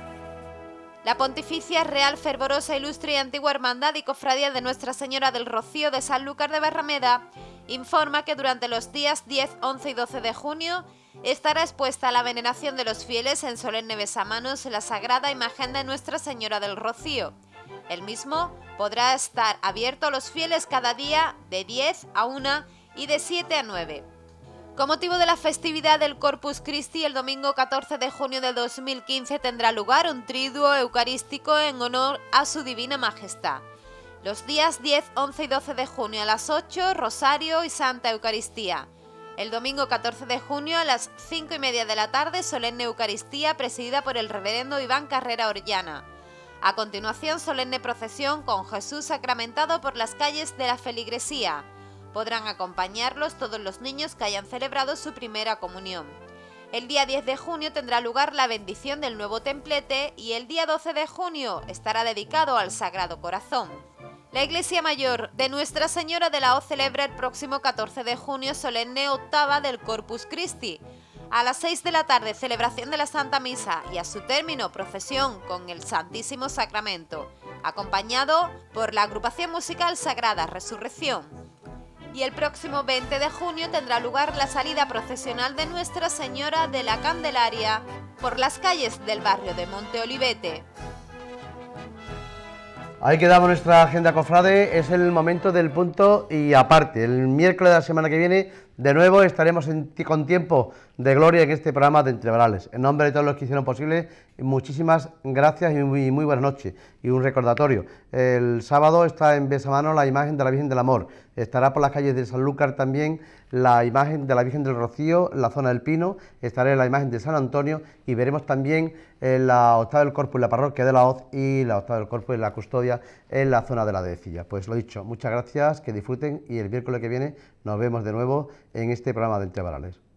La Pontificia Real Fervorosa Ilustre y Antigua Hermandad y Cofradía de Nuestra Señora del Rocío de Sanlúcar de Barrameda informa que durante los días diez, once y doce de junio estará expuesta a la veneración de los fieles en solemne besamanos la sagrada imagen de Nuestra Señora del Rocío. El mismo podrá estar abierto a los fieles cada día de diez a una y de siete a nueve. Con motivo de la festividad del Corpus Christi, el domingo catorce de junio de dos mil quince tendrá lugar un triduo eucarístico en honor a su Divina Majestad. Los días diez, once y doce de junio a las ocho, Rosario y Santa Eucaristía. El domingo catorce de junio a las cinco y media de la tarde, solemne Eucaristía presidida por el reverendo Iván Carrera Orellana. A continuación, solemne procesión con Jesús sacramentado por las calles de la feligresía. Podrán acompañarlos todos los niños que hayan celebrado su primera comunión. El día diez de junio tendrá lugar la bendición del nuevo templete y el día doce de junio estará dedicado al Sagrado Corazón. La Iglesia Mayor de Nuestra Señora de la Hoz celebra el próximo catorce de junio solemne octava del Corpus Christi. A las seis de la tarde, celebración de la Santa Misa y a su término, procesión con el Santísimo Sacramento, acompañado por la agrupación musical Sagrada Resurrección. Y el próximo veinte de junio tendrá lugar la salida procesional de Nuestra Señora de la Candelaria por las calles del barrio de Monte Olivete. Ahí quedamos nuestra agenda, cofrade. Es el momento del punto y aparte. El miércoles de la semana que viene, de nuevo, estaremos en, con tiempo de gloria en este programa de Entreverales. En nombre de todos los que hicieron posible, muchísimas gracias y muy, muy buenas noches. Y un recordatorio, el sábado está en Besamano la imagen de la Virgen del Amor. Estará por las calles de Sanlúcar también la imagen de la Virgen del Rocío, en la zona del Pino. Estará en la imagen de San Antonio y veremos también en la octava del Corpus en la parroquia de la Hoz y la octava del Corpus en la custodia en la zona de la Dehecilla. Pues lo dicho, muchas gracias, que disfruten y el miércoles que viene nos vemos de nuevo en este programa de Entreverales.